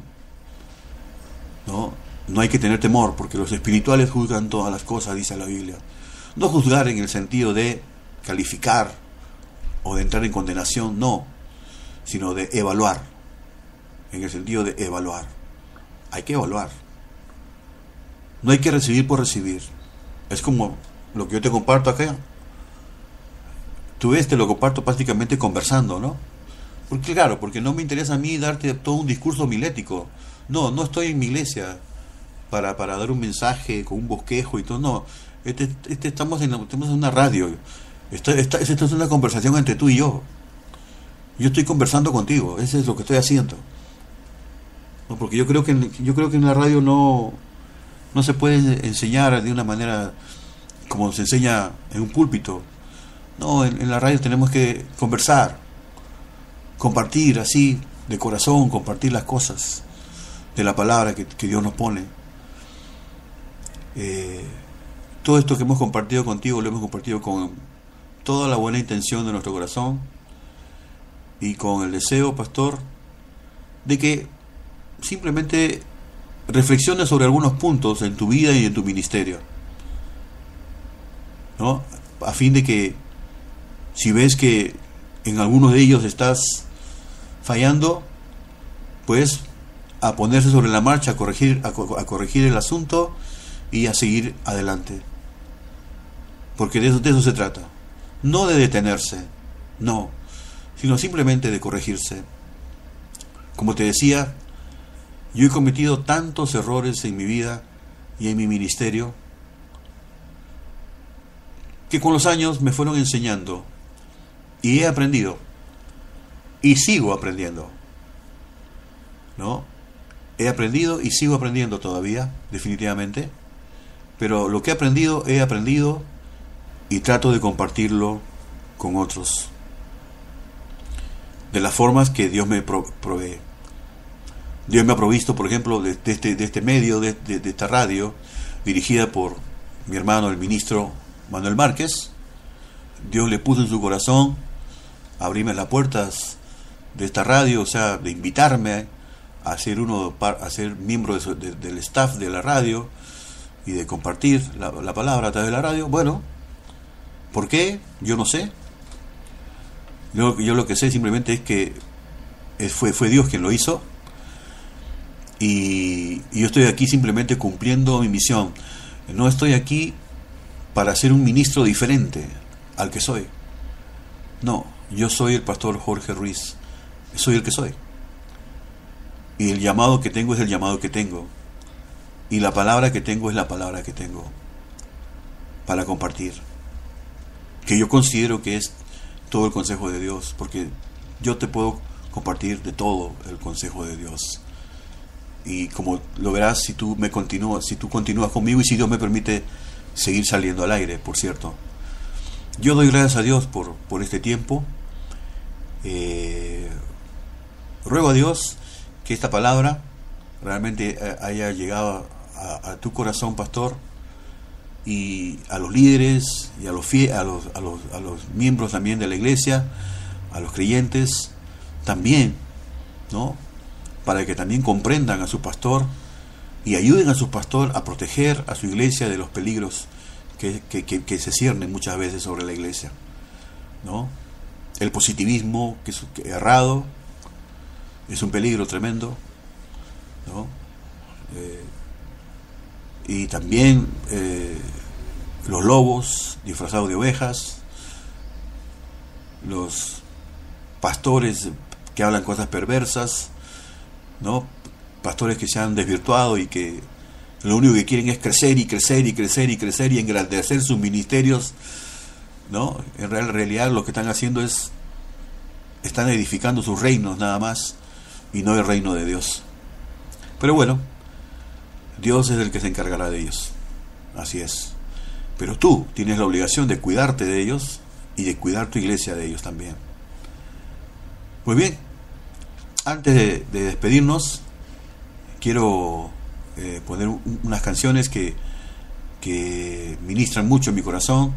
No hay que tener temor, porque los espirituales juzgan todas las cosas, dice la Biblia. No juzgar en el sentido de calificar o de entrar en condenación, no, sino de evaluar. En el sentido de evaluar. Hay que evaluar. No hay que recibir por recibir. Es como lo que yo te comparto acá. Tú ves, te lo comparto prácticamente conversando, ¿no? Porque no me interesa a mí darte todo un discurso homilético. No estoy en mi iglesia para dar un mensaje con un bosquejo y todo. No, estamos en una radio. Esta es una conversación entre tú y yo. Yo estoy conversando contigo. Eso es lo que estoy haciendo. No, porque yo creo que en la radio no se puede enseñar de una manera como se enseña en un púlpito. No, en la radio tenemos que conversar, compartir así de corazón, compartir las cosas de la palabra que Dios nos pone. Todo esto que hemos compartido contigo lo hemos compartido con toda la buena intención de nuestro corazón y con el deseo, pastor, de que simplemente reflexiones sobre algunos puntos en tu vida y en tu ministerio, ¿no? A fin de que si ves que en algunos de ellos estás fallando, pues a ponerse sobre la marcha, a corregir el asunto y a seguir adelante. Porque de eso se trata. No de detenerse, no, sino simplemente de corregirse. Como te decía, yo he cometido tantos errores en mi vida y en mi ministerio que con los años me fueron enseñando y he aprendido y sigo aprendiendo, ¿no? He aprendido y sigo aprendiendo todavía, definitivamente, pero lo que he aprendido y trato de compartirlo con otros de las formas que Dios me provee. Dios me ha provisto, por ejemplo, de este medio, de esta radio, dirigida por mi hermano, el ministro Manuel Márquez. Dios le puso en su corazón abrirme las puertas de esta radio, o sea, de invitarme a ser miembro del staff de la radio y de compartir la palabra a través de la radio. Bueno, ¿por qué? Yo no sé. Yo lo que sé simplemente es que fue Dios quien lo hizo, y yo estoy aquí simplemente cumpliendo mi misión. No estoy aquí para ser un ministro diferente al que soy. No, yo soy el pastor Jorge Ruiz, soy el que soy. Y el llamado que tengo es el llamado que tengo. Y la palabra que tengo es la palabra que tengo para compartir. Que yo considero que es todo el consejo de Dios, porque yo te puedo compartir de todo el consejo de Dios. Y como lo verás si tú continúas conmigo y si Dios me permite seguir saliendo al aire, por cierto. Yo doy gracias a Dios por este tiempo. Ruego a Dios que esta palabra realmente haya llegado a tu corazón, pastor, y a los líderes y a los miembros también de la iglesia, a los creyentes también, ¿no? Para que también comprendan a su pastor y ayuden a su pastor a proteger a su iglesia de los peligros que se ciernen muchas veces sobre la iglesia, ¿no? El positivismo que errado es un peligro tremendo, ¿no? Y también los lobos disfrazados de ovejas, los pastores que hablan cosas perversas, ¿no? Pastores que se han desvirtuado y que lo único que quieren es crecer y crecer y crecer y crecer y engrandecer sus ministerios, ¿no? En realidad lo que están haciendo están edificando sus reinos nada más, y no el reino de Dios. Pero bueno, Dios es el que se encargará de ellos, así es. Pero tú tienes la obligación de cuidarte de ellos y de cuidar tu iglesia de ellos también. Muy bien, antes de despedirnos, quiero poner unas canciones que ministran mucho en mi corazón,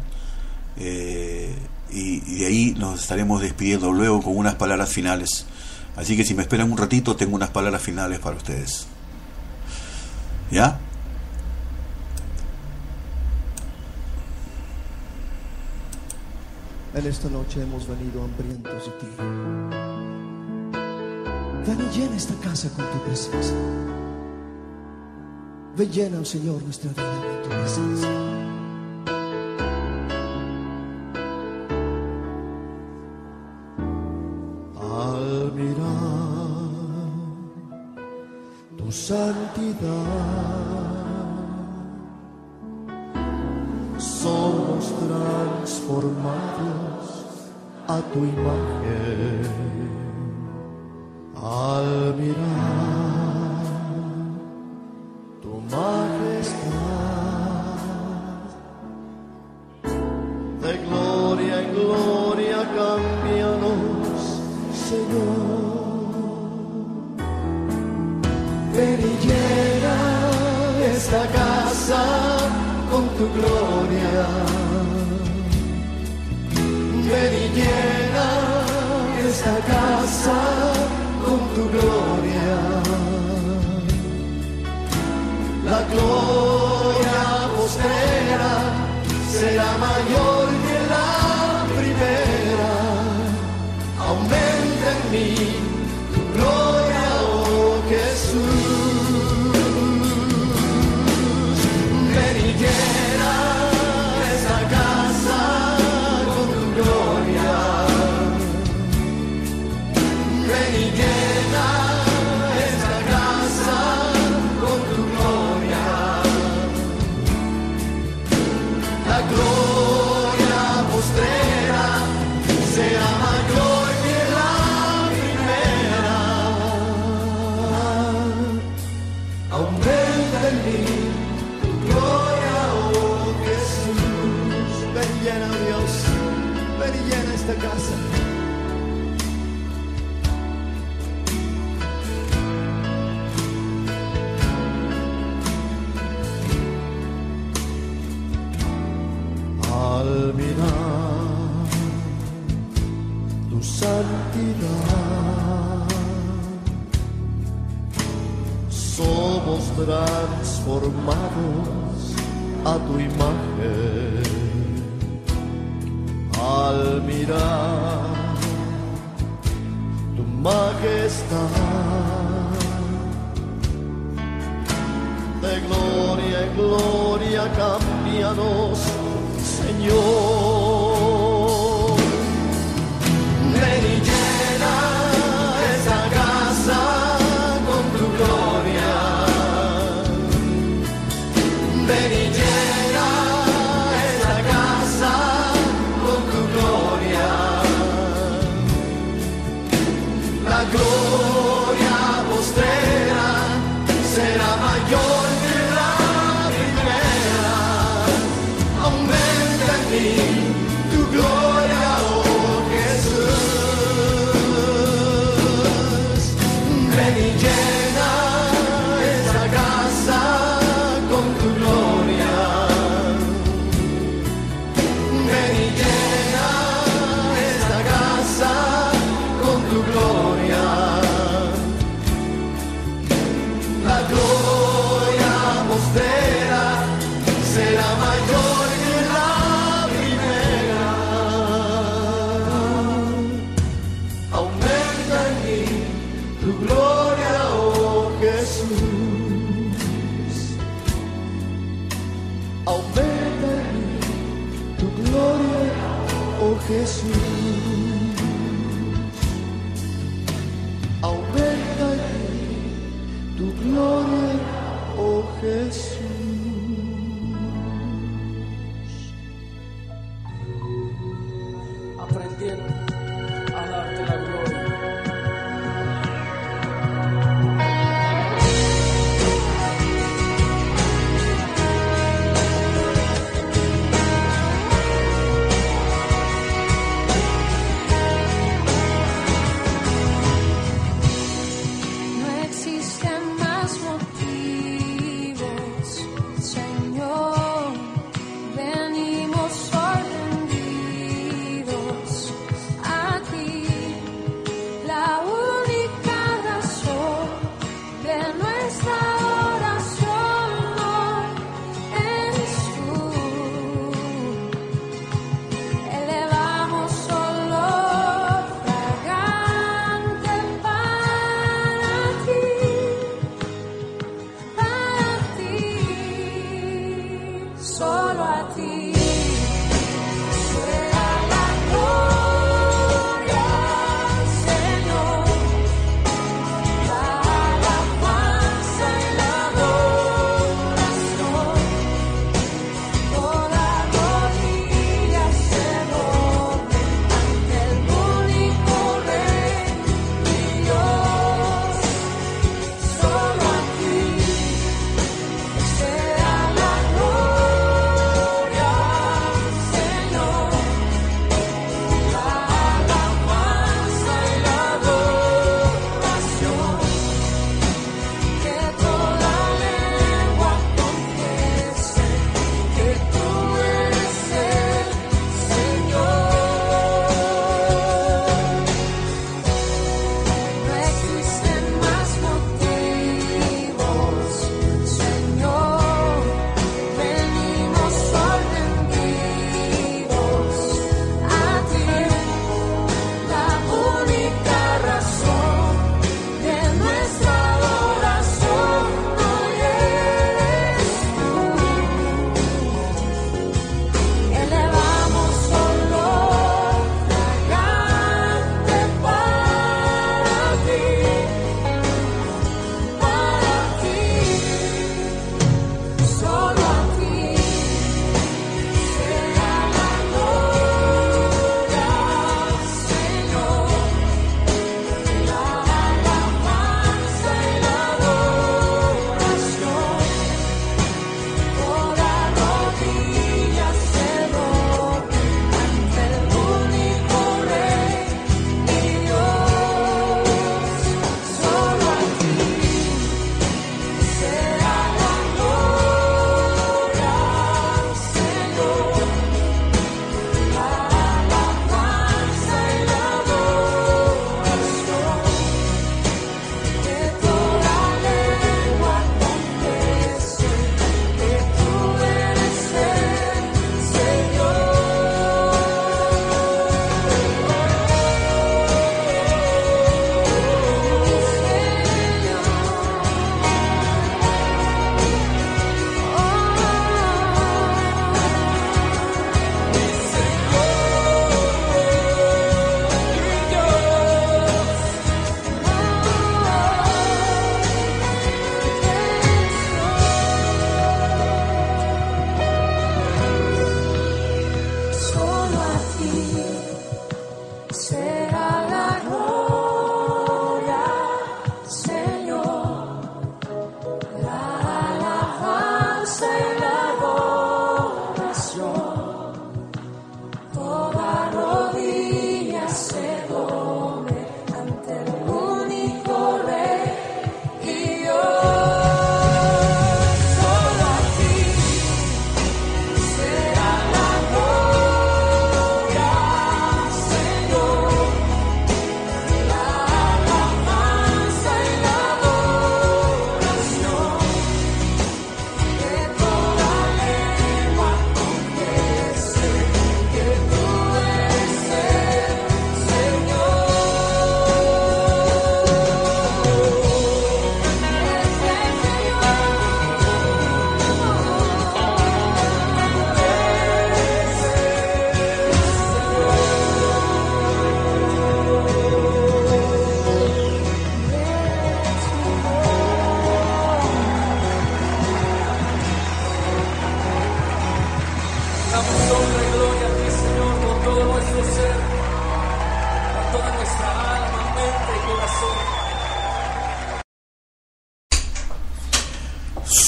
y de ahí nos estaremos despidiendo luego con unas palabras finales. Así que si me esperan un ratito, tengo unas palabras finales para ustedes. ¿Ya? En esta noche hemos venido hambrientos de ti. Ven y llena esta casa con tu presencia. Ven, llena, Señor, nuestra vida con tu presencia. Al mirar tu santidad, somos transformados a tu imagen. Al mirar tu majestad, de gloria en gloria cámbianos, Señor. Ven y llena esta casa con tu gloria. Ven y llena esta casa con tu gloria. La gloria postrera será mayor que la primera. Aumenta en mí tu gloria, oh Jesús. Ven y llena esta casa con tu gloria. Ven y llena esta casa con tu gloria. La gloria postrera será mayor que la eternidad. Somos transformados a tu imagen al mirar tu majestad. De gloria en gloria cámbianos, Señor. Ven y llena esta casa con tu gloria. Ven y llena esta casa con tu gloria. La gloria postrera será mayor que la primera. Aumenta en mí tu gloria, oh Jesús. Ven y llena esta casa con tu gloria. Ven y llena esta casa con tu gloria. La gloria postrera será mayor que la primera. Aumenta en mí tu gloria, oh Jesús. Aumenta en mí tu gloria, oh Jesús. Aumenta en mí tu gloria, oh Jesús. Aprendiendo a darte la gloria.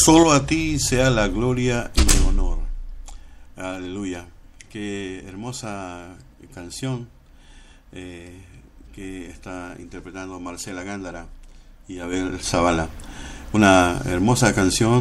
Solo a ti sea la gloria y el honor. Aleluya. Qué hermosa canción que está interpretando Marcela Gándara y Abel Zavala. Una hermosa canción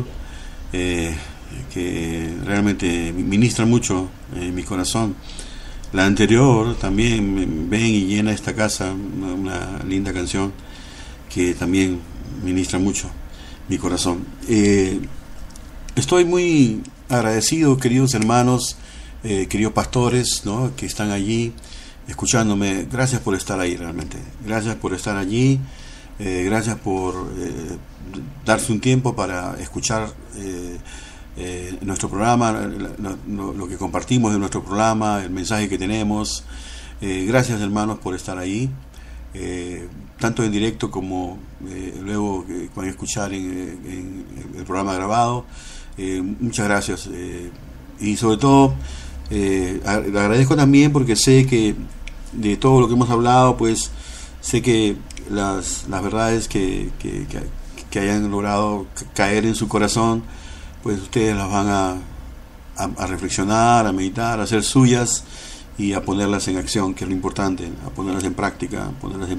que realmente ministra mucho en mi corazón. La anterior también, Ven y llena esta casa, una linda canción que también ministra mucho mi corazón. Estoy muy agradecido, queridos hermanos, queridos pastores, ¿no?, que están allí escuchándome. Gracias por estar ahí realmente. Gracias por estar allí. Gracias por darse un tiempo para escuchar nuestro programa, lo que compartimos de nuestro programa, el mensaje que tenemos. Gracias, hermanos, por estar ahí, tanto en directo como luego cuando escuchar en el programa grabado. Muchas gracias, y sobre todo le agradezco también porque sé que de todo lo que hemos hablado, pues sé que las verdades que hayan logrado caer en su corazón, pues ustedes las van a reflexionar, a meditar, a hacer suyas y a ponerlas en acción, que es lo importante, a ponerlas en práctica,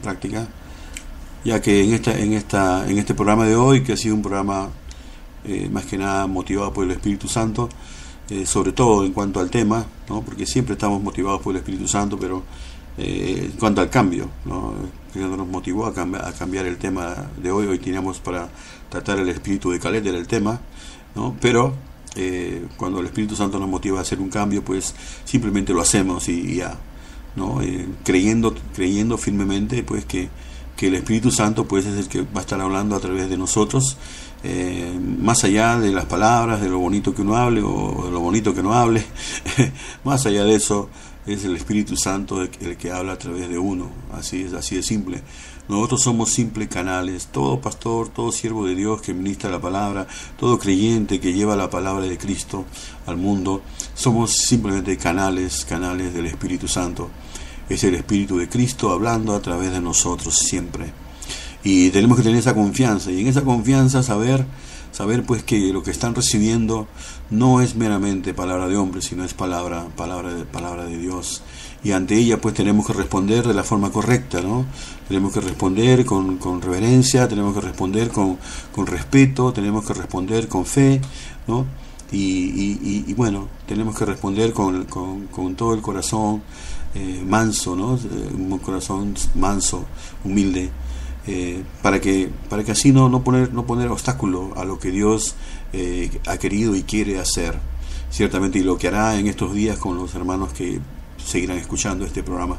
ya que en este programa de hoy, que ha sido un programa más que nada motivado por el Espíritu Santo, sobre todo en cuanto al tema, ¿no?, porque siempre estamos motivados por el Espíritu Santo, pero en cuanto al cambio, ¿no?, que nos motivó a cambiar el tema de hoy. Hoy teníamos para tratar el espíritu de Caleb, era el tema, ¿no?, pero cuando el Espíritu Santo nos motiva a hacer un cambio, pues simplemente lo hacemos y ya, ¿no?, creyendo firmemente, pues que el Espíritu Santo, pues, es el que va a estar hablando a través de nosotros, más allá de las palabras, de lo bonito que uno hable o de lo bonito que no hable. Más allá de eso, es el Espíritu Santo el que habla a través de uno. Así de simple. Nosotros somos simples canales. Todo pastor, todo siervo de Dios que ministra la palabra, todo creyente que lleva la palabra de Cristo al mundo, somos simplemente canales del Espíritu Santo. Es el Espíritu de Cristo hablando a través de nosotros siempre. Y tenemos que tener esa confianza, y en esa confianza saber pues que lo que están recibiendo no es meramente palabra de hombre, sino es palabra de Dios. Y ante ella, pues, tenemos que responder de la forma correcta, ¿no? Tenemos que responder con reverencia, tenemos que responder con respeto, tenemos que responder con fe, ¿no? Y bueno, tenemos que responder con todo el corazón manso, ¿no? Un corazón manso, humilde, para que así no poner obstáculo a lo que Dios ha querido y quiere hacer, ciertamente, y lo que hará en estos días con los hermanos que seguirán escuchando este programa.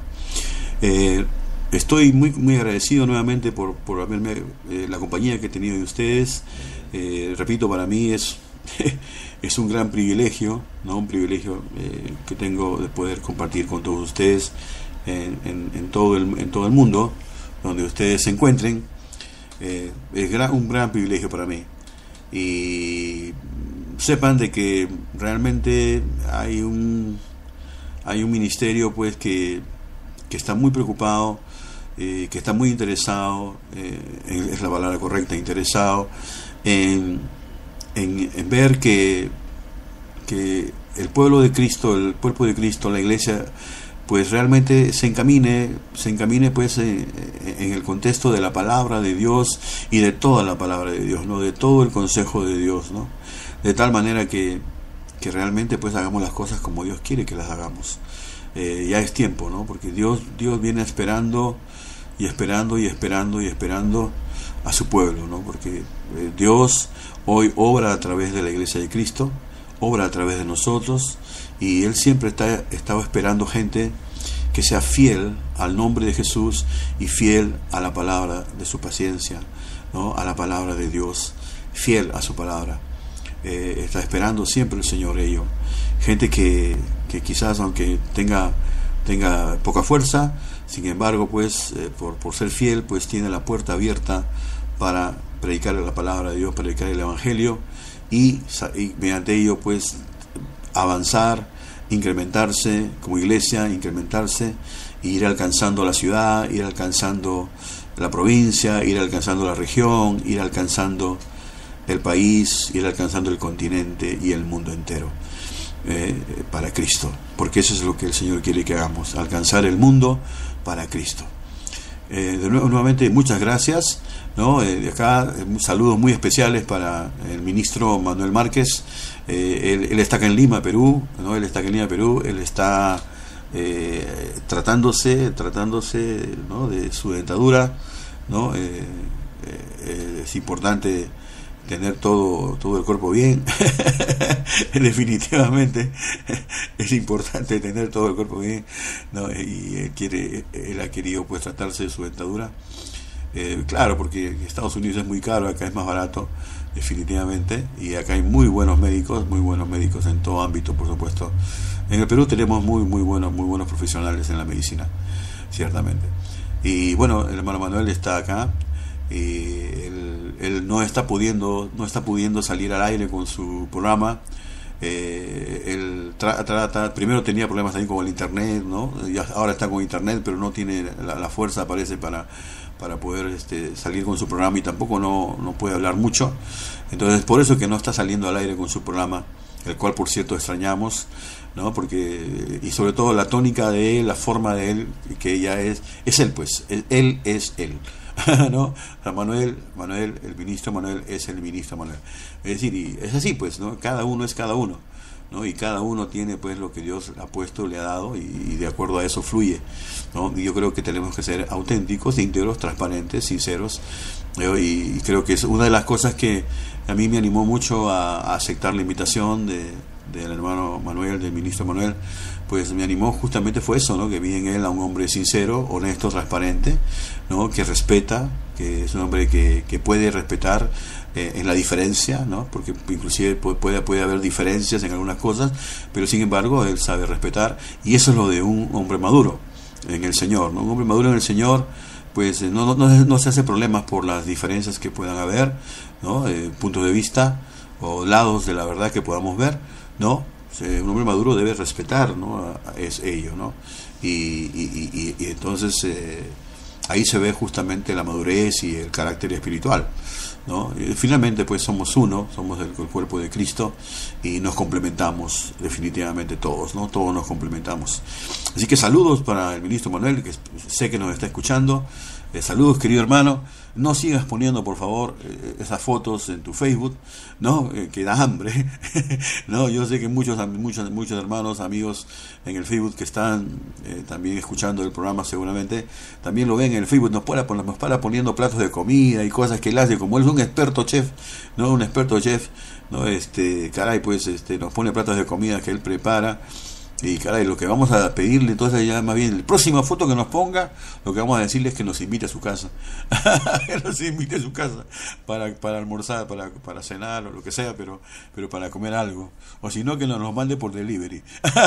Estoy muy, muy agradecido nuevamente por haberme la compañía que he tenido de ustedes. Repito, para mí es un gran privilegio, ¿no? Un privilegio que tengo de poder compartir con todos ustedes en todo el mundo donde ustedes se encuentren. Es un gran privilegio para mí, y sepan de que realmente hay un ministerio, pues, que está muy preocupado, que está muy interesado, es la palabra correcta, interesado en ver que el pueblo de Cristo, el cuerpo de Cristo, la iglesia, pues realmente se encamine pues en el contexto de la palabra de Dios y de toda la palabra de Dios, ¿no?, de todo el consejo de Dios, ¿no?, de tal manera que realmente, pues, hagamos las cosas como Dios quiere que las hagamos. Ya es tiempo, ¿no?, porque Dios viene esperando a su pueblo, ¿no?, porque Dios hoy obra a través de la iglesia de Cristo, obra a través de nosotros, y Él siempre estaba esperando gente que sea fiel al nombre de Jesús y fiel a la palabra de su paciencia, ¿no?, a la palabra de Dios, fiel a su palabra. Está esperando siempre el Señor ello. Gente que quizás, aunque tenga poca fuerza, sin embargo, pues, por ser fiel, pues tiene la puerta abierta para predicar la palabra de Dios, predicar el Evangelio, y mediante ello, pues, avanzar, incrementarse como iglesia, ir alcanzando la ciudad, ir alcanzando la provincia, ir alcanzando la región, ir alcanzando el país, ir alcanzando el continente y el mundo entero para Cristo, porque eso es lo que el Señor quiere que hagamos, alcanzar el mundo para Cristo. Nuevamente muchas gracias, ¿no? De acá saludos muy especiales para el ministro Manuel Márquez. Él está acá en Lima, Perú, ¿no? Él está tratándose, ¿no? De su dentadura, ¿no? Es importante tener todo el cuerpo bien. Definitivamente es importante tener todo el cuerpo bien, ¿no? Y él ha querido pues tratarse de su dentadura, claro, porque en Estados Unidos es muy caro, acá es más barato, definitivamente, y acá hay muy buenos médicos en todo ámbito, por supuesto. En el Perú tenemos muy buenos profesionales en la medicina, ciertamente. Y bueno, el hermano Manuel está acá. Él no está pudiendo salir al aire con su programa. Él primero tenía problemas también con el internet, ¿no? Ahora está con internet, pero no tiene la fuerza, parece, para poder salir con su programa, y tampoco no puede hablar mucho. Entonces, por eso que no está saliendo al aire con su programa, el cual, por cierto, extrañamos, ¿no? Porque, y sobre todo la tónica de él, la forma de él, que ella es él, pues, él es él. ¿No? Manuel, el ministro Manuel es el ministro Manuel. Es decir, y es así, pues, ¿no? Cada uno es cada uno, ¿no? Y cada uno tiene pues lo que Dios ha puesto, le ha dado, y de acuerdo a eso fluye, ¿no? Y yo creo que tenemos que ser auténticos, íntegros, transparentes, sinceros, y creo que es una de las cosas que a mí me animó mucho a aceptar la invitación del hermano Manuel, del ministro Manuel. Pues me animó justamente fue eso, ¿no? Que vi en él a un hombre sincero, honesto, transparente, ¿no? Que respeta, que es un hombre que puede respetar en la diferencia, ¿no? Porque inclusive puede haber diferencias en algunas cosas, pero sin embargo él sabe respetar, y eso es lo de un hombre maduro en el Señor, ¿no? Un hombre maduro en el Señor, pues no se hace problemas por las diferencias que puedan haber, ¿no? Puntos de vista o lados de la verdad que podamos ver, ¿no? Un hombre maduro debe respetar, ¿no? Es ello, ¿no? Y entonces ahí se ve justamente la madurez y el carácter espiritual, ¿no? Y finalmente pues somos uno, somos el cuerpo de Cristo, y nos complementamos definitivamente todos, ¿no? Todos nos complementamos. Así que saludos para el ministro Manuel, que sé que nos está escuchando. Saludos, querido hermano. No sigas poniendo, por favor, esas fotos en tu Facebook, ¿no? Que da hambre. No, yo sé que muchos hermanos, amigos en el Facebook que están también escuchando el programa, seguramente también lo ven en el Facebook. Nos para poniendo platos de comida y cosas que él hace, como él es un experto chef, ¿no? Un experto chef, ¿no? Caray, pues nos pone platos de comida que él prepara. Y caray, lo que vamos a pedirle entonces, ya más bien, la próxima foto que nos ponga, lo que vamos a decirle es que nos invite a su casa. Que nos invite a su casa para almorzar, para cenar o lo que sea, pero para comer algo. O si no, que nos mande por delivery.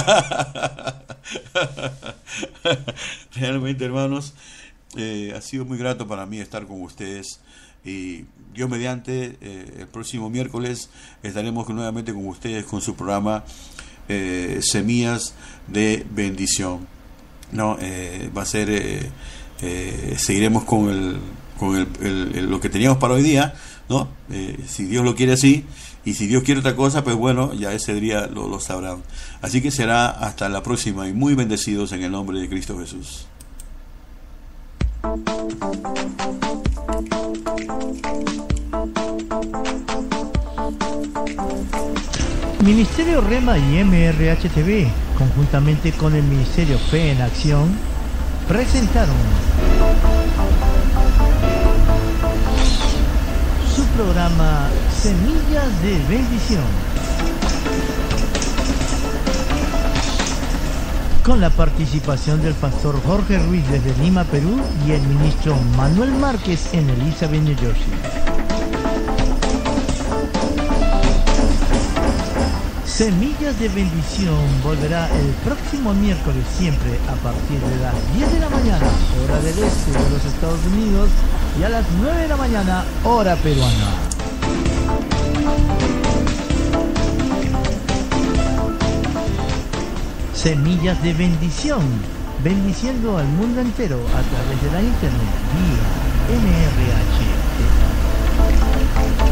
Realmente, hermanos, ha sido muy grato para mí estar con ustedes. Y Dios mediante, el próximo miércoles estaremos nuevamente con ustedes con su programa Semillas de Bendición, ¿no? Va a ser seguiremos con lo que teníamos para hoy día, ¿no? Si Dios lo quiere así, y si Dios quiere otra cosa, pues bueno, ya ese día lo sabrán. Así que será hasta la próxima, y muy bendecidos en el nombre de Cristo Jesús. Ministerio Rema y MRH TV, conjuntamente con el Ministerio Fe en Acción, presentaron su programa Semillas de Bendición, con la participación del pastor Jorge Ruiz desde Lima, Perú, y el ministro Manuel Márquez en Elizabeth, New Jersey. Semillas de Bendición volverá el próximo miércoles, siempre a partir de las 10 de la mañana, hora del este de los Estados Unidos, y a las 9 de la mañana, hora peruana. Semillas de Bendición, bendiciendo al mundo entero a través de la internet, vía MRH.